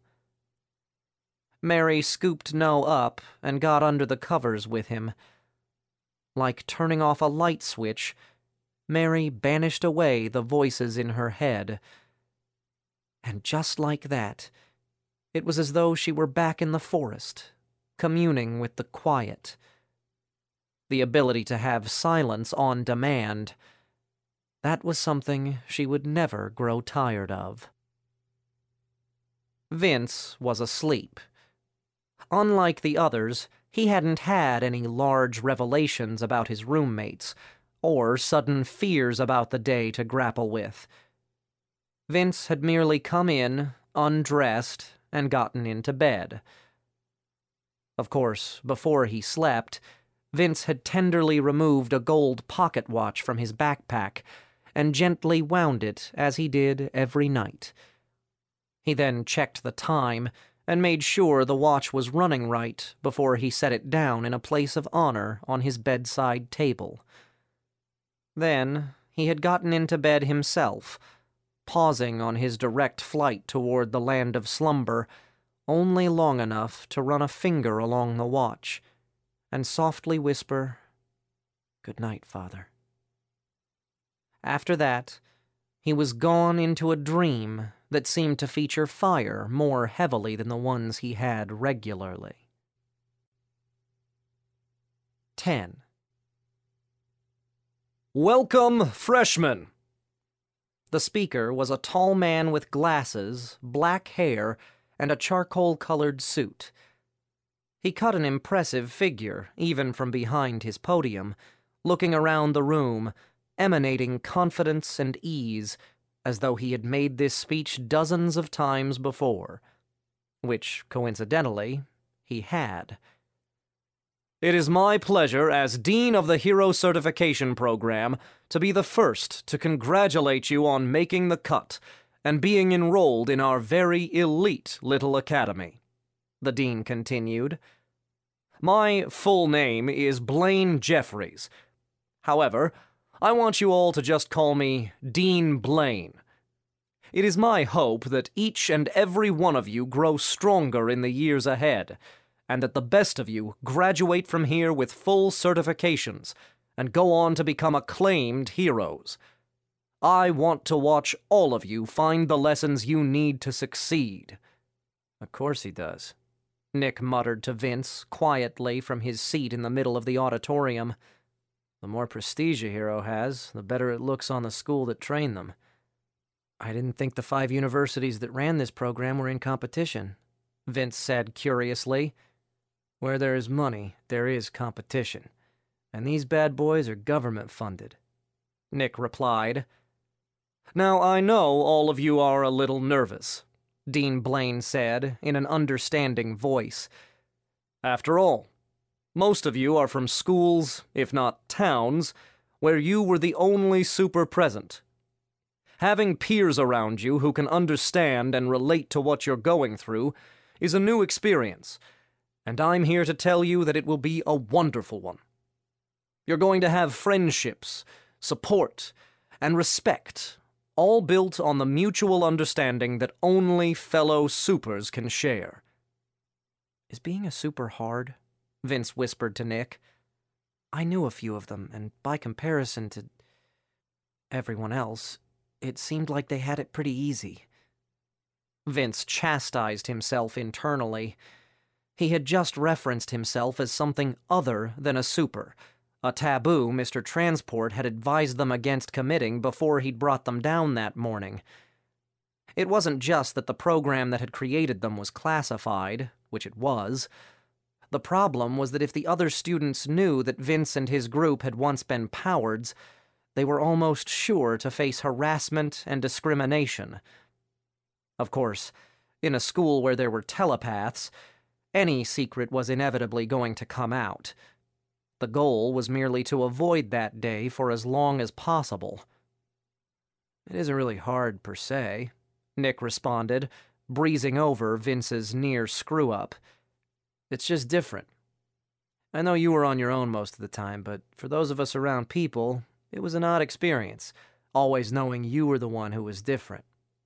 Mary scooped No up and got under the covers with him. Like turning off a light switch, Mary banished away the voices in her head. And just like that, it was as though she were back in the forest, communing with the quiet. The ability to have silence on demand, that was something she would never grow tired of. Vince was asleep. Unlike the others, he hadn't had any large revelations about his roommates, or sudden fears about the day to grapple with. Vince had merely come in, undressed, and gotten into bed. Of course, before he slept, Vince had tenderly removed a gold pocket watch from his backpack and gently wound it as he did every night. He then checked the time and made sure the watch was running right before he set it down in a place of honor on his bedside table. Then he had gotten into bed himself, pausing on his direct flight toward the land of slumber only long enough to run a finger along the watch and softly whisper, "Good night, Father." After that, he was gone into a dream that seemed to feature fire more heavily than the ones he had regularly. 10. "Welcome, freshmen!" The speaker was a tall man with glasses, black hair, and a charcoal-colored suit. He cut an impressive figure, even from behind his podium, looking around the room, emanating confidence and ease, as though he had made this speech dozens of times before, which, coincidentally, he had. "It is my pleasure as Dean of the Hero Certification Program to be the first to congratulate you on making the cut and being enrolled in our very elite little academy," the dean continued. "My full name is Blaine Jeffries. However, I want you all to just call me Dean Blaine. It is my hope that each and every one of you grow stronger in the years ahead, and that the best of you graduate from here with full certifications and go on to become acclaimed heroes. I want to watch all of you find the lessons you need to succeed." "Of course he does," Nick muttered to Vince quietly from his seat in the middle of the auditorium. "The more prestige a hero has, the better it looks on the school that trained them. I didn't think the 5 universities that ran this program were in competition," Vince said curiously. "Where there is money, there is competition. And these bad boys are government-funded," Nick replied. "Now, I know all of you are a little nervous," Dean Blaine said in an understanding voice. "After all, most of you are from schools, if not towns, where you were the only super present. Having peers around you who can understand and relate to what you're going through is a new experience, and I'm here to tell you that it will be a wonderful one. You're going to have friendships, support, and respect, all built on the mutual understanding that only fellow supers can share. Is being a super hard? Vince whispered to Nick. I knew a few of them, and by comparison to everyone else, it seemed like they had it pretty easy. Vince chastised himself internally. He had just referenced himself as something other than a super, a taboo Mr. Transport had advised them against committing before he'd brought them down that morning. It wasn't just that the program that had created them was classified, which it was. The problem was that if the other students knew that Vince and his group had once been powards, they were almost sure to face harassment and discrimination. Of course, in a school where there were telepaths, any secret was inevitably going to come out. The goal was merely to avoid that day for as long as possible. It isn't really hard, per se, Nick responded, breezing over Vince's near screw-up. It's just different. I know you were on your own most of the time, but for those of us around people, it was an odd experience, always knowing you were the one who was different.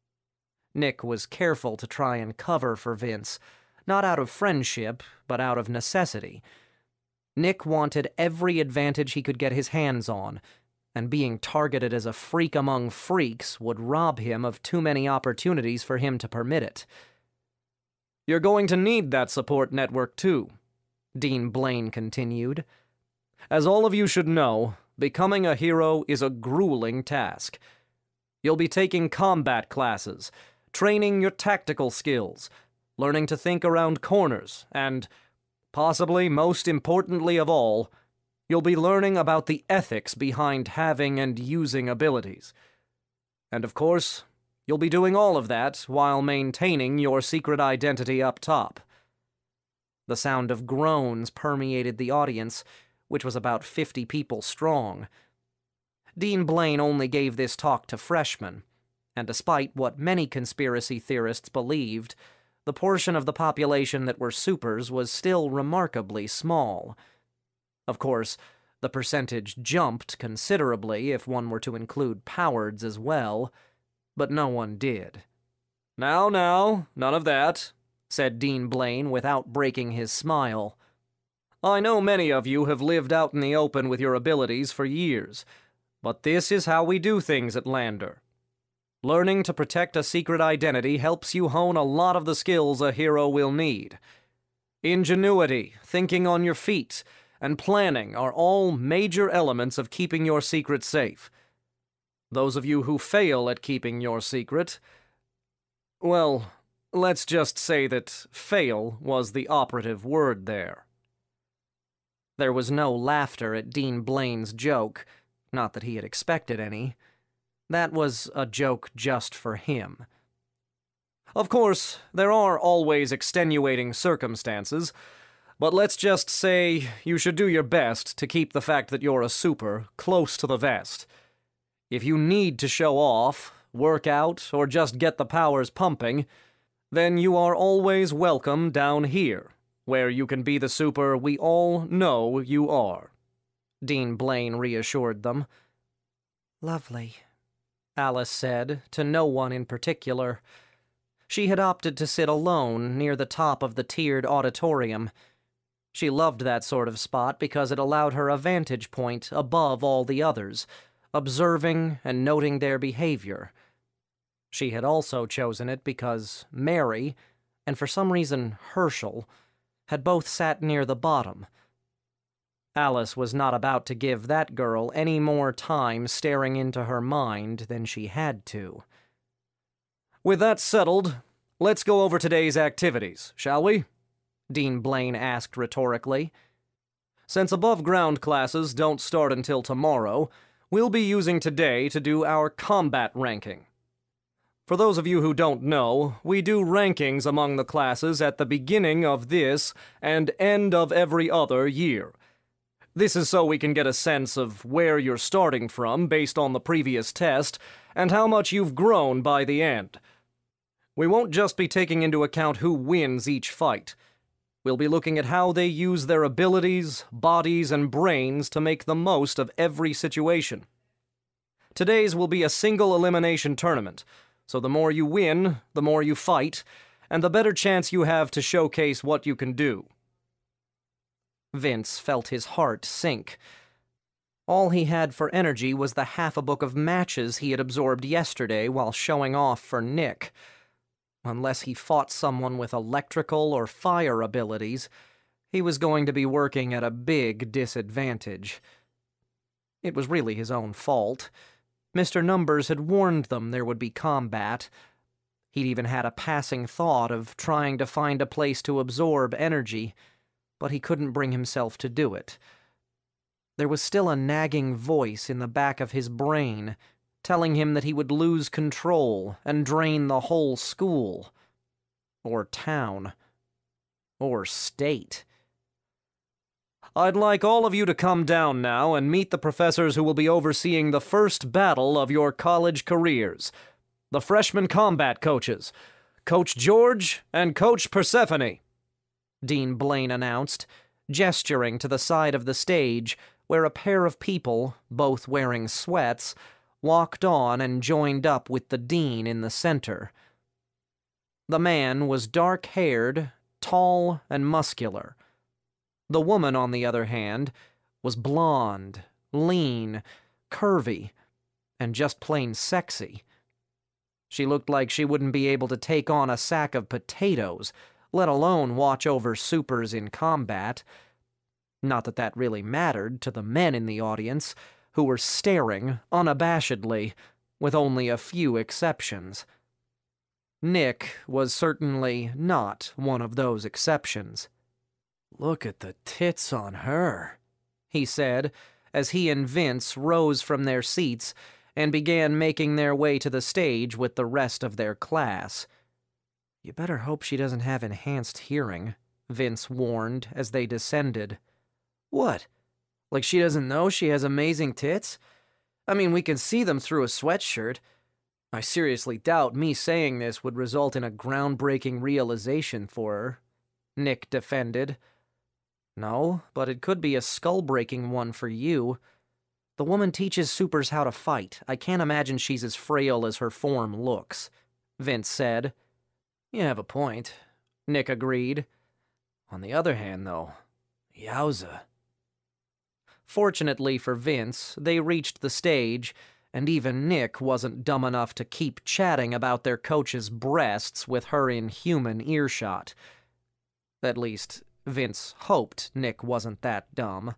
Nick was careful to try and cover for Vince, not out of friendship, but out of necessity. Nick wanted every advantage he could get his hands on, and being targeted as a freak among freaks would rob him of too many opportunities for him to permit it. You're going to need that support network too, Dean Blaine continued. As all of you should know, becoming a hero is a grueling task. You'll be taking combat classes, training your tactical skills, learning to think around corners, and, possibly most importantly of all, you'll be learning about the ethics behind having and using abilities. And of course, you'll be doing all of that while maintaining your secret identity up top. The sound of groans permeated the audience, which was about 50 people strong. Dean Blaine only gave this talk to freshmen, and despite what many conspiracy theorists believed, the portion of the population that were supers was still remarkably small. Of course, the percentage jumped considerably if one were to include powards as well, but no one did. Now, none of that, said Dean Blaine without breaking his smile. I know many of you have lived out in the open with your abilities for years, but this is how we do things at Lander. Learning to protect a secret identity helps you hone a lot of the skills a hero will need. Ingenuity, thinking on your feet, and planning are all major elements of keeping your secret safe. Those of you who fail at keeping your secret, well, let's just say that fail was the operative word there. There was no laughter at Dean Blaine's joke, not that he had expected any. That was a joke just for him. Of course, there are always extenuating circumstances, but let's just say you should do your best to keep the fact that you're a super close to the vest. If you need to show off, work out, or just get the powers pumping, then you are always welcome down here, where you can be the super we all know you are. Dean Blaine reassured them. Lovely, Alice said, to no one in particular. She had opted to sit alone near the top of the tiered auditorium. She loved that sort of spot because it allowed her a vantage point above all the others, observing and noting their behavior. She had also chosen it because Mary, and for some reason Herschel, had both sat near the bottom. Alice was not about to give that girl any more time staring into her mind than she had to. With that settled, let's go over today's activities, shall we? Dean Blaine asked rhetorically. Since above-ground classes don't start until tomorrow, we'll be using today to do our combat ranking. For those of you who don't know, we do rankings among the classes at the beginning of this and end of every other year. This is so we can get a sense of where you're starting from based on the previous test, and how much you've grown by the end. We won't just be taking into account who wins each fight. We'll be looking at how they use their abilities, bodies, and brains to make the most of every situation. Today's will be a single elimination tournament, so the more you win, the more you fight, and the better chance you have to showcase what you can do. Vince felt his heart sink. All he had for energy was the half a book of matches he had absorbed yesterday while showing off for Nick. Unless he fought someone with electrical or fire abilities, he was going to be working at a big disadvantage. It was really his own fault. Mr. Numbers had warned them there would be combat. He'd even had a passing thought of trying to find a place to absorb energy, but he couldn't bring himself to do it. There was still a nagging voice in the back of his brain, telling him that he would lose control and drain the whole school, or town, or state. I'd like all of you to come down now and meet the professors who will be overseeing the first battle of your college careers. The freshman combat coaches, Coach George and Coach Persephone. Dean Blaine announced, gesturing to the side of the stage where a pair of people, both wearing sweats, walked on and joined up with the dean in the center. The man was dark-haired, tall, and muscular. The woman, on the other hand, was blonde, lean, curvy, and just plain sexy. She looked like she wouldn't be able to take on a sack of potatoes, let alone watch over supers in combat. Not that that really mattered to the men in the audience, who were staring unabashedly, with only a few exceptions. Nick was certainly not one of those exceptions. "Look at the tits on her," he said, as he and Vince rose from their seats and began making their way to the stage with the rest of their class. "You better hope she doesn't have enhanced hearing," Vince warned as they descended. "What? Like she doesn't know she has amazing tits? I mean, we can see them through a sweatshirt. I seriously doubt me saying this would result in a groundbreaking realization for her," Nick defended. "No, but it could be a skull-breaking one for you. The woman teaches supers how to fight. I can't imagine she's as frail as her form looks," Vince said. "You have a point," Nick agreed. "On the other hand, though, yowza." Fortunately for Vince, they reached the stage, and even Nick wasn't dumb enough to keep chatting about their coach's breasts with her in human earshot. At least, Vince hoped Nick wasn't that dumb.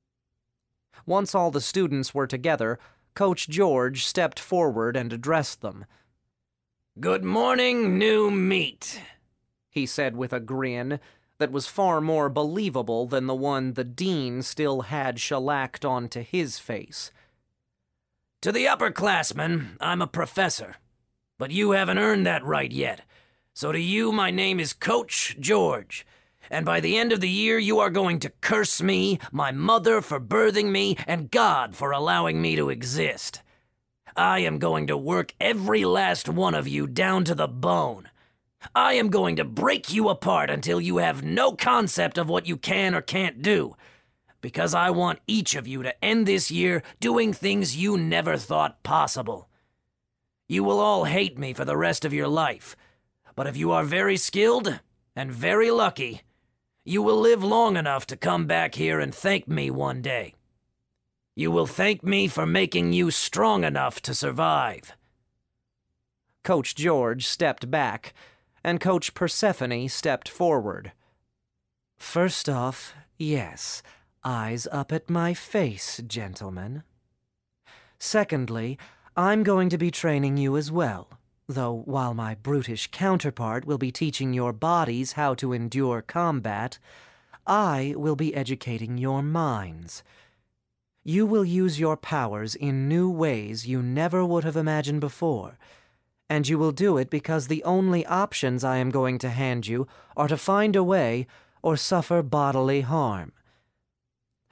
Once all the students were together, Coach George stepped forward and addressed them. "Good morning, new meat," he said with a grin that was far more believable than the one the dean still had shellacked onto his face. "To the upperclassmen, I'm a professor, but you haven't earned that right yet. So to you, my name is Coach George, and by the end of the year you are going to curse me, my mother for birthing me, and God for allowing me to exist. I am going to work every last one of you down to the bone. I am going to break you apart until you have no concept of what you can or can't do, because I want each of you to end this year doing things you never thought possible. You will all hate me for the rest of your life, but if you are very skilled and very lucky, you will live long enough to come back here and thank me one day. You will thank me for making you strong enough to survive." Coach George stepped back, and Coach Persephone stepped forward. "First off, yes, eyes up at my face, gentlemen. Secondly, I'm going to be training you as well, though while my brutish counterpart will be teaching your bodies how to endure combat, I will be educating your minds. You will use your powers in new ways you never would have imagined before, and you will do it because the only options I am going to hand you are to find a way or suffer bodily harm.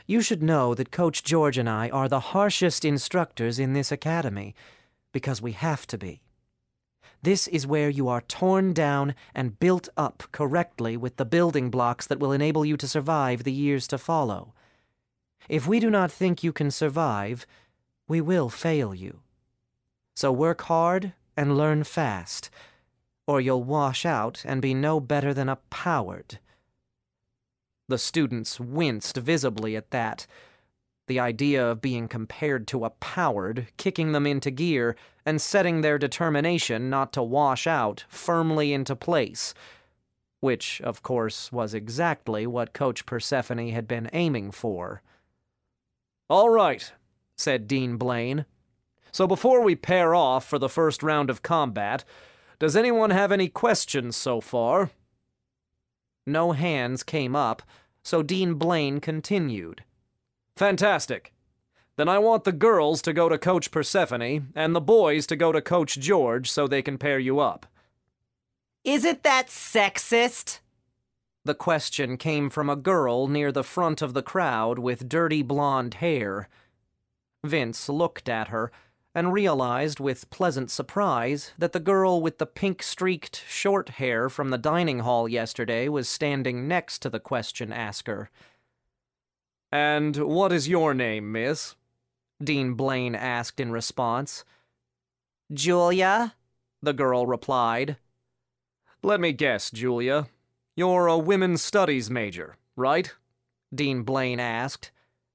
You should know that Coach George and I are the harshest instructors in this academy, because we have to be. This is where you are torn down and built up correctly with the building blocks that will enable you to survive the years to follow. If we do not think you can survive, we will fail you. So work hard and learn fast, or you'll wash out and be no better than a coward." The students winced visibly at that. The idea of being compared to a coward, kicking them into gear, and setting their determination not to wash out firmly into place. Which, of course, was exactly what Coach Persephone had been aiming for. "All right," said Dean Blaine. "So before we pair off for the first round of combat, does anyone have any questions so far?" No hands came up, so Dean Blaine continued. "Fantastic. Then I want the girls to go to Coach Persephone and the boys to go to Coach George so they can pair you up." "Isn't that sexist?" The question came from a girl near the front of the crowd with dirty blonde hair. Vince looked at her and realized with pleasant surprise that the girl with the pink-streaked short hair from the dining hall yesterday was standing next to the question-asker. "And what is your name, miss?" Dean Blaine asked in response. "Julia," the girl replied. "Let me guess, Julia. You're a women's studies major, right?" Dean Blaine asked.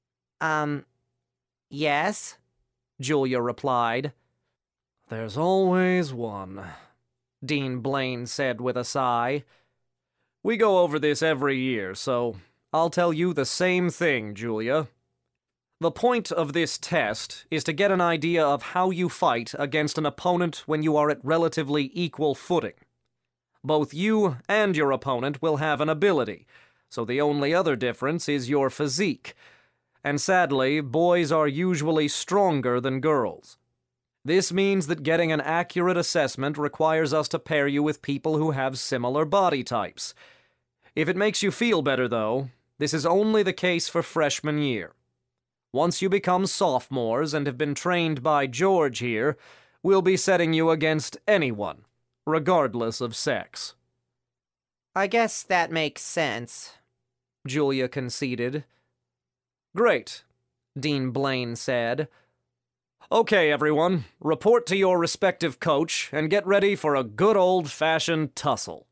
Yes," Julia replied. "There's always one," Dean Blaine said with a sigh. "We go over this every year, so I'll tell you the same thing, Julia. The point of this test is to get an idea of how you fight against an opponent when you are at relatively equal footing. Both you and your opponent will have an ability, so the only other difference is your physique. And sadly, boys are usually stronger than girls. This means that getting an accurate assessment requires us to pair you with people who have similar body types. If it makes you feel better, though, this is only the case for freshman year. Once you become sophomores and have been trained by George here, we'll be setting you against anyone, regardless of sex." "I guess that makes sense," Julia conceded. "Great," Dean Blaine said. "Okay, everyone, report to your respective coach and get ready for a good old-fashioned tussle."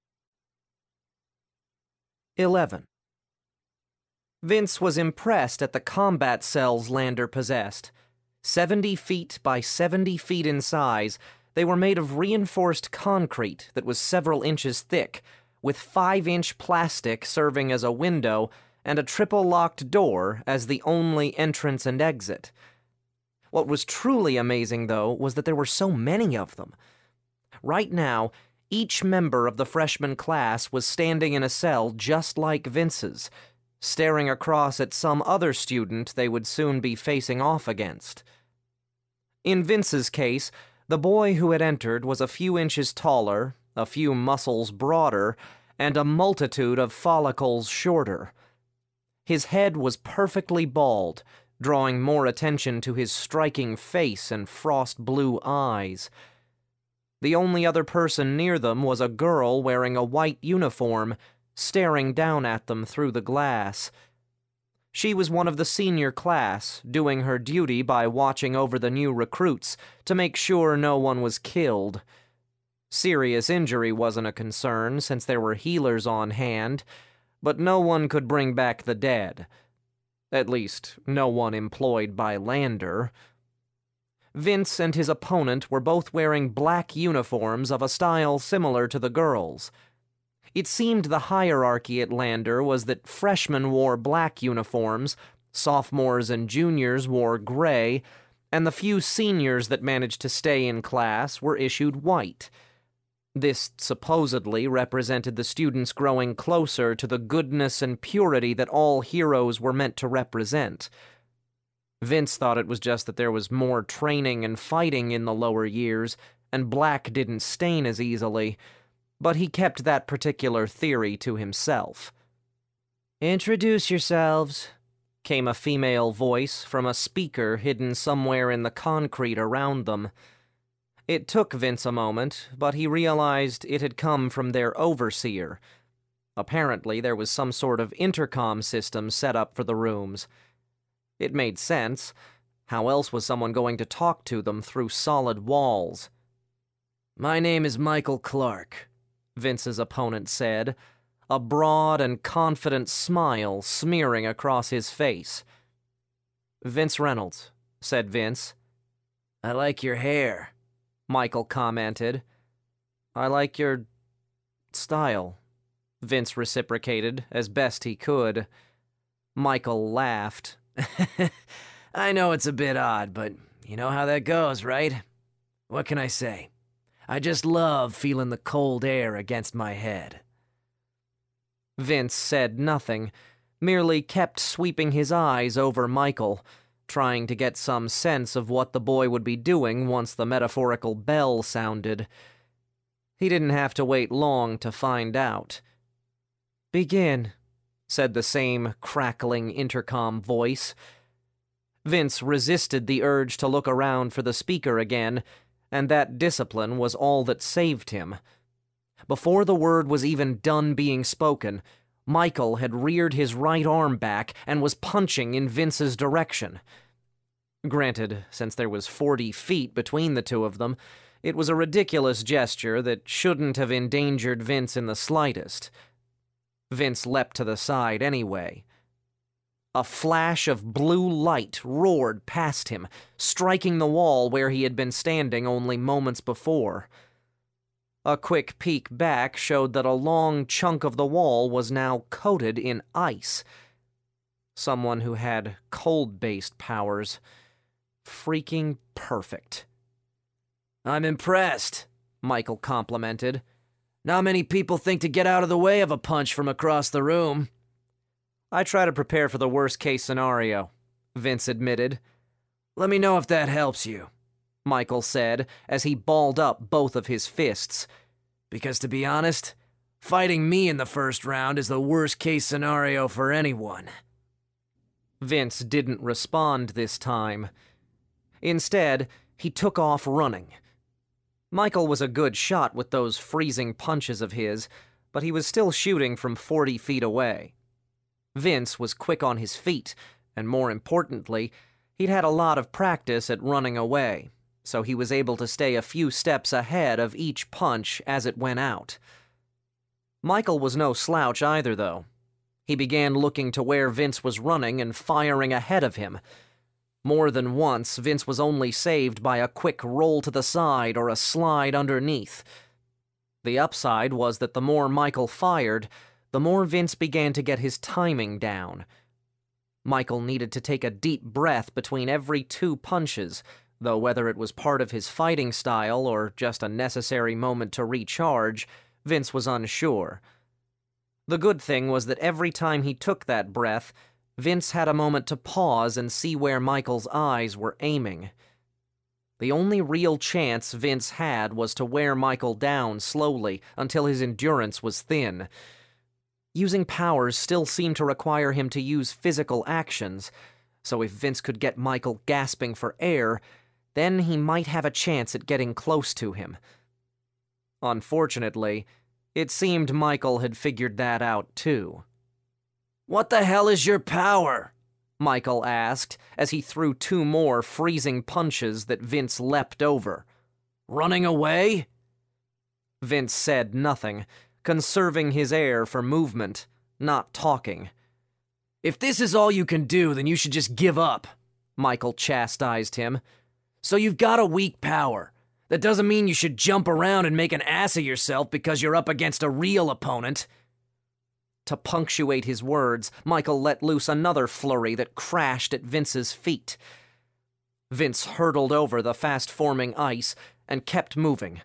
11. Vince was impressed at the combat cells Lander possessed. 70 feet by 70 feet in size, they were made of reinforced concrete that was several inches thick, with 5-inch plastic serving as a window and a triple-locked door as the only entrance and exit. What was truly amazing, though, was that there were so many of them. Right now, each member of the freshman class was standing in a cell just like Vince's, staring across at some other student they would soon be facing off against. In Vince's case, the boy who had entered was a few inches taller, a few muscles broader, and a multitude of follicles shorter. His head was perfectly bald, drawing more attention to his striking face and frost-blue eyes. The only other person near them was a girl wearing a white uniform, staring down at them through the glass. She was one of the senior class, doing her duty by watching over the new recruits to make sure no one was killed. Serious injury wasn't a concern since there were healers on hand, but no one could bring back the dead. At least, no one employed by Lander. Vince and his opponent were both wearing black uniforms of a style similar to the girls'. It seemed the hierarchy at Lander was that freshmen wore black uniforms, sophomores and juniors wore gray, and the few seniors that managed to stay in class were issued white. This supposedly represented the students growing closer to the goodness and purity that all heroes were meant to represent. Vince thought it was just that there was more training and fighting in the lower years, and black didn't stain as easily, but he kept that particular theory to himself. "Introduce yourselves," came a female voice from a speaker hidden somewhere in the concrete around them. It took Vince a moment, but he realized it had come from their overseer. Apparently, there was some sort of intercom system set up for the rooms. It made sense. How else was someone going to talk to them through solid walls? "My name is Michael Clark," Vince's opponent said, a broad and confident smile smearing across his face. "Vince Reynolds," said Vince. "I like your hair," Michael commented. "I like your style," Vince reciprocated as best he could. Michael laughed. "I know it's a bit odd, but you know how that goes, right? What can I say? I just love feeling the cold air against my head." Vince said nothing, merely kept sweeping his eyes over Michael, trying to get some sense of what the boy would be doing once the metaphorical bell sounded. He didn't have to wait long to find out. "Begin," said the same crackling intercom voice. Vince resisted the urge to look around for the speaker again, and that discipline was all that saved him. Before the word was even done being spoken, Michael had reared his right arm back and was punching in Vince's direction. Granted, since there was 40 feet between the two of them, it was a ridiculous gesture that shouldn't have endangered Vince in the slightest. Vince leapt to the side anyway. A flash of blue light roared past him, striking the wall where he had been standing only moments before. A quick peek back showed that a long chunk of the wall was now coated in ice. Someone who had cold-based powers. Freaking perfect. "I'm impressed," Michael complimented. "Not many people think to get out of the way of a punch from across the room." "I try to prepare for the worst-case scenario," Vince admitted. "Let me know if that helps you," Michael said as he balled up both of his fists. "Because to be honest, fighting me in the first round is the worst-case scenario for anyone." Vince didn't respond this time. Instead, he took off running. Michael was a good shot with those freezing punches of his, but he was still shooting from 40 feet away. Vince was quick on his feet, and more importantly, he'd had a lot of practice at running away, so he was able to stay a few steps ahead of each punch as it went out. Michael was no slouch either, though. He began looking to where Vince was running and firing ahead of him. More than once, Vince was only saved by a quick roll to the side or a slide underneath. The upside was that the more Michael fired, the more Vince began to get his timing down. Michael needed to take a deep breath between every 2 punches, though whether it was part of his fighting style or just a necessary moment to recharge, Vince was unsure. The good thing was that every time he took that breath, Vince had a moment to pause and see where Michael's eyes were aiming. The only real chance Vince had was to wear Michael down slowly until his endurance was thin. Using powers still seemed to require him to use physical actions, so if Vince could get Michael gasping for air, then he might have a chance at getting close to him. Unfortunately, it seemed Michael had figured that out too. "What the hell is your power?" Michael asked as he threw 2 more freezing punches that Vince leapt over. "Running away?" Vince said nothing, conserving his air for movement, not talking. "If this is all you can do, then you should just give up," Michael chastised him. "So you've got a weak power. That doesn't mean you should jump around and make an ass of yourself because you're up against a real opponent." To punctuate his words, Michael let loose another flurry that crashed at Vince's feet. Vince hurtled over the fast-forming ice and kept moving.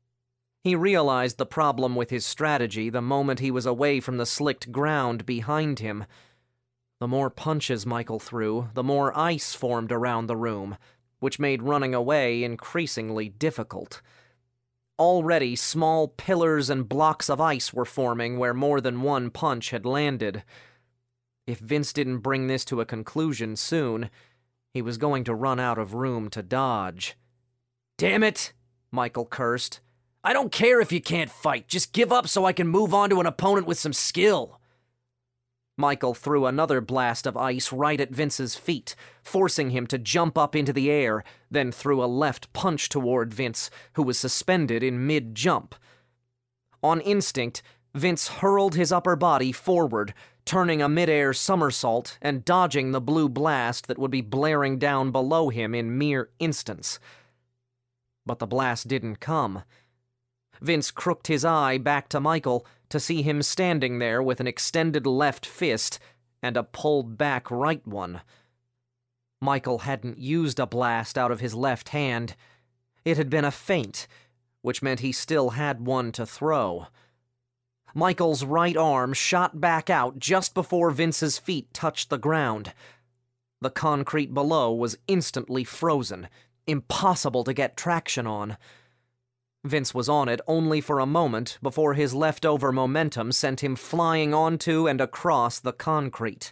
He realized the problem with his strategy the moment he was away from the slicked ground behind him. The more punches Michael threw, the more ice formed around the room, which made running away increasingly difficult. Already, small pillars and blocks of ice were forming where more than one punch had landed. If Vince didn't bring this to a conclusion soon, he was going to run out of room to dodge. Damn it, Michael cursed. I don't care if you can't fight. Just give up so I can move on to an opponent with some skill. Michael threw another blast of ice right at Vince's feet, forcing him to jump up into the air, then threw a left punch toward Vince, who was suspended in mid-jump. On instinct, Vince hurled his upper body forward, turning a mid-air somersault and dodging the blue blast that would be blaring down below him in mere instants. But the blast didn't come. Vince crooked his eye back to Michael to see him standing there with an extended left fist and a pulled back right one. Michael hadn't used a blast out of his left hand. It had been a feint, which meant he still had one to throw. Michael's right arm shot back out just before Vince's feet touched the ground. The concrete below was instantly frozen, impossible to get traction on. Vince was on it only for a moment before his leftover momentum sent him flying onto and across the concrete.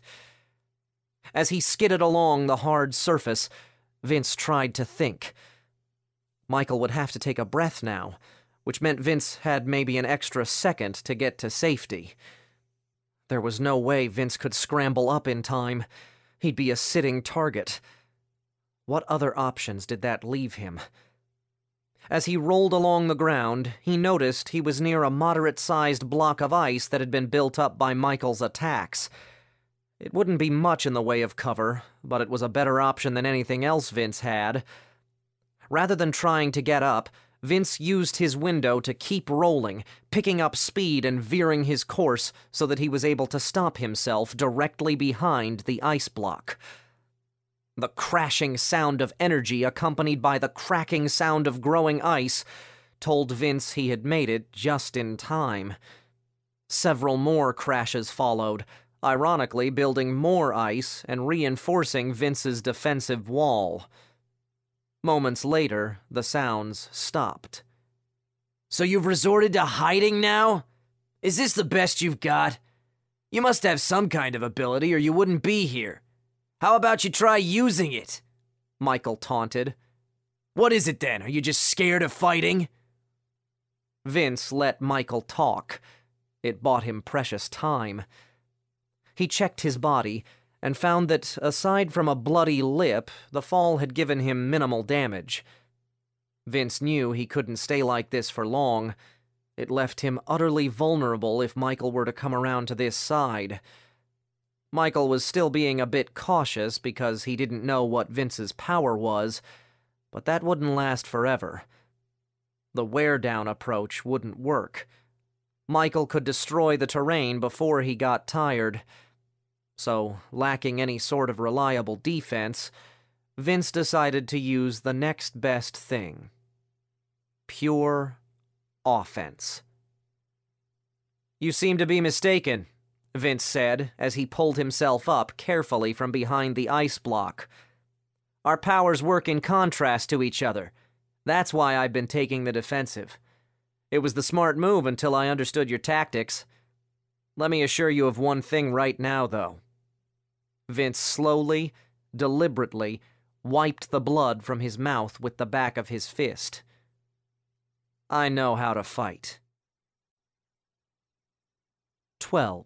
As he skidded along the hard surface, Vince tried to think. Michael would have to take a breath now, which meant Vince had maybe an extra second to get to safety. There was no way Vince could scramble up in time. He'd be a sitting target. What other options did that leave him? As he rolled along the ground, he noticed he was near a moderate-sized block of ice that had been built up by Michael's attacks. It wouldn't be much in the way of cover, but it was a better option than anything else Vince had. Rather than trying to get up, Vince used his window to keep rolling, picking up speed and veering his course so that he was able to stop himself directly behind the ice block. The crashing sound of energy accompanied by the cracking sound of growing ice told Vince he had made it just in time. Several more crashes followed, ironically building more ice and reinforcing Vince's defensive wall. Moments later, the sounds stopped. So you've resorted to hiding now? Is this the best you've got? You must have some kind of ability or you wouldn't be here. How about you try using it? Michael taunted. What is it then? Are you just scared of fighting? Vince let Michael talk. It bought him precious time. He checked his body and found that, aside from a bloody lip, the fall had given him minimal damage. Vince knew he couldn't stay like this for long. It left him utterly vulnerable if Michael were to come around to this side. Michael was still being a bit cautious because he didn't know what Vince's power was, but that wouldn't last forever. The wear-down approach wouldn't work. Michael could destroy the terrain before he got tired. So, lacking any sort of reliable defense, Vince decided to use the next best thing. Pure offense. You seem to be mistaken, Vince said as he pulled himself up carefully from behind the ice block. Our powers work in contrast to each other. That's why I've been taking the defensive. It was the smart move until I understood your tactics. Let me assure you of one thing right now, though. Vince slowly, deliberately, wiped the blood from his mouth with the back of his fist. I know how to fight. 12.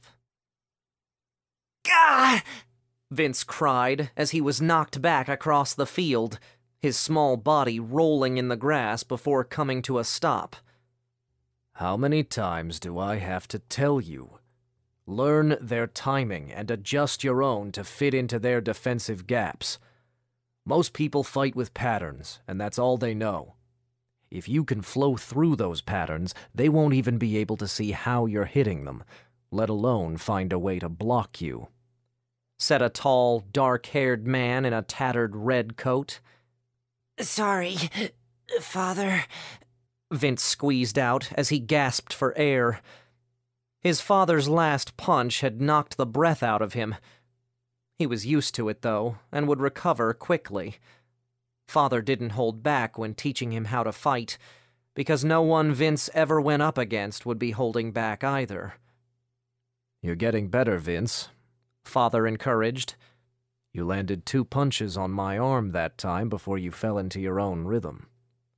Gah! Vince cried as he was knocked back across the field, his small body rolling in the grass before coming to a stop. How many times do I have to tell you? Learn their timing and adjust your own to fit into their defensive gaps. Most people fight with patterns, and that's all they know. If you can flow through those patterns, they won't even be able to see how you're hitting them, let alone find a way to block you," said a tall, dark-haired man in a tattered red coat. "Sorry, Father," Vince squeezed out as he gasped for air. His father's last punch had knocked the breath out of him. He was used to it, though, and would recover quickly. Father didn't hold back when teaching him how to fight, because no one Vince ever went up against would be holding back either. "You're getting better, Vince. Father encouraged. You landed 2 punches on my arm that time before you fell into your own rhythm.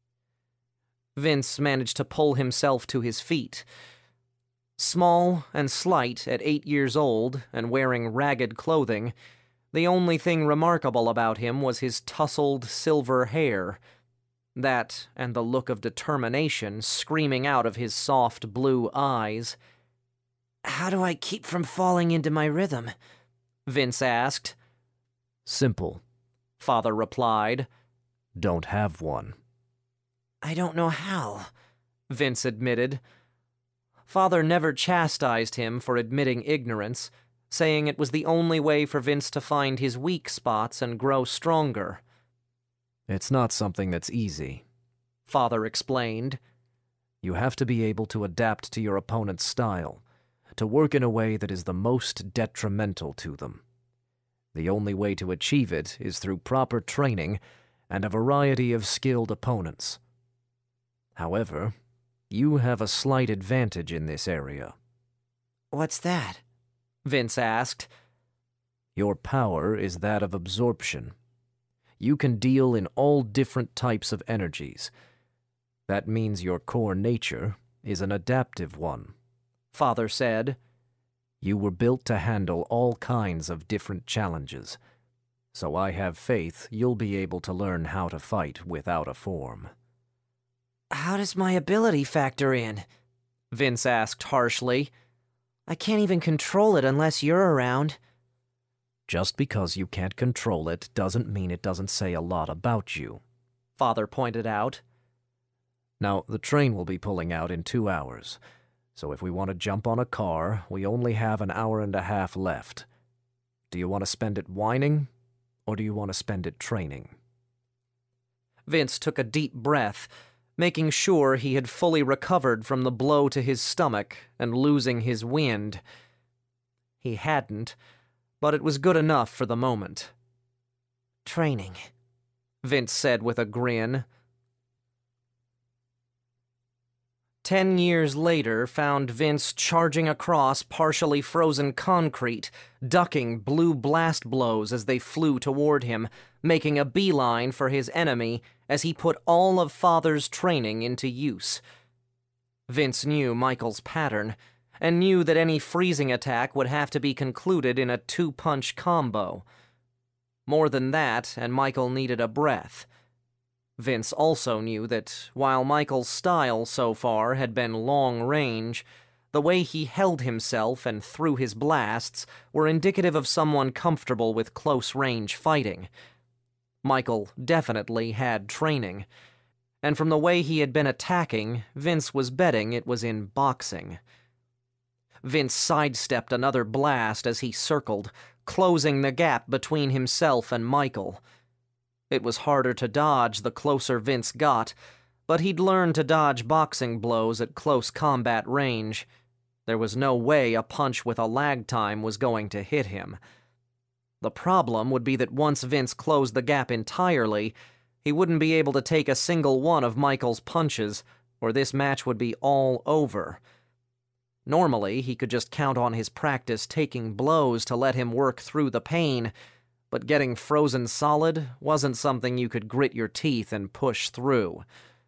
Vince managed to pull himself to his feet. Small and slight at 8 years old and wearing ragged clothing, the only thing remarkable about him was his tousled silver hair. That and the look of determination screaming out of his soft blue eyes. How do I keep from falling into my rhythm? Vince asked. Simple, Father replied. Don't have one. I don't know how, Vince admitted. Father never chastised him for admitting ignorance, saying it was the only way for Vince to find his weak spots and grow stronger. It's not something that's easy, Father explained. You have to be able to adapt to your opponent's style, to work in a way that is the most detrimental to them. The only way to achieve it is through proper training and a variety of skilled opponents. However, you have a slight advantage in this area. What's that? Vince asked. Your power is that of absorption. You can deal in all different types of energies. That means your core nature is an adaptive one, Father said. You were built to handle all kinds of different challenges, so I have faith you'll be able to learn how to fight without a form. How does my ability factor in? Vince asked harshly. I can't even control it unless you're around. Just because you can't control it doesn't mean it doesn't say a lot about you, Father pointed out. Now, the train will be pulling out in 2 hours, so if we want to jump on a car, we only have an hour and a half left. Do you want to spend it whining, or do you want to spend it training? Vince took a deep breath, making sure he had fully recovered from the blow to his stomach and losing his wind. He hadn't, but it was good enough for the moment. Training, Vince said with a grin. 10 years later found Vince charging across partially frozen concrete, ducking blue blast blows as they flew toward him, making a beeline for his enemy as he put all of Father's training into use. Vince knew Michael's pattern, and knew that any freezing attack would have to be concluded in a 2-punch combo. More than that, and Michael needed a breath. Vince also knew that, while Michael's style so far had been long range, the way he held himself and threw his blasts were indicative of someone comfortable with close-range fighting. Michael definitely had training, and from the way he had been attacking, Vince was betting it was in boxing. Vince sidestepped another blast as he circled, closing the gap between himself and Michael. It was harder to dodge the closer Vince got, but he'd learned to dodge boxing blows at close combat range. There was no way a punch with a lag time was going to hit him. The problem would be that once Vince closed the gap entirely, he wouldn't be able to take a single one of Michael's punches, or this match would be all over. Normally, he could just count on his practice taking blows to let him work through the pain, but getting frozen solid wasn't something you could grit your teeth and push through.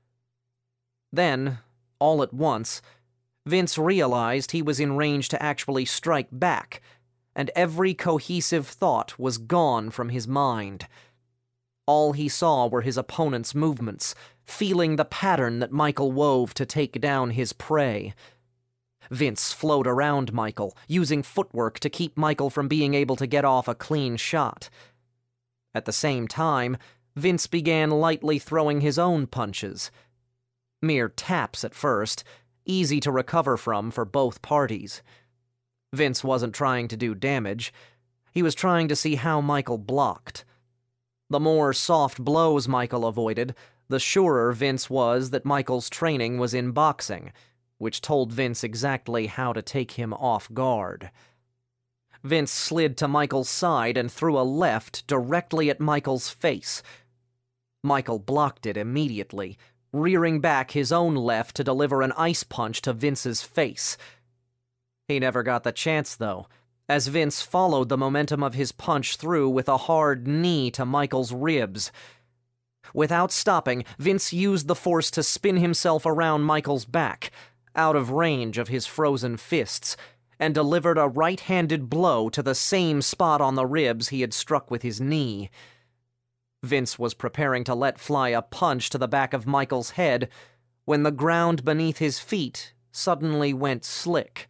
Then, all at once, Vince realized he was in range to actually strike back, and every cohesive thought was gone from his mind. All he saw were his opponent's movements, feeling the pattern that Michael wove to take down his prey. Vince flowed around Michael, using footwork to keep Michael from being able to get off a clean shot. At the same time, Vince began lightly throwing his own punches. Mere taps at first, easy to recover from for both parties. Vince wasn't trying to do damage. He was trying to see how Michael blocked. The more soft blows Michael avoided, the surer Vince was that Michael's training was in boxing, which told Vince exactly how to take him off guard. Vince slid to Michael's side and threw a left directly at Michael's face. Michael blocked it immediately, rearing back his own left to deliver an ice punch to Vince's face. He never got the chance, though, as Vince followed the momentum of his punch through with a hard knee to Michael's ribs. Without stopping, Vince used the force to spin himself around Michael's back, out of range of his frozen fists, and delivered a right-handed blow to the same spot on the ribs he had struck with his knee. Vince was preparing to let fly a punch to the back of Michael's head when the ground beneath his feet suddenly went slick.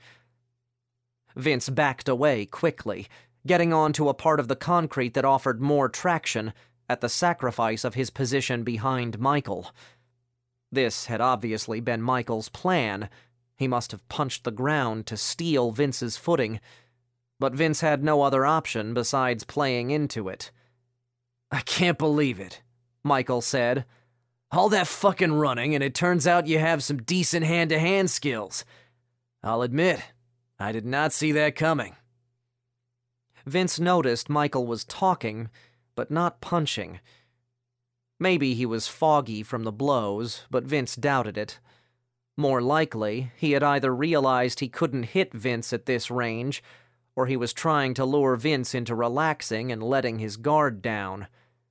Vince backed away quickly, getting onto a part of the concrete that offered more traction at the sacrifice of his position behind Michael. This had obviously been Michael's plan. He must have punched the ground to steal Vince's footing, but Vince had no other option besides playing into it. "I can't believe it," Michael said. "All that fucking running, and it turns out you have some decent hand-to-hand skills. I'll admit, I did not see that coming." Vince noticed Michael was talking, but not punching. Maybe he was foggy from the blows, but Vince doubted it. More likely, he had either realized he couldn't hit Vince at this range, or he was trying to lure Vince into relaxing and letting his guard down.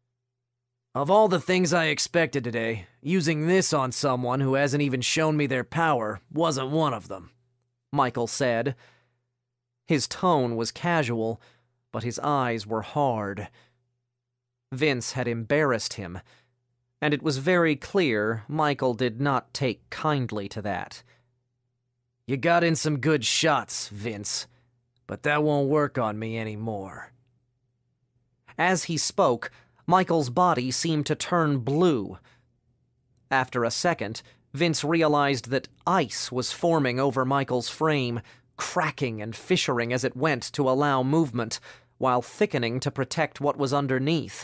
"Of all the things I expected today, using this on someone who hasn't even shown me their power wasn't one of them," Michael said. His tone was casual, but his eyes were hard. Vince had embarrassed him, and it was very clear Michael did not take kindly to that. "You got in some good shots, Vince, but that won't work on me anymore." As he spoke, Michael's body seemed to turn blue. After a second, Vince realized that ice was forming over Michael's frame, cracking and fissuring as it went to allow movement, while thickening to protect what was underneath.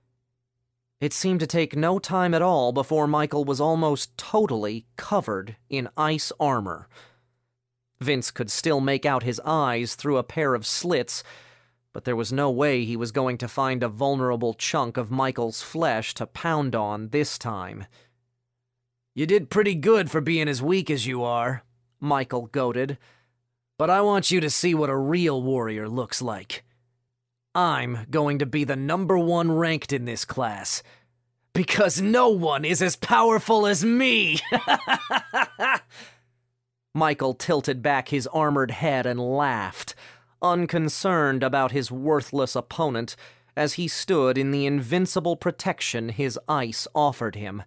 It seemed to take no time at all before Michael was almost totally covered in ice armor. Vince could still make out his eyes through a pair of slits, but there was no way he was going to find a vulnerable chunk of Michael's flesh to pound on this time. "You did pretty good for being as weak as you are," Michael goaded. "But I want you to see what a real warrior looks like. I'm going to be the #1 ranked in this class, because no one is as powerful as me!" Michael tilted back his armored head and laughed, unconcerned about his worthless opponent as he stood in the invincible protection his ice offered him.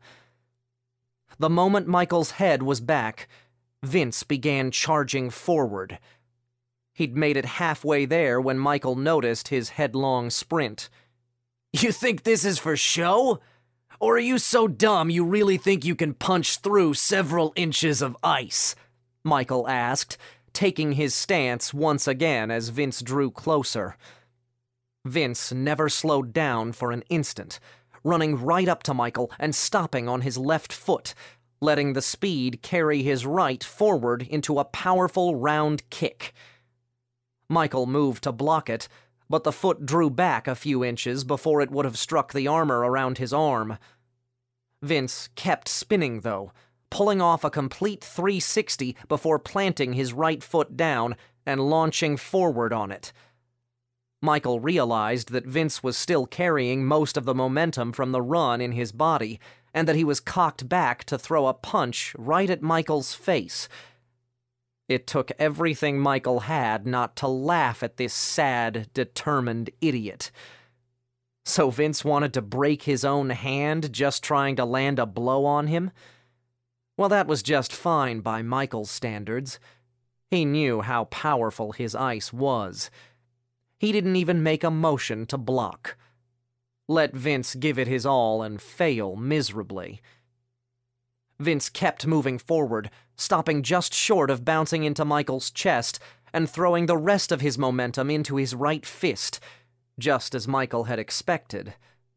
The moment Michael's head was back, Vince began charging forward. He'd made it halfway there when Michael noticed his headlong sprint. "You think this is for show? Or are you so dumb you really think you can punch through several inches of ice?" Michael asked, taking his stance once again as Vince drew closer. Vince never slowed down for an instant, running right up to Michael and stopping on his left foot, letting the speed carry his right forward into a powerful round kick. Michael moved to block it, but the foot drew back a few inches before it would have struck the armor around his arm. Vince kept spinning, though, pulling off a complete 360 before planting his right foot down and launching forward on it. Michael realized that Vince was still carrying most of the momentum from the run in his body, and that he was cocked back to throw a punch right at Michael's face. It took everything Michael had not to laugh at this sad, determined idiot. So Vince wanted to break his own hand just trying to land a blow on him? Well, that was just fine by Michael's standards. He knew how powerful his ice was. He didn't even make a motion to block. Let Vince give it his all and fail miserably. Vince kept moving forward, stopping just short of bouncing into Michael's chest and throwing the rest of his momentum into his right fist, just as Michael had expected.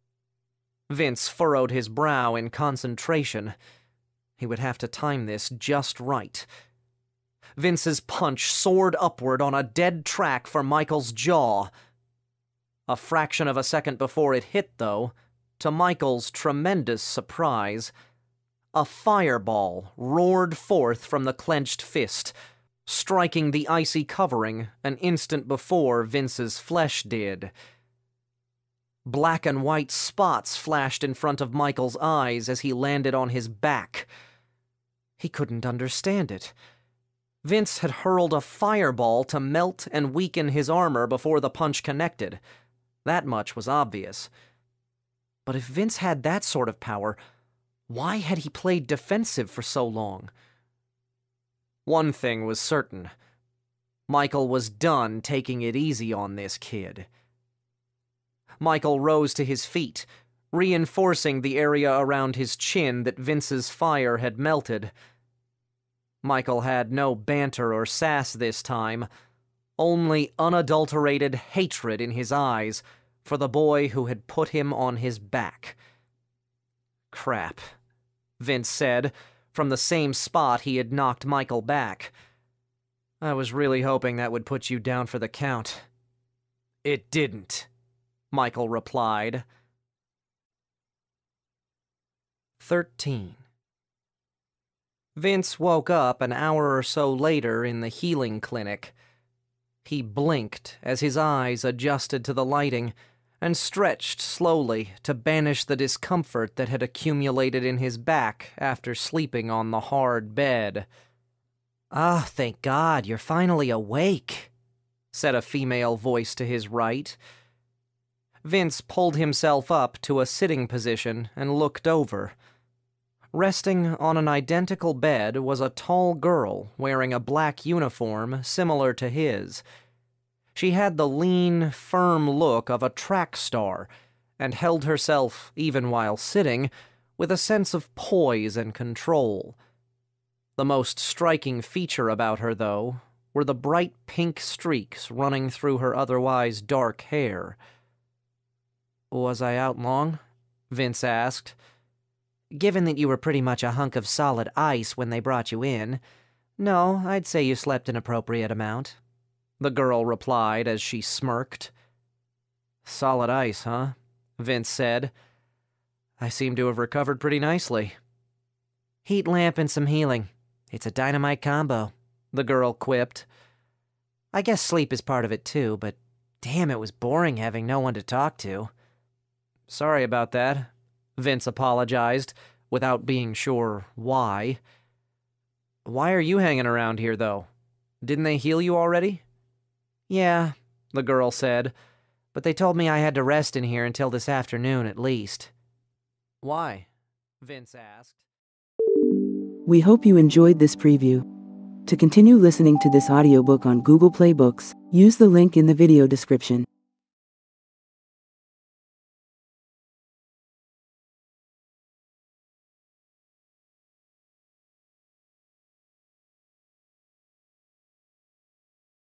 Vince furrowed his brow in concentration. He would have to time this just right. Vince's punch soared upward on a dead track for Michael's jaw. A fraction of a second before it hit, though, to Michael's tremendous surprise, a fireball roared forth from the clenched fist, striking the icy covering an instant before Vince's flesh did. Black and white spots flashed in front of Michael's eyes as he landed on his back. He couldn't understand it. Vince had hurled a fireball to melt and weaken his armor before the punch connected. That much was obvious. But if Vince had that sort of power, why had he played defensive for so long? One thing was certain. Michael was done taking it easy on this kid. Michael rose to his feet, reinforcing the area around his chin that Vince's fire had melted. Michael had no banter or sass this time, only unadulterated hatred in his eyes for the boy who had put him on his back. Crap, Vince said, from the same spot he had knocked Michael back. I was really hoping that would put you down for the count. It didn't, Michael replied. 13. Vince woke up an hour or so later in the healing clinic. He blinked as his eyes adjusted to the lighting and stretched slowly to banish the discomfort that had accumulated in his back after sleeping on the hard bed. "Ah, thank God, you're finally awake," said a female voice to his right. Vince pulled himself up to a sitting position and looked over. Resting on an identical bed was a tall girl wearing a black uniform similar to his. She had the lean, firm look of a track star and held herself, even while sitting, with a sense of poise and control. The most striking feature about her, though, were the bright pink streaks running through her otherwise dark hair. "Was I out long?" Vince asked. "Given that you were pretty much a hunk of solid ice when they brought you in, no, I'd say you slept an appropriate amount," the girl replied as she smirked. "Solid ice, huh?" Vince said. "I seem to have recovered pretty nicely." "Heat lamp and some healing. It's a dynamite combo," the girl quipped. "I guess sleep is part of it too, but damn, it was boring having no one to talk to." "Sorry about that," Vince apologized, without being sure why. "Why are you hanging around here, though? Didn't they heal you already?" "Yeah," the girl said, "but they told me I had to rest in here until this afternoon at least." "Why?" Vince asked. We hope you enjoyed this preview. To continue listening to this audiobook on Google Play Books, use the link in the video description.